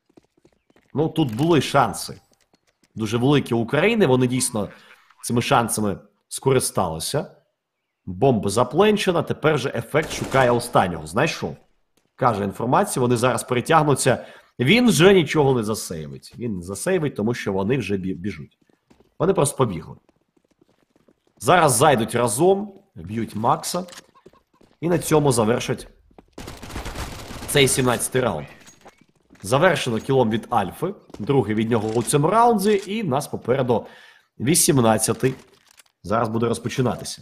Ну, тут були шанси. Дуже великі у України. Вони дійсно цими шансами скористалися. Бомба запленчена. Тепер же ефект шукає останнього. Знайшов. Каже інформацію. Вони зараз перетягнуться. Він вже нічого не засейвить. Він не засейвить, тому що вони вже біжуть. Вони просто побігли. Зараз зайдуть разом. Б'ють Макса. І на цьому завершать цей 17-й раунд. Завершено кілом від Альфи. Другий від нього у цьому раунді. І в нас попереду 18-й. Зараз буде розпочинатися.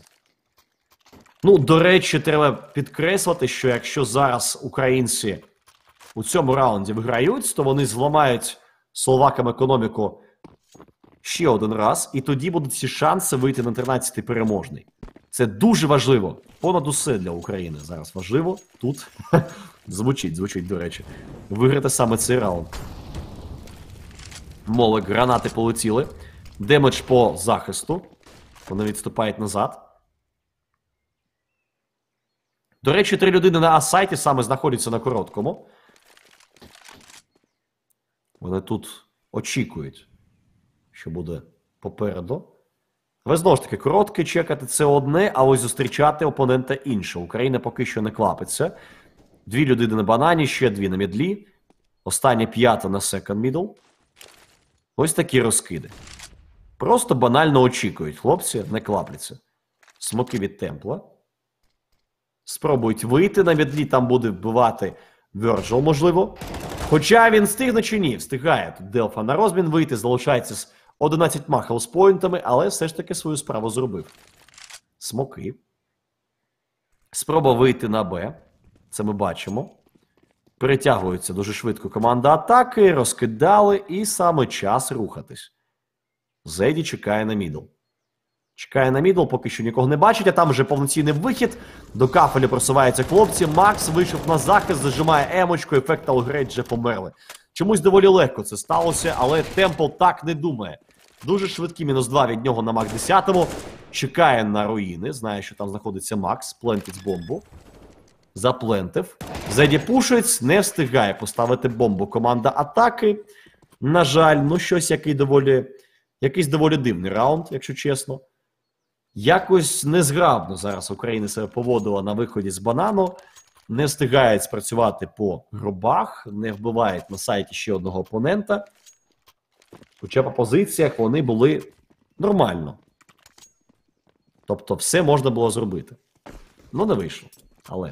Ну, до речі, треба підкреслити, що якщо зараз українці у цьому раунді виграють, то вони зламають словакам економіку ще один раз. І тоді будуть всі шанси вийти на 13-й переможний. Це дуже важливо. Понад усе для України зараз важливо. Тут звучить, до речі. Виграти саме цей раунд. Молик, гранати полетіли. Демедж по захисту. Вони відступають назад. До речі, 3 людини на А-сайті саме знаходяться на короткому. Вони тут очікують, що буде попереду. Але знову ж таки, короткий чекати це одне, а ось зустрічати опонента інше. Україна поки що не квапиться. 2 людини на банані, ще 2 на мідлі. Остання 5-та на second middle. Ось такі розкиди. Просто банально очікують. Хлопці не квапляться. Смоки від темпла. Спробують вийти на мідлі, там буде вбивати Вьорджел, можливо. Хоча він встигне чи ні, встигає тут Делфа на розмін вийти, залишається з 11 хелспойнтами, але все ж таки свою справу зробив. Смоки. Спроба вийти на Б. Це ми бачимо. Перетягується дуже швидко команда атаки, розкидали і саме час рухатись. Зеді чекає на мідл. Чекає на мідл, поки що нікого не бачить, а там вже повноцінний вихід. До кафеля просуваються хлопці. Макс вийшов на захист, зажимає емочку, ефект Алгрейд вже померли. Чомусь доволі легко це сталося, але Темпл так не думає. Дуже швидкі -2 від нього на Мак 10-му. Чекає на руїни, знає, що там знаходиться Макс, плентить бомбу. заплентив. Зеді пушить, не встигає поставити бомбу команда атаки. На жаль, ну щось якийсь доволі дивний раунд, якщо чесно. Якось незграбно зараз Україна себе поводила на виході з банану. Не встигають спрацювати по гробах, не вбивають на сайті ще одного опонента. Хоча по позиціях вони були нормально. Тобто все можна було зробити. Ну, не вийшло. Але.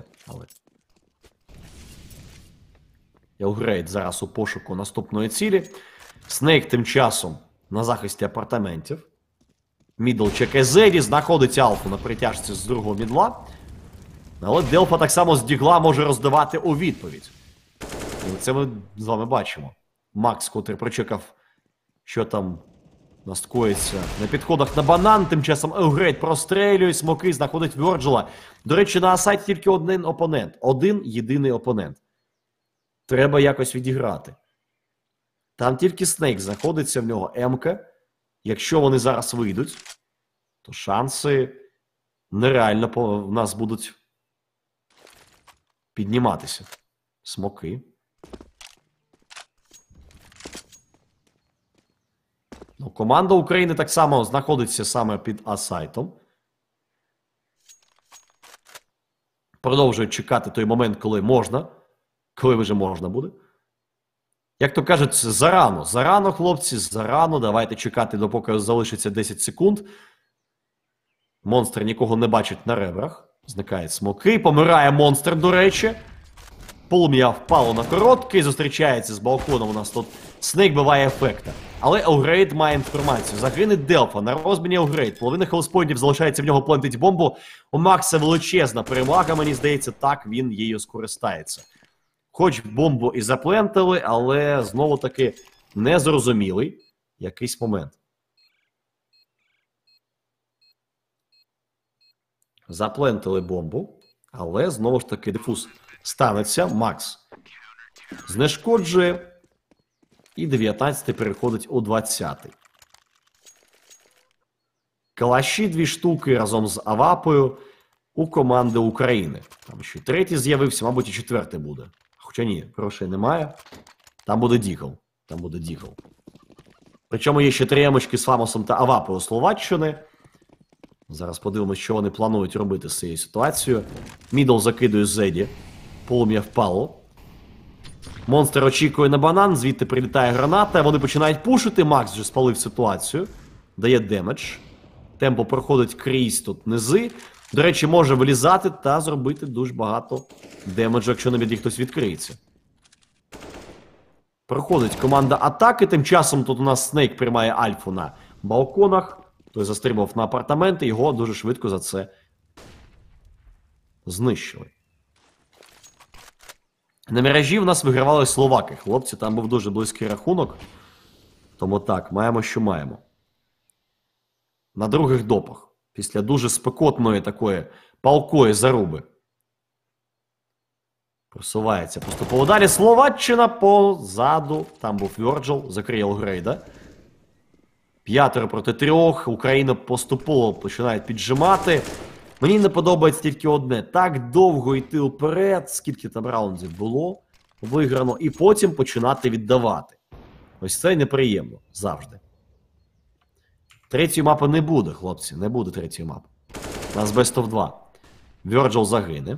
Елгрейд зараз у пошуку наступної цілі. Снейк тим часом на захисті апартаментів. Мідл чекає Зеді, знаходить Алфу на притяжці з другого мідла. Але Делфа так само з дігла може роздавати у відповідь. І це ми з вами бачимо. Макс, котрий прочекав, що там насткоїться на підходах на банан. Тим часом Елгрейд прострелює, смоки, знаходить Вьорджела. До речі, на сайті тільки один опонент. Один єдиний опонент. Треба якось відіграти. Там тільки Снейк знаходиться, в нього М-ка. Якщо вони зараз вийдуть, то шанси нереально в нас будуть підніматися. Смоки. Ну, команда України так само знаходиться саме під А-сайтом. Продовжують чекати той момент, коли можна. Коли вже можна буде. Як то кажуть, зарано. Зарано, хлопці, зарано. Давайте чекати, допоки залишиться 10 секунд. Монстр нікого не бачить на ребрах. Зникають смоки. Помирає монстр, до речі. Полум'я впало на короткий. Зустрічається з балконом. У нас тут Снейк биває ефекта. Але Елгрейд має інформацію. Загине Делфа. На розміні Елгрейд. Половина хелспоінтів залишається в нього, плентить бомбу. У Макса величезна перевага. Мені здається, так він її скористається. Хоч бомбу і заплентили, але знову-таки незрозумілий якийсь момент. Заплентили бомбу, але знову ж таки дифуз станеться. Макс знешкоджує. І 19-й переходить у 20-й. Калаші 2 штуки разом з Авапою у команди України. Там ще 3-й з'явився, мабуть, і 4-й буде. Хоча ні, грошей немає. Там буде Дігл. Причому є ще 3 емочки з Фамосом та Авапою у Словаччини. Зараз подивимось, що вони планують робити з цією ситуацією. Мідл закидує Зеді. Полум'я впало. Монстр очікує на банан, звідти прилітає граната. Вони починають пушити. Макс вже спалив ситуацію. Дає демедж. Темпо проходить крізь тут низи. До речі, може вилізати та зробити дуже багато демеджу, якщо на біді хтось відкриється. Проходить команда атаки. Тим часом тут у нас Снейк приймає альфу на балконах. Той застрибав на апартаменти. Його дуже швидко за це знищили. На міражі в нас вигравали словаки. Хлопці, там був дуже близький рахунок. Тому так, маємо, що маємо. На других допах. Після дуже спекотної такої палкої заруби. Просувається поступово далі. Словаччина позаду. Там був Вьорджел, закриє Елгрейда. 5 проти 3. Україна поступово починає піджимати. Мені не подобається тільки одне. Так довго йти вперед, скільки там раундів було виграно, і потім починати віддавати. Ось це неприємно. Завжди. 3-ї мапи не буде, хлопці. Не буде 3-ї мапи. У нас best of 2. Вьорджел загине.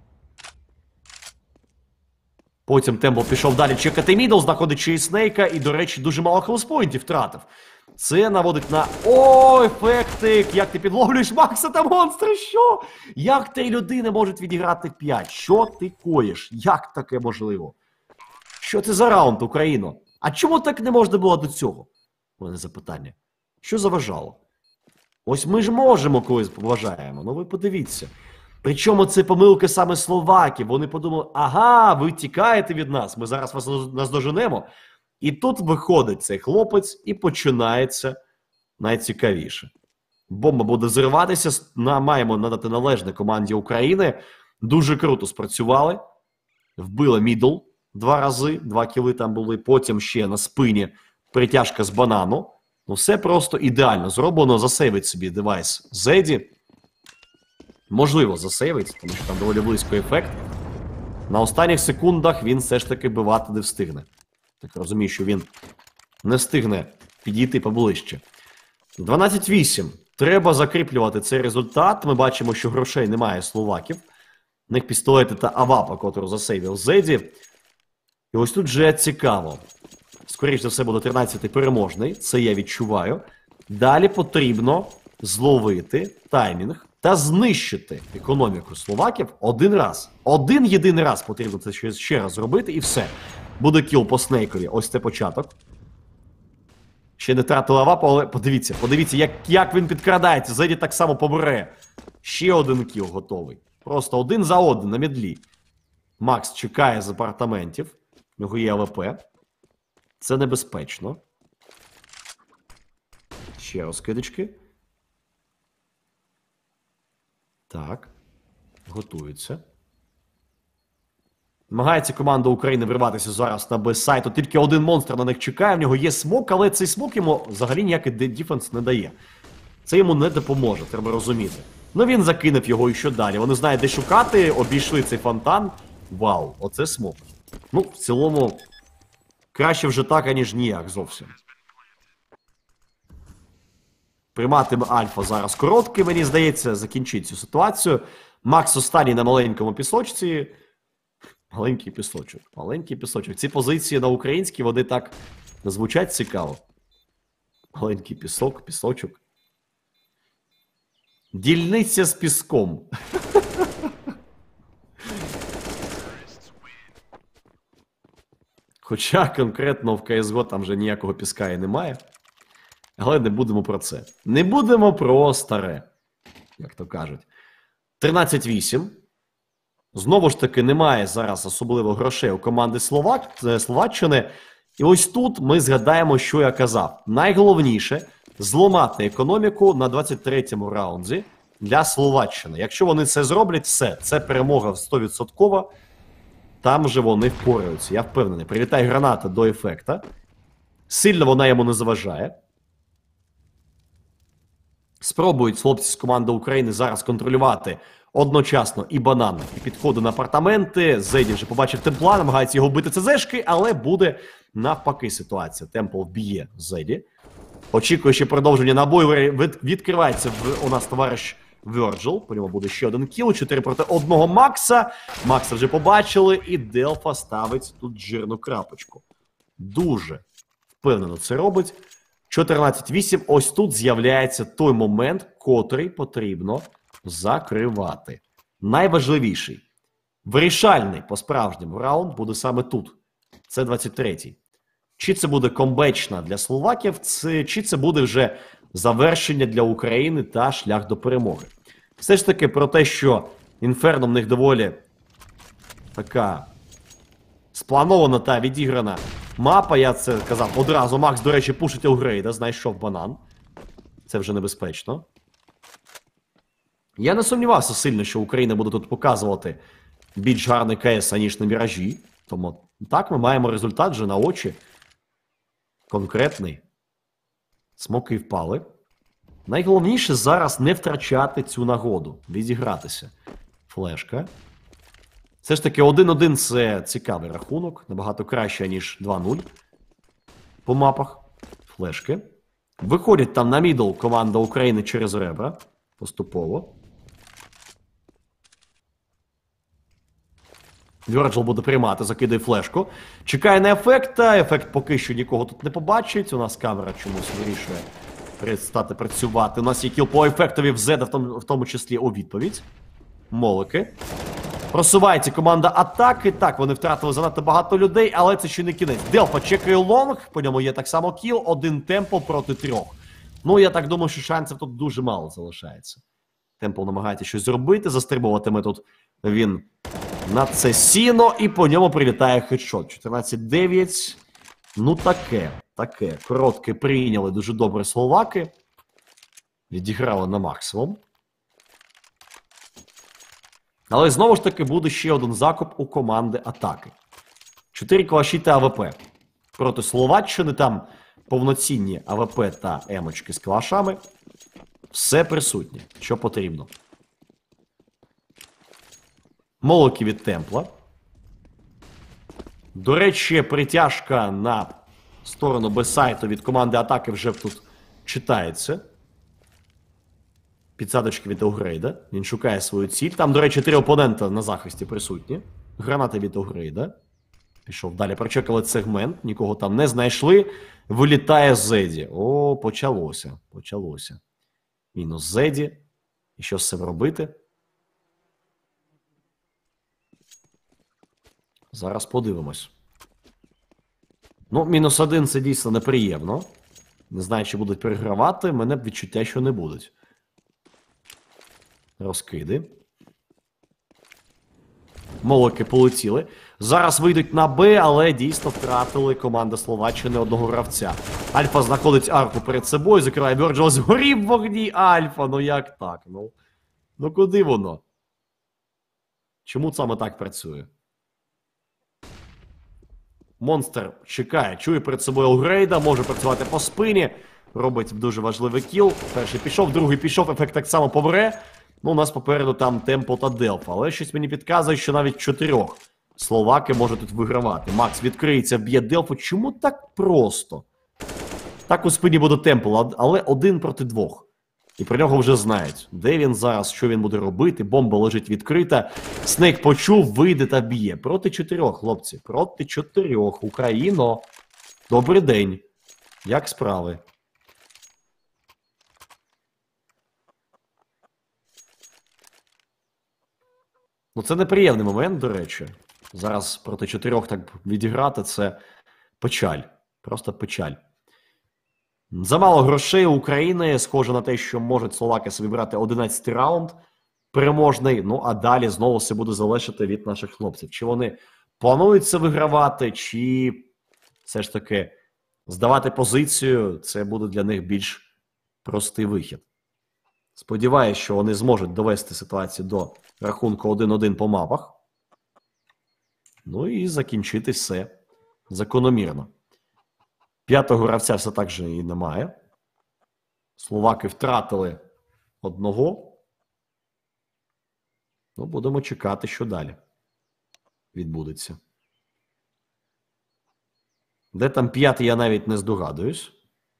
Потім Тембл пішов далі чекати мідл, знаходить ще і Снейка, і, до речі, дуже мало хелспоінтів втратив. Це наводить на... О, ефектик! Як ти підловлюєш Макса та монстра? Що? Як 3 людини можуть відіграти 5? Що ти коїш? Як таке можливо? Що це за раунд, Україно? А чому так не можна було до цього? У мене запитання. Що заважало? Ось ми ж можемо когось поважаємо, ну ви подивіться. Причому це помилки саме словаків. Вони подумали, ага, ви тікаєте від нас, ми зараз вас наздоженемо. І тут виходить цей хлопець і починається найцікавіше. Бомба буде зриватися, маємо надати належне команді України. Дуже круто спрацювали. Вбили мідл 2 рази, 2 кіли там були. Потім ще на спині притяжка з банану. Ну все просто ідеально зроблено. Засейвить собі девайс Зеді. Можливо, засейвить, тому що там доволі близько ефект. На останніх секундах він все ж таки бивати не встигне. Так розумію, що він не встигне підійти поближче. 12-8. Треба закріплювати цей результат. Ми бачимо, що грошей немає словаків. У них пістолети та авапа, котру засейвив Зеді. І ось тут вже цікаво. Скоріше за все буде 13-й переможний. Це я відчуваю. Далі потрібно зловити таймінг та знищити економіку словаків один раз. Один єдиний раз потрібно це ще раз зробити і все. Буде кіл по Снейкові. Ось це початок. Ще не тратила авапу, але подивіться, як він підкрадається. Зеді так само побере. Ще один кіл готовий. Просто один за один на мідлі. Макс чекає з апартаментів. У нього є АВП. Це небезпечно. Ще розкидочки. Так. Готуються. Намагається команда України вирватися зараз на Б-сайту. Тільки один монстр на них чекає. В нього є смок, але цей смок йому взагалі ніякий дефенс не дає. Це йому не допоможе, треба розуміти. Ну він закинув його і що далі. Вони знають, де шукати, обійшли цей фонтан. Вау, оце смок. Ну, в цілому, краще вже так, аніж ніяк зовсім. Прийматиме Альфа зараз короткий, мені здається, закінчить цю ситуацію. Макс останній на маленькому пісочці. Маленький пісочок, маленький пісочок. Ці позиції на українській, вони так звучать цікаво. Маленький пісок, пісочок. Дільниця з піском. Хоча конкретно в CSGO там вже ніякого піска і немає. Але не будемо про це. Не будемо про старе, як то кажуть. 13-8. Знову ж таки, немає зараз особливо грошей у команди Словаччини. І ось тут ми згадаємо, що я казав. Найголовніше – зламати економіку на 23-му раунді для Словаччини. Якщо вони це зроблять, все. Це перемога 100%. Там же вони впораються. Я впевнений. Прилітає граната до ефекта. Сильно вона йому не заважає. Спробують хлопці з команди України зараз контролювати одночасно і банан, і підходи на апартаменти. Зеді вже побачив Темпла, намагається його бити ЦЗшки, але буде навпаки ситуація. Темпл б'є Зеді. Очікує ще продовження набою. Відкривається у нас товариш Virgil. По ньому буде ще один кіл. 4 проти 1 Макса. Макса вже побачили. І Делфа ставить тут жирну крапочку. Дуже впевнено це робить. 14-8. Ось тут з'являється той момент, котрий потрібно закривати. Найважливіший, вирішальний по-справжньому раунд буде саме тут. Це 23-й. Чи це буде комбечна для словаків, чи це буде вже завершення для України та шлях до перемоги. Все ж таки про те, що Інферно в них доволі така спланована та відіграна мапа, я це казав одразу. Макс, до речі, пушить Елгрейда, знайшов банан. Це вже небезпечно. Я не сумнівався сильно, що Україна буде тут показувати більш гарний КС, аніж на Міражі. Тому так ми маємо результат вже на очі. Конкретний. Смоки впали. Найголовніше зараз не втрачати цю нагоду. Відігратися. Флешка. Все ж таки 1-1 це цікавий рахунок. Набагато краще, ніж 2-0 по мапах. Флешки. Виходять там на мідл команда України через ребра. Поступово. Virgil буде приймати, закидає флешку. Чекає на ефекта. Ефект поки що нікого тут не побачить. У нас камера чомусь вирішує перестати працювати. У нас є кіл по ефектові в Зеда, в тому числі у відповідь. Молики. Просувається команда атаки. Так, вони втратили занадто багато людей, але це ще не кінець. Делфа чекає лонг, по ньому є так само кіл. 1 темпл проти 3. Ну, я так думаю, що шансів тут дуже мало залишається. Темпл намагається щось зробити, застрибуватиме тут він на це сіно, і по ньому прилітає хедшот. 14-9. Ну таке. Коротке прийняли дуже добре словаки. Відіграли на максимум. Але знову ж таки буде ще один закуп у команди атаки. 4 калаші та АВП. Проти Словаччини там повноцінні АВП та емочки з калашами. Все присутнє, що потрібно. Молоки від Темпла. До речі, притяжка на сторону Б-сайту від команди атаки вже тут читається. Підсадочки від Огрейда. Він шукає свою ціль. Там, до речі, 3 опонента на захисті присутні. Гранати від Огрейда. Пішов далі. Прочекали сегмент. Нікого там не знайшли. Вилітає Зеді. О, почалося. Почалося. Мінус Зеді. І що з цим робити? Зараз подивимось. Ну, -1 це дійсно неприємно. Не знаю, чи будуть перегравати. Мене б відчуття, що не будуть. Розкиди. Молоки полетіли. Зараз вийдуть на Б, але дійсно втратили команда Словаччини одного гравця. Альфа знаходить арку перед собою, закриває Virgil, згорів в вогні Альфа. Ну як так? Ну куди воно? Чому саме так працює? Монстр чекає, чує перед собою Огрейда, може працювати по спині. Робить дуже важливий кіл. Перший пішов, другий пішов, ефект так само побере. Ну, у нас попереду там Темпо та Делфа. Але щось мені підказує, що навіть 4 словаки можуть тут вигравати. Макс відкриється, б'є Делфу. Чому так просто? Так у спині буде Темпл, але 1 проти 2. І про нього вже знають. Де він зараз, що він буде робити. Бомба лежить відкрита. Снейк почув, вийде та б'є. Проти 4, хлопці. Проти 4. Україно. Добрий день. Як справи? Ну, це неприємний момент, до речі. Зараз проти 4 так відіграти – це печаль. Просто печаль. Замало грошей у України. Схоже на те, що можуть словаки собі брати 11-й раунд переможний. Ну, а далі знову все буде залежати від наших хлопців. Чи вони планують це вигравати, чи все ж таки здавати позицію. Це буде для них більш простий вихід. Сподіваюсь, що вони зможуть довести ситуацію до рахунку 1-1 по мапах. Ну і закінчити все закономірно. 5-го гравця все так же і немає. Словаки втратили 1. Ну, будемо чекати, що далі відбудеться. Де там 5-й, я навіть не здогадуюсь.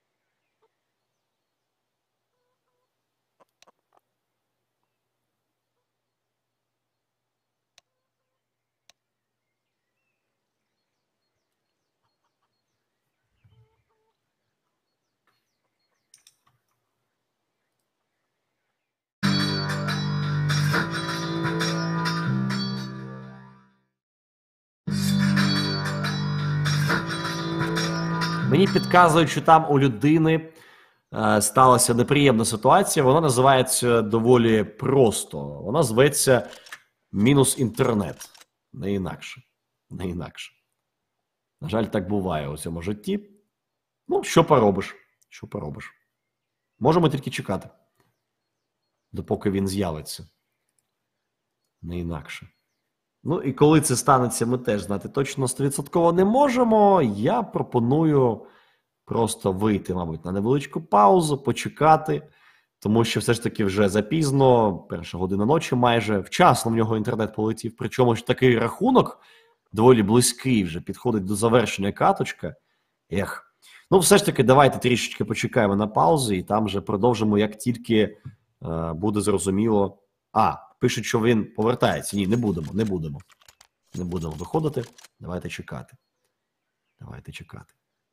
Мені підказують, що там у людини сталася неприємна ситуація. Вона називається доволі просто. Вона зветься мінус інтернет. Не інакше. Не інакше. На жаль, так буває у цьому житті. Ну, що поробиш? Що поробиш? Можемо тільки чекати, допоки він з'явиться. Не інакше. Ну, і коли це станеться, ми теж знати точно 100% не можемо. Я пропоную просто вийти, мабуть, на невеличку паузу, почекати, тому що все ж таки вже запізно, 1:00 ночі майже, вчасно в нього інтернет полетів, причому ж такий рахунок доволі близький вже, підходить до завершення каточка. Ну, все ж таки, давайте трішечки почекаємо на паузу, і там вже продовжимо, як тільки буде зрозуміло. Пишуть, що він повертається. Ні, не будемо. Не будемо виходити. Давайте чекати. Давайте чекати.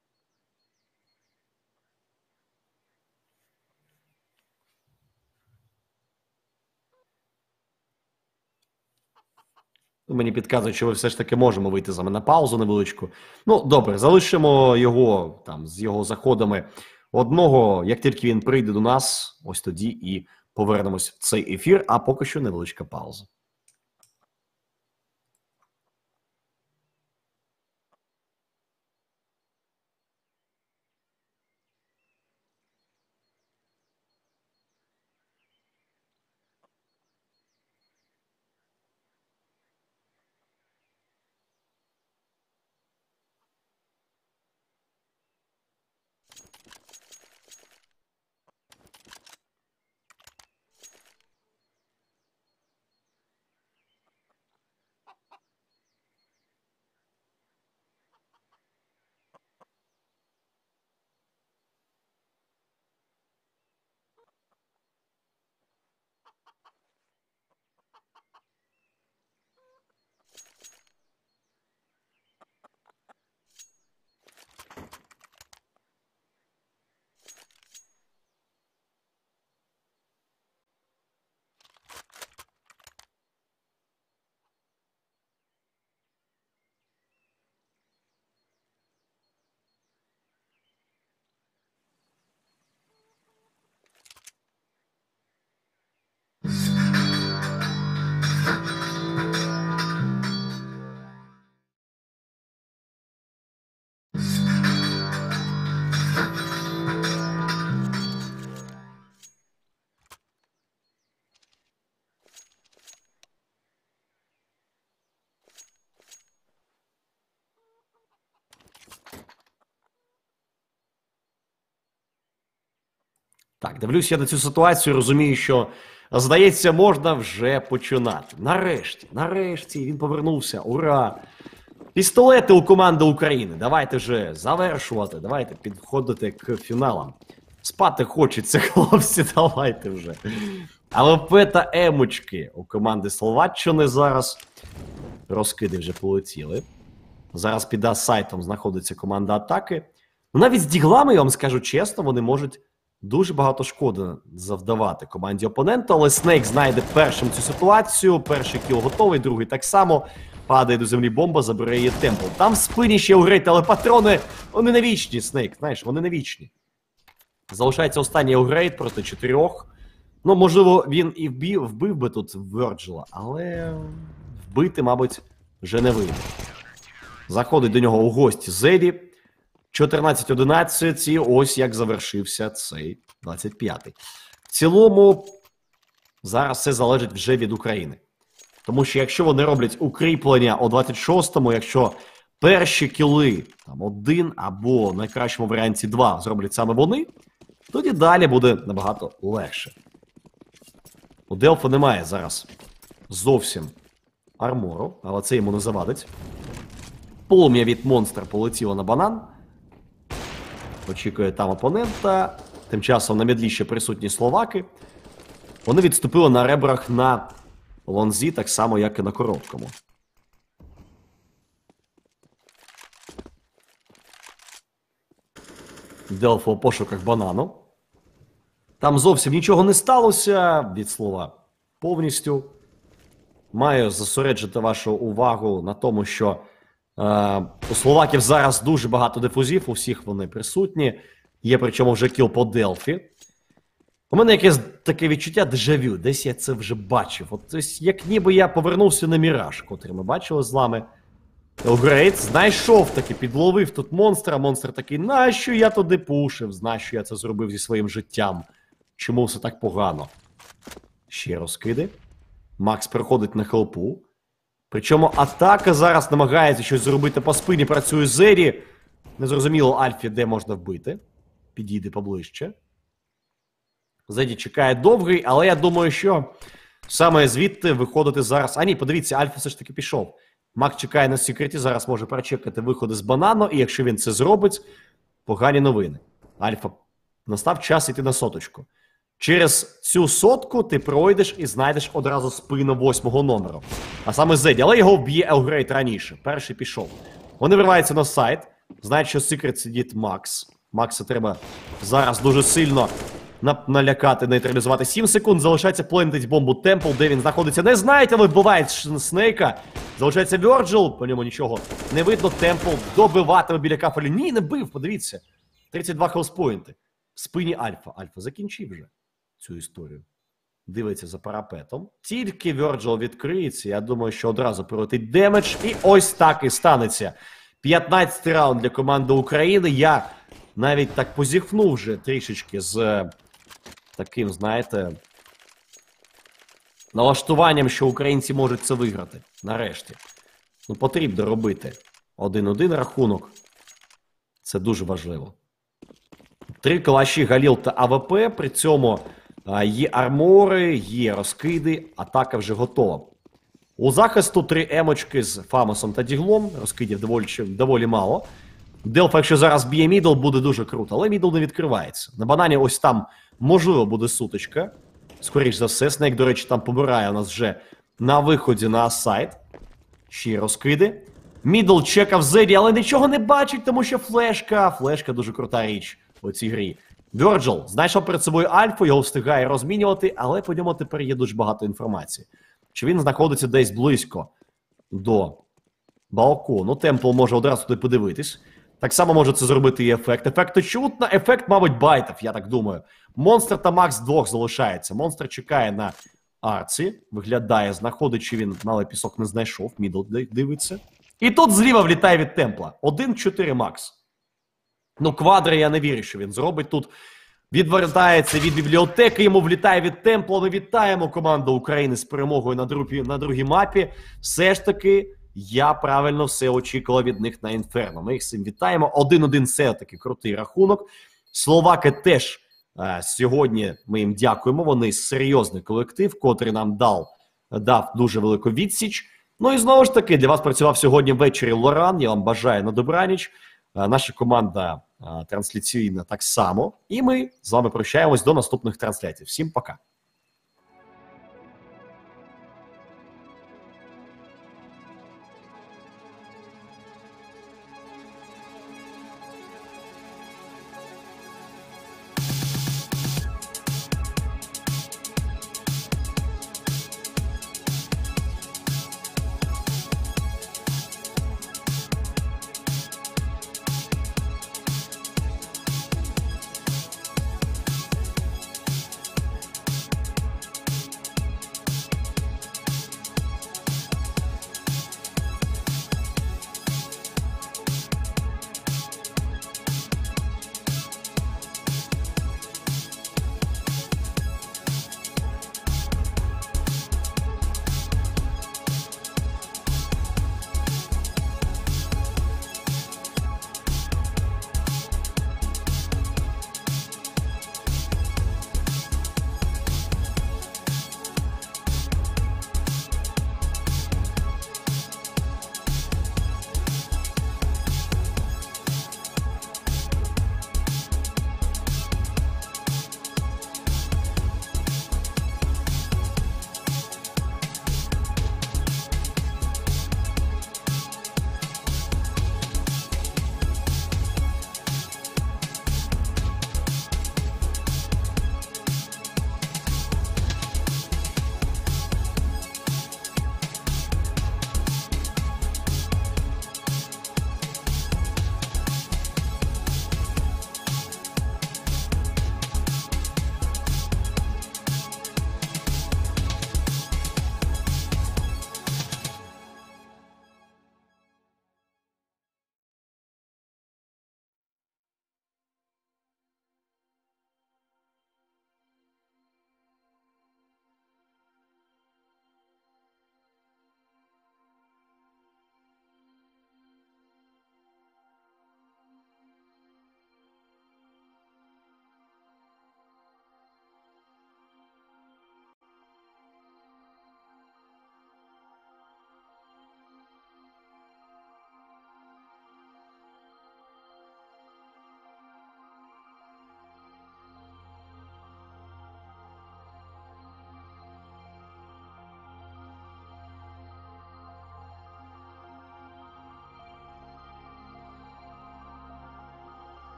Мені підказують, що ви все ж таки можемо вийти з вами на паузу невеличку. Ну, добре, залишимо його там з його заходами одного. Як тільки він прийде до нас, ось тоді і повернемось в цей ефір, а поки що невеличка пауза. Так, дивлюсь я на цю ситуацію, розумію, що, здається, можна вже починати. Нарешті він повернувся. Ура! Пістолети у команди України. Давайте вже завершувати, давайте підходити к фіналам. Спати хочеться, хлопці, давайте вже. АВП та емочки у команди Словаччини зараз. Розкиди вже полетіли. Зараз під А-сайтом знаходиться команда атаки. Ну, навіть з діглами, я вам скажу чесно, вони можуть дуже багато шкоди завдавати команді опонента, але Снейк знайде першим цю ситуацію. Перший кіл готовий, другий так само. Падає до землі бомба, забирає її темпл. Там в спині ще Угрейт, але патрони, вони не вічні, Снейк, знаєш, вони не вічні. Залишається останній Угрейт проти 4. Ну, можливо, він і вбив би тут Верджила, але вбити, мабуть, вже не вийде. Заходить до нього у гості Зеді. 14-11, і ось як завершився цей 25-й. В цілому, зараз все залежить вже від України. Тому що якщо вони роблять укріплення о 26-му, якщо перші кіли, там 1 або в найкращому варіанті 2 зроблять саме вони, тоді далі буде набагато легше. У Делфа немає зараз зовсім армору, але це йому не завадить. Полум'я від монстра полетіло на банан. Очікує там опонента. Тим часом на мідлі ще присутні словаки. Вони відступили на ребрах на лонзі, так само, як і на короткому. Делфо у пошуках банану. Там зовсім нічого не сталося від слова повністю. Маю зосереджити вашу увагу на тому, що у словаків зараз дуже багато дифузів, у всіх вони присутні. Є причому вже кіл по Делфі. У мене якесь таке відчуття дежавю, десь я це вже бачив. От ось, як ніби я повернувся на Міраж, котрий ми бачили з вами. Грейт знайшов таки, підловив тут монстра. Монстр такий, нащо я туди пушив, нащо я це зробив зі своїм життям. Чому все так погано? Ще розкиди. Макс переходить на хелпу. Причому атака зараз намагається щось зробити по спині, працює Зері. Незрозуміло Альфі, де можна вбити. Підійде поближче. Зеді чекає довгий, але я думаю, що саме звідти виходити зараз... А ні, подивіться, Альфа все ж таки пішов. Мак чекає на секреті, зараз може прочекати виходи з банану, і якщо він це зробить, погані новини. Альфа, настав час йти на соточку. Через цю сотку ти пройдеш і знайдеш одразу спину 8-го номеру. А саме Зеді, але його вб'є Елгрейт раніше. Перший пішов. Вони вриваються на сайт, знають, що секрет сидить Макс. Макса треба зараз дуже сильно налякати, нейтралізувати. 7 секунд, залишається плентить бомбу Темпл, де він знаходиться. Не знають, але вбивають Снейка. Залишається Верджил, по ньому нічого не видно. Темпл добиватиме біля кафелі. Ні, не бив, подивіться. 32 хелспойнти. В спині Альфа. Альфа закінчив вже цю історію. Дивиться за парапетом. Тільки Верджил відкриється, я думаю, що одразу прилетить демедж. І ось так і станеться. 15-й раунд для команди України. Я навіть так позіхнув вже трішечки з таким, знаєте, налаштуванням, що українці можуть це виграти. Нарешті. Ну, потрібно робити 1-1 рахунок. Це дуже важливо. 3 калаші, Галіл та АВП. При цьому є армори, є розкиди. Атака вже готова. У захисту 3 емочки з Фамосом та Діглом. Розкидів доволі мало. Делфа, якщо зараз б'є мідл, буде дуже круто. Але мідл не відкривається. На банані ось там, можливо, буде сутичка. Скоріш за все. Снейк, до речі, там побирає у нас вже на виході на сайт. Ще розкиди. Мідл чекав Зеді, але нічого не бачить, тому що флешка. Флешка дуже крута річ у цій грі. Верджил знайшов перед собою Альфу, його встигає розмінювати, але по ньому тепер є дуже багато інформації. Чи він знаходиться десь близько до балкону. Темпл може одразу туди подивитись. Так само може це зробити і ефект. Ефект очутно, ефект, мабуть, байтів, я так думаю. Монстр та Макс двох залишається. Монстр чекає на Арці, виглядає, знаходить, чи він малий пісок не знайшов, мідл дивиться. І тут зліва влітає від Темпла. 1-4 Макс. Ну, квадри я не вірю, що він зробить тут. Відвертається від бібліотеки, йому влітає від Темпла. Ми вітаємо команду України з перемогою на другій мапі. Все ж таки, я правильно все очікував від них на Інферно. Ми їх з цим вітаємо. 1-1 все таки крутий рахунок. Словаки теж Сьогодні ми їм дякуємо. Вони серйозний колектив, котрий нам дав дуже велику відсіч. Ну і знову ж таки, для вас працював сьогодні ввечері Лоран. Я вам бажаю на добраніч. Наша команда трансляційна так само. І ми з вами прощаємось до наступних трансляцій. Всім пока.